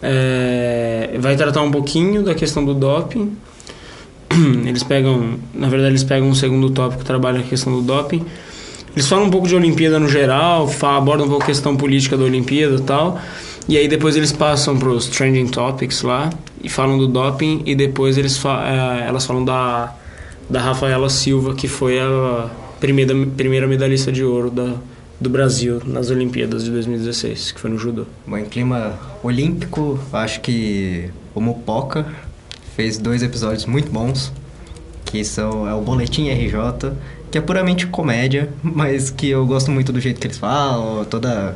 Speaker 3: vai tratar um pouquinho da questão do doping. Eles pegam um segundo tópico que trabalha a questão do doping. Eles falam um pouco de Olimpíada no geral, abordam um pouco a questão política da Olimpíada e tal. E aí depois eles passam para os trending topics lá e falam do doping. E depois elas falam da Rafaela Silva, que foi a primeira medalhista de ouro do Brasil nas Olimpíadas de 2016, que foi no judô.
Speaker 2: Bom, em clima olímpico, acho que o Mupoca fez 2 episódios muito bons, que é o Boletim RJ, que é puramente comédia, mas que eu gosto muito do jeito que eles falam, toda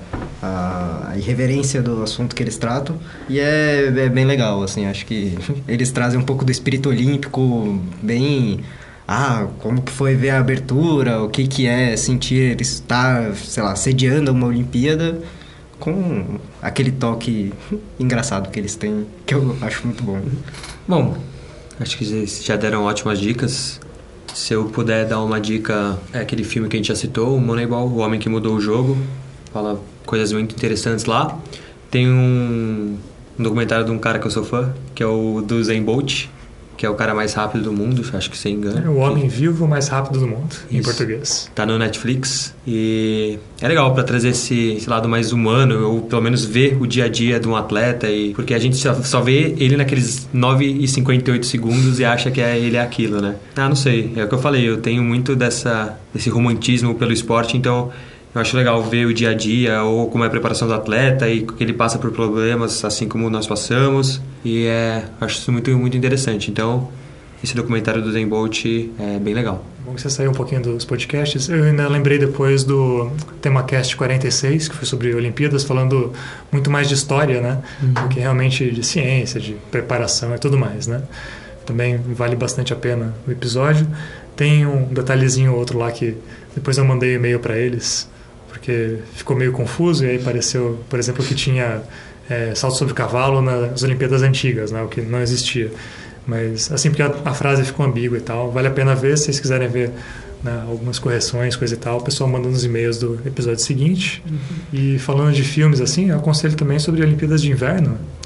Speaker 2: a irreverência do assunto que eles tratam, e é bem legal, assim, acho que eles trazem um pouco do espírito olímpico, bem... como que foi ver a abertura, o que é sentir estar, sei lá, sediando uma Olimpíada, com aquele toque engraçado que eles têm, que eu acho muito bom.
Speaker 1: Bom, acho que vocês já deram ótimas dicas. Se eu puder dar uma dica, é aquele filme que a gente já citou, o Moneyball, O Homem que Mudou o Jogo. Fala coisas muito interessantes lá. Tem um documentário de um cara que eu sou fã, que é o do Usain Bolt, que é o cara mais rápido do mundo, acho que sem engano.
Speaker 4: É o homem vivo mais rápido do mundo, em português.
Speaker 1: Tá no Netflix e é legal pra trazer esse lado mais humano, ou pelo menos ver o dia a dia de um atleta, porque a gente só vê ele naqueles 9:58 segundos e acha que ele é aquilo, né? Não sei, é o que eu falei, eu tenho muito desse romantismo pelo esporte, então eu acho legal ver o dia a dia, ou como é a preparação do atleta e que ele passa por problemas assim como nós passamos. E acho isso muito, muito interessante. Então, esse documentário do Usain Bolt é bem legal.
Speaker 4: Bom que você saiu um pouquinho dos podcasts. Eu ainda lembrei depois do TemaCast 46, que foi sobre Olimpíadas, falando muito mais de história, né? Do que realmente de ciência, de preparação e tudo mais, né? Também vale bastante a pena o episódio. Tem um detalhezinho ou outro lá que depois eu mandei e-mail para eles, porque ficou meio confuso, e aí pareceu, por exemplo, que tinha salto sobre cavalo nas Olimpíadas antigas, né, o que não existia. Mas, assim, porque a frase ficou ambígua e tal, vale a pena ver, se vocês quiserem ver, né, algumas correções, coisa e tal, o pessoal manda nos e-mails do episódio seguinte. E falando de filmes, assim, eu aconselho também sobre Olimpíadas de Inverno,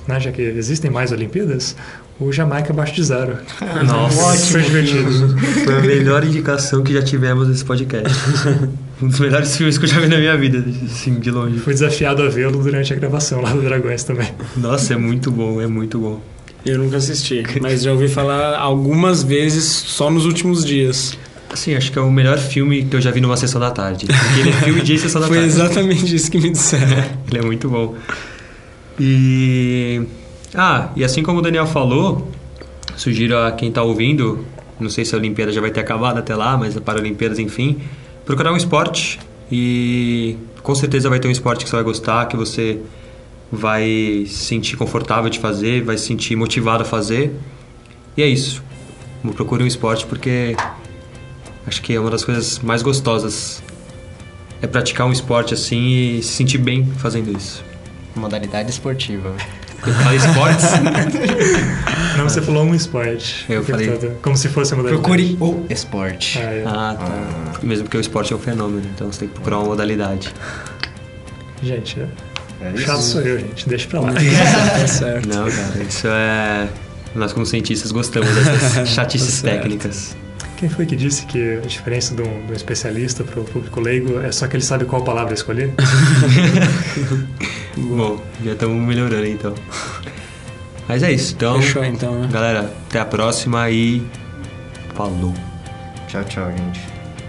Speaker 4: né, já que existem mais Olimpíadas, o Jamaica abaixo de zero.
Speaker 1: Nossa,
Speaker 4: super divertido.
Speaker 1: Foi a melhor indicação que já tivemos nesse podcast. Um dos melhores filmes que eu já vi na minha vida, assim, de longe.
Speaker 4: Fui desafiado a vê-lo durante a gravação lá do Dragões também.
Speaker 1: Nossa, é muito bom, é muito bom.
Speaker 3: Eu nunca assisti, mas já ouvi falar algumas vezes só nos últimos dias.
Speaker 1: Assim, acho que é o melhor filme que eu já vi numa sessão da tarde. Porque ele é filme de sessão da
Speaker 3: Foi
Speaker 1: tarde.
Speaker 3: exatamente isso que me disseram.
Speaker 1: Ele é muito bom. E assim como o Daniel falou, sugiro a quem está ouvindo, não sei se a Olimpíada já vai ter acabado até lá, mas para Olimpíadas, enfim, procurar um esporte e com certeza vai ter um esporte que você vai gostar, que você vai se sentir confortável de fazer, vai se sentir motivado a fazer. E é isso. Procure um esporte porque acho que é uma das coisas mais gostosas. É praticar um esporte assim e se sentir bem fazendo isso.
Speaker 2: Modalidade esportiva.
Speaker 1: Eu falei esportes?
Speaker 4: Não, você falou um esporte.
Speaker 1: Eu falei.
Speaker 4: Como se fosse uma modalidade.
Speaker 2: Procure o esporte.
Speaker 1: Tá. Mesmo porque o esporte é um fenômeno, então você tem que procurar uma modalidade.
Speaker 4: Gente, chato sou eu, gente. Deixa pra lá.
Speaker 3: Tá certo.
Speaker 1: Não, cara, isso é... Nós como cientistas gostamos dessas chatices técnicas.
Speaker 4: Quem foi que disse que a diferença de um especialista para o público leigo é só que ele sabe qual palavra escolher?
Speaker 1: Bom, já estamos melhorando então. Mas é isso, então...
Speaker 3: Fechou então, né?
Speaker 1: Galera, até a próxima e... Falou!
Speaker 2: Tchau, tchau, gente.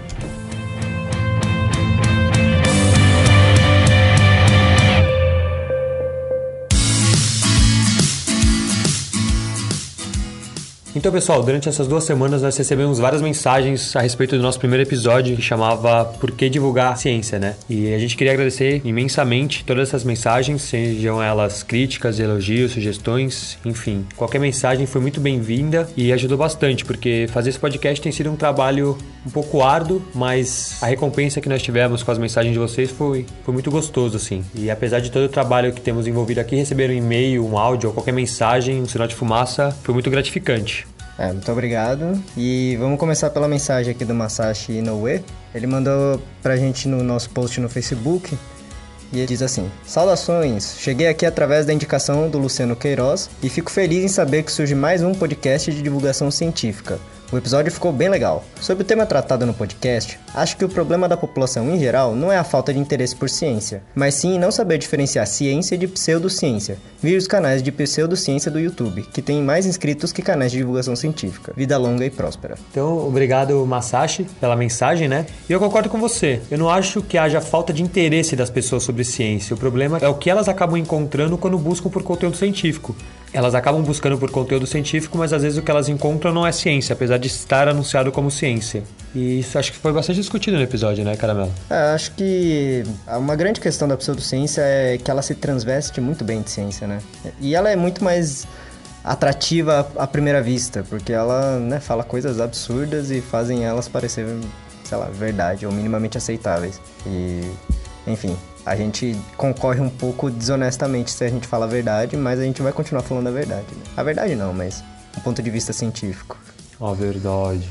Speaker 1: Então, pessoal, durante essas 2 semanas nós recebemos várias mensagens a respeito do nosso primeiro episódio que chamava Por que divulgar ciência, né? E a gente queria agradecer imensamente todas essas mensagens, sejam elas críticas, elogios, sugestões, enfim. Qualquer mensagem foi muito bem-vinda e ajudou bastante, porque fazer esse podcast tem sido um trabalho um pouco árduo, mas a recompensa que nós tivemos com as mensagens de vocês foi muito gostoso, assim. E apesar de todo o trabalho que temos envolvido aqui, receber um e-mail, um áudio ou qualquer mensagem, um sinal de fumaça, foi muito gratificante.
Speaker 2: Muito obrigado. E vamos começar pela mensagem aqui do Masashi Inoue. Ele mandou pra gente no nosso post no Facebook. E ele diz assim: saudações, cheguei aqui através da indicação do Luciano Queiroz e fico feliz em saber que surge mais um podcast de divulgação científica. O episódio ficou bem legal. Sobre o tema tratado no podcast, acho que o problema da população em geral não é a falta de interesse por ciência, mas sim não saber diferenciar ciência de pseudociência. Vi os canais de pseudociência do YouTube, que têm mais inscritos que canais de divulgação científica. Vida longa e próspera.
Speaker 1: Então, obrigado, Masashi, pela mensagem, né? E eu concordo com você. Eu não acho que haja falta de interesse das pessoas sobre ciência. O problema é o que elas acabam encontrando quando buscam por conteúdo científico. Elas acabam buscando por conteúdo científico, mas às vezes o que elas encontram não é ciência, apesar de estar anunciado como ciência. E isso acho que foi bastante discutido no episódio, né, Caramelo?
Speaker 2: Acho que uma grande questão da pseudociência é que ela se transveste muito bem de ciência, né? E ela é muito mais atrativa à primeira vista, porque ela, né, fala coisas absurdas e fazem elas parecerem, sei lá, verdade ou minimamente aceitáveis. E, enfim, a gente concorre um pouco desonestamente se a gente fala a verdade, mas a gente vai continuar falando a verdade. Né? A verdade não, mas um ponto de vista científico.
Speaker 1: A verdade.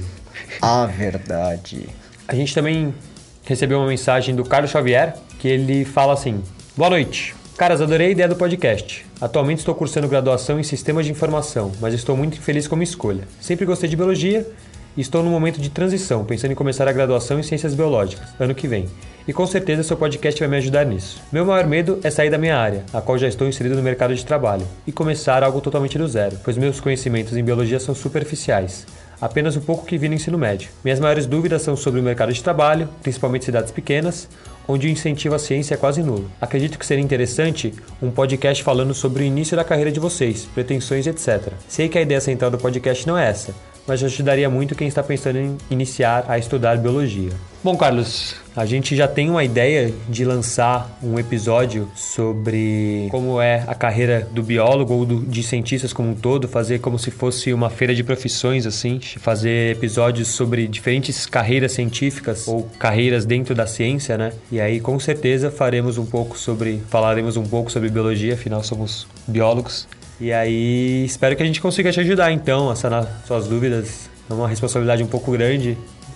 Speaker 2: A verdade.
Speaker 1: A gente também recebeu uma mensagem do Carlos Xavier, que ele fala assim: boa noite. Caras, adorei a ideia do podcast. Atualmente estou cursando graduação em Sistemas de Informação, mas estou muito infeliz com a minha escolha. Sempre gostei de Biologia e estou num momento de transição, pensando em começar a graduação em Ciências Biológicas, ano que vem. E com certeza seu podcast vai me ajudar nisso. Meu maior medo é sair da minha área, a qual já estou inserido no mercado de trabalho, e começar algo totalmente do zero, pois meus conhecimentos em Biologia são superficiais. Apenas o pouco que vi no ensino médio. Minhas maiores dúvidas são sobre o mercado de trabalho, principalmente cidades pequenas, onde o incentivo à ciência é quase nulo. Acredito que seria interessante um podcast falando sobre o início da carreira de vocês, pretensões, etc. Sei que a ideia central do podcast não é essa, mas ajudaria muito quem está pensando em iniciar a estudar biologia. Bom, Carlos, a gente já tem uma ideia de lançar um episódio sobre como é a carreira do biólogo ou de cientistas como um todo, fazer como se fosse uma feira de profissões, assim, fazer episódios sobre diferentes carreiras científicas ou carreiras dentro da ciência, né? E aí, com certeza, falaremos um pouco sobre biologia, afinal somos biólogos. E aí, espero que a gente consiga te ajudar, então, a sanar suas dúvidas. É uma responsabilidade um pouco grande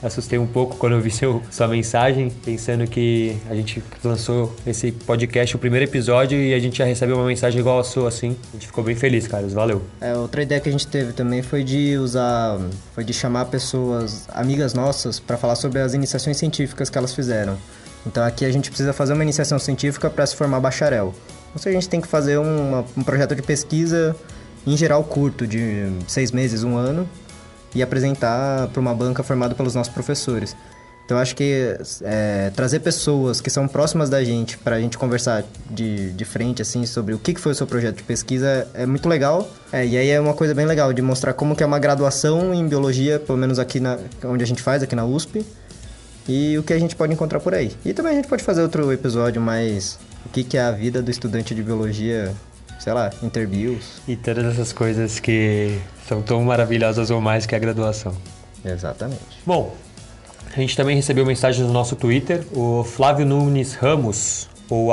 Speaker 1: assustei um pouco quando eu vi sua mensagem, pensando que a gente lançou esse podcast, o primeiro episódio, e a gente já recebeu uma mensagem igual a sua, assim. A gente ficou bem feliz, Carlos. Valeu.
Speaker 2: Outra ideia que a gente teve também foi de chamar pessoas, amigas nossas, para falar sobre as iniciações científicas que elas fizeram. Então aqui a gente precisa fazer uma iniciação científica para se formar bacharel. Ou seja, a gente tem que fazer um projeto de pesquisa, em geral curto, de 6 meses, 1 ano, e apresentar para uma banca formada pelos nossos professores. Então, acho que trazer pessoas que são próximas da gente para a gente conversar de frente, assim, sobre o que foi o seu projeto de pesquisa é muito legal. E aí é uma coisa bem legal de mostrar como que é uma graduação em biologia, pelo menos aqui onde a gente faz, aqui na USP, e o que a gente pode encontrar por aí. E também a gente pode fazer outro episódio mais o que é a vida do estudante de biologia, sei lá, interviews.
Speaker 1: E todas essas coisas que são tão maravilhosas ou mais que a graduação.
Speaker 2: Exatamente.
Speaker 1: Bom, a gente também recebeu mensagens no nosso Twitter. O Flávio Nunes Ramos, ou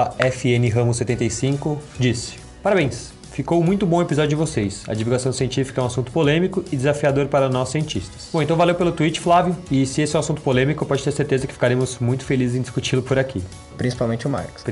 Speaker 1: @FNRamos75, disse: Parabéns, ficou muito bom o episódio de vocês. A divulgação científica é um assunto polêmico e desafiador para nós cientistas. Bom, então valeu pelo tweet, Flávio. E se esse é um assunto polêmico, pode ter certeza que ficaremos muito felizes em discuti-lo por aqui.
Speaker 2: Principalmente o Marcos.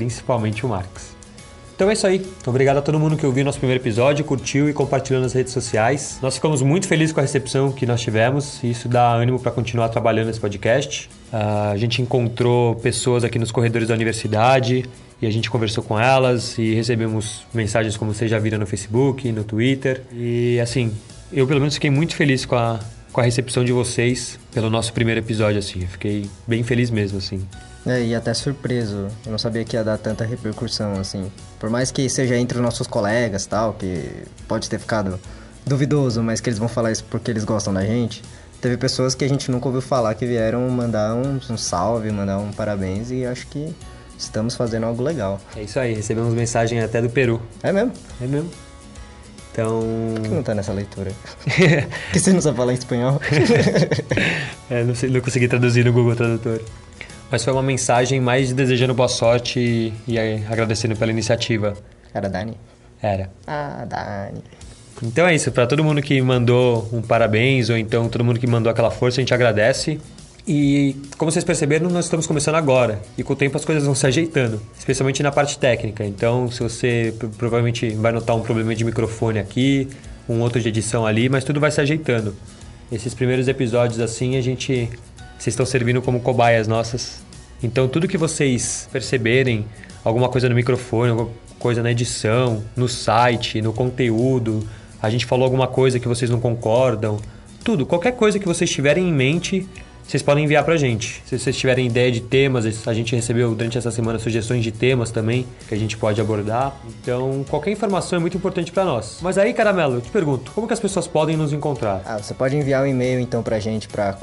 Speaker 1: Então é isso aí. Obrigado a todo mundo que ouviu nosso primeiro episódio, curtiu e compartilhou nas redes sociais. Nós ficamos muito felizes com a recepção que nós tivemos e isso dá ânimo para continuar trabalhando nesse podcast. A gente encontrou pessoas aqui nos corredores da universidade e a gente conversou com elas e recebemos mensagens como vocês já viram no Facebook, no Twitter. E assim, eu pelo menos fiquei muito feliz com a recepção de vocês pelo nosso primeiro episódio, assim. Eu fiquei bem feliz mesmo, assim.
Speaker 2: E até surpreso, eu não sabia que ia dar tanta repercussão, assim. Por mais que seja entre os nossos colegas, tal, que pode ter ficado duvidoso, mas que eles vão falar isso porque eles gostam da gente. Teve pessoas que a gente nunca ouviu falar que vieram mandar um salve, mandar um parabéns, e acho que estamos fazendo algo legal.
Speaker 1: É isso aí, recebemos mensagem até do Peru.
Speaker 2: É mesmo?
Speaker 1: É mesmo. Então...
Speaker 2: Por que não tá nessa leitura? Porque você não sabe falar em espanhol?
Speaker 1: Não consegui traduzir no Google Tradutor. Mas foi uma mensagem mais desejando boa sorte e agradecendo pela iniciativa.
Speaker 2: Era a Dani?
Speaker 1: Era.
Speaker 2: Ah, Dani.
Speaker 1: Então é isso, para todo mundo que mandou um parabéns ou então todo mundo que mandou aquela força, a gente agradece. E como vocês perceberam, nós estamos começando agora e com o tempo as coisas vão se ajeitando, especialmente na parte técnica. Então se você provavelmente vai notar um problema de microfone aqui, um outro de edição ali, mas tudo vai se ajeitando. Esses primeiros episódios assim, vocês estão servindo como cobaias nossas. Então tudo que vocês perceberem, alguma coisa no microfone, alguma coisa na edição, no site, no conteúdo, a gente falou alguma coisa que vocês não concordam, tudo, qualquer coisa que vocês tiverem em mente, vocês podem enviar pra gente. Se vocês tiverem ideia de temas, a gente recebeu durante essa semana sugestões de temas também que a gente pode abordar. Então, qualquer informação é muito importante pra nós. Mas aí, Caramelo, eu te pergunto, como que as pessoas podem nos encontrar?
Speaker 2: Você pode enviar um e-mail então pra gente pra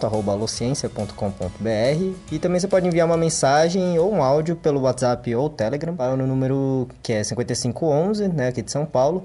Speaker 2: contato@alociencia.com.br e também você pode enviar uma mensagem ou um áudio pelo WhatsApp ou Telegram para no número que é 5511, né, aqui de São Paulo,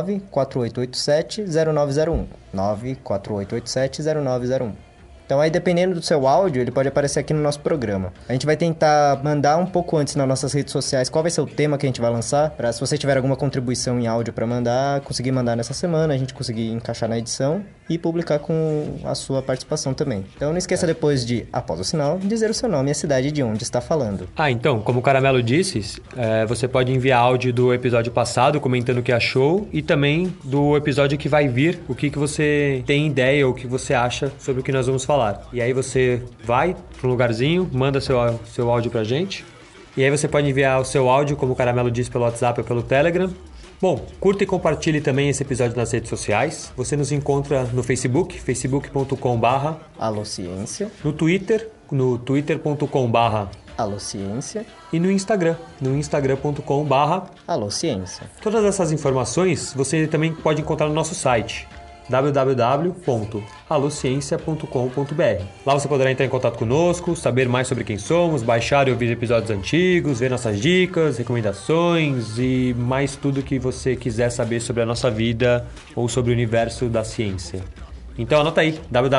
Speaker 2: 94887-0901. 94887-0901. Então aí dependendo do seu áudio, ele pode aparecer aqui no nosso programa. A gente vai tentar mandar um pouco antes nas nossas redes sociais qual vai ser o tema que a gente vai lançar, para se você tiver alguma contribuição em áudio para mandar, conseguir mandar nessa semana, a gente conseguir encaixar na edição e publicar com a sua participação também. Então não esqueça depois de, após o sinal, dizer o seu nome e a cidade de onde está falando.
Speaker 1: Então, como o Caramelo disse, você pode enviar áudio do episódio passado comentando o que achou e também do episódio que vai vir, o que você tem ideia ou o que você acha sobre o que nós vamos falar. E aí você vai para um lugarzinho, manda seu áudio pra gente. E aí você pode enviar o seu áudio, como o Caramelo disse, pelo WhatsApp ou pelo Telegram. Bom, curta e compartilhe também esse episódio nas redes sociais. Você nos encontra no Facebook, facebook.com/alociência. No Twitter, no twitter.com/alociência. E no Instagram, no instagram.com/alociência. Todas essas informações você também pode encontrar no nosso site, www.alociencia.com.br. Lá você poderá entrar em contato conosco, saber mais sobre quem somos, baixar e ouvir episódios antigos, ver nossas dicas, recomendações e mais tudo que você quiser saber sobre a nossa vida ou sobre o universo da ciência. Então anota aí,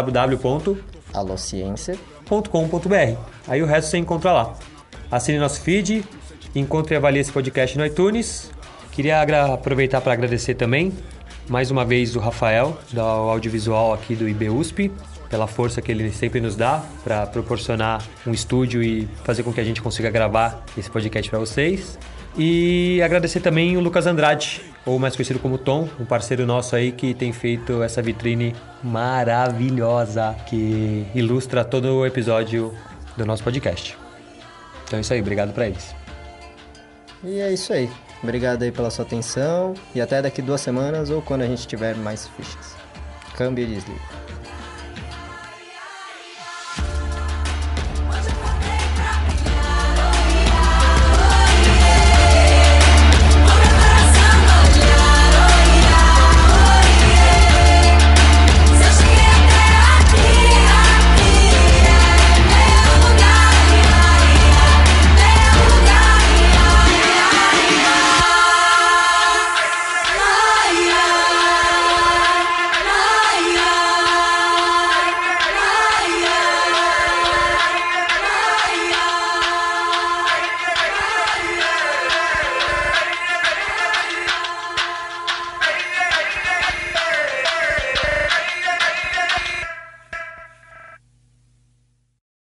Speaker 1: www.alociencia.com.br. Aí o resto você encontra lá. Assine nosso feed, encontre e avalie esse podcast no iTunes. Queria aproveitar para agradecer também mais uma vez o Rafael, do audiovisual aqui do IBUSP. pela força que ele sempre nos dá para proporcionar um estúdio e fazer com que a gente consiga gravar esse podcast para vocês. E agradecer também o Lucas Andrade, ou mais conhecido como Tom, um parceiro nosso aí que tem feito essa vitrine maravilhosa que ilustra todo o episódio do nosso podcast. Então é isso aí, obrigado para eles.
Speaker 2: E é isso aí. Obrigado aí pela sua atenção e até daqui 2 semanas ou quando a gente tiver mais fichas. Câmbio e desliga.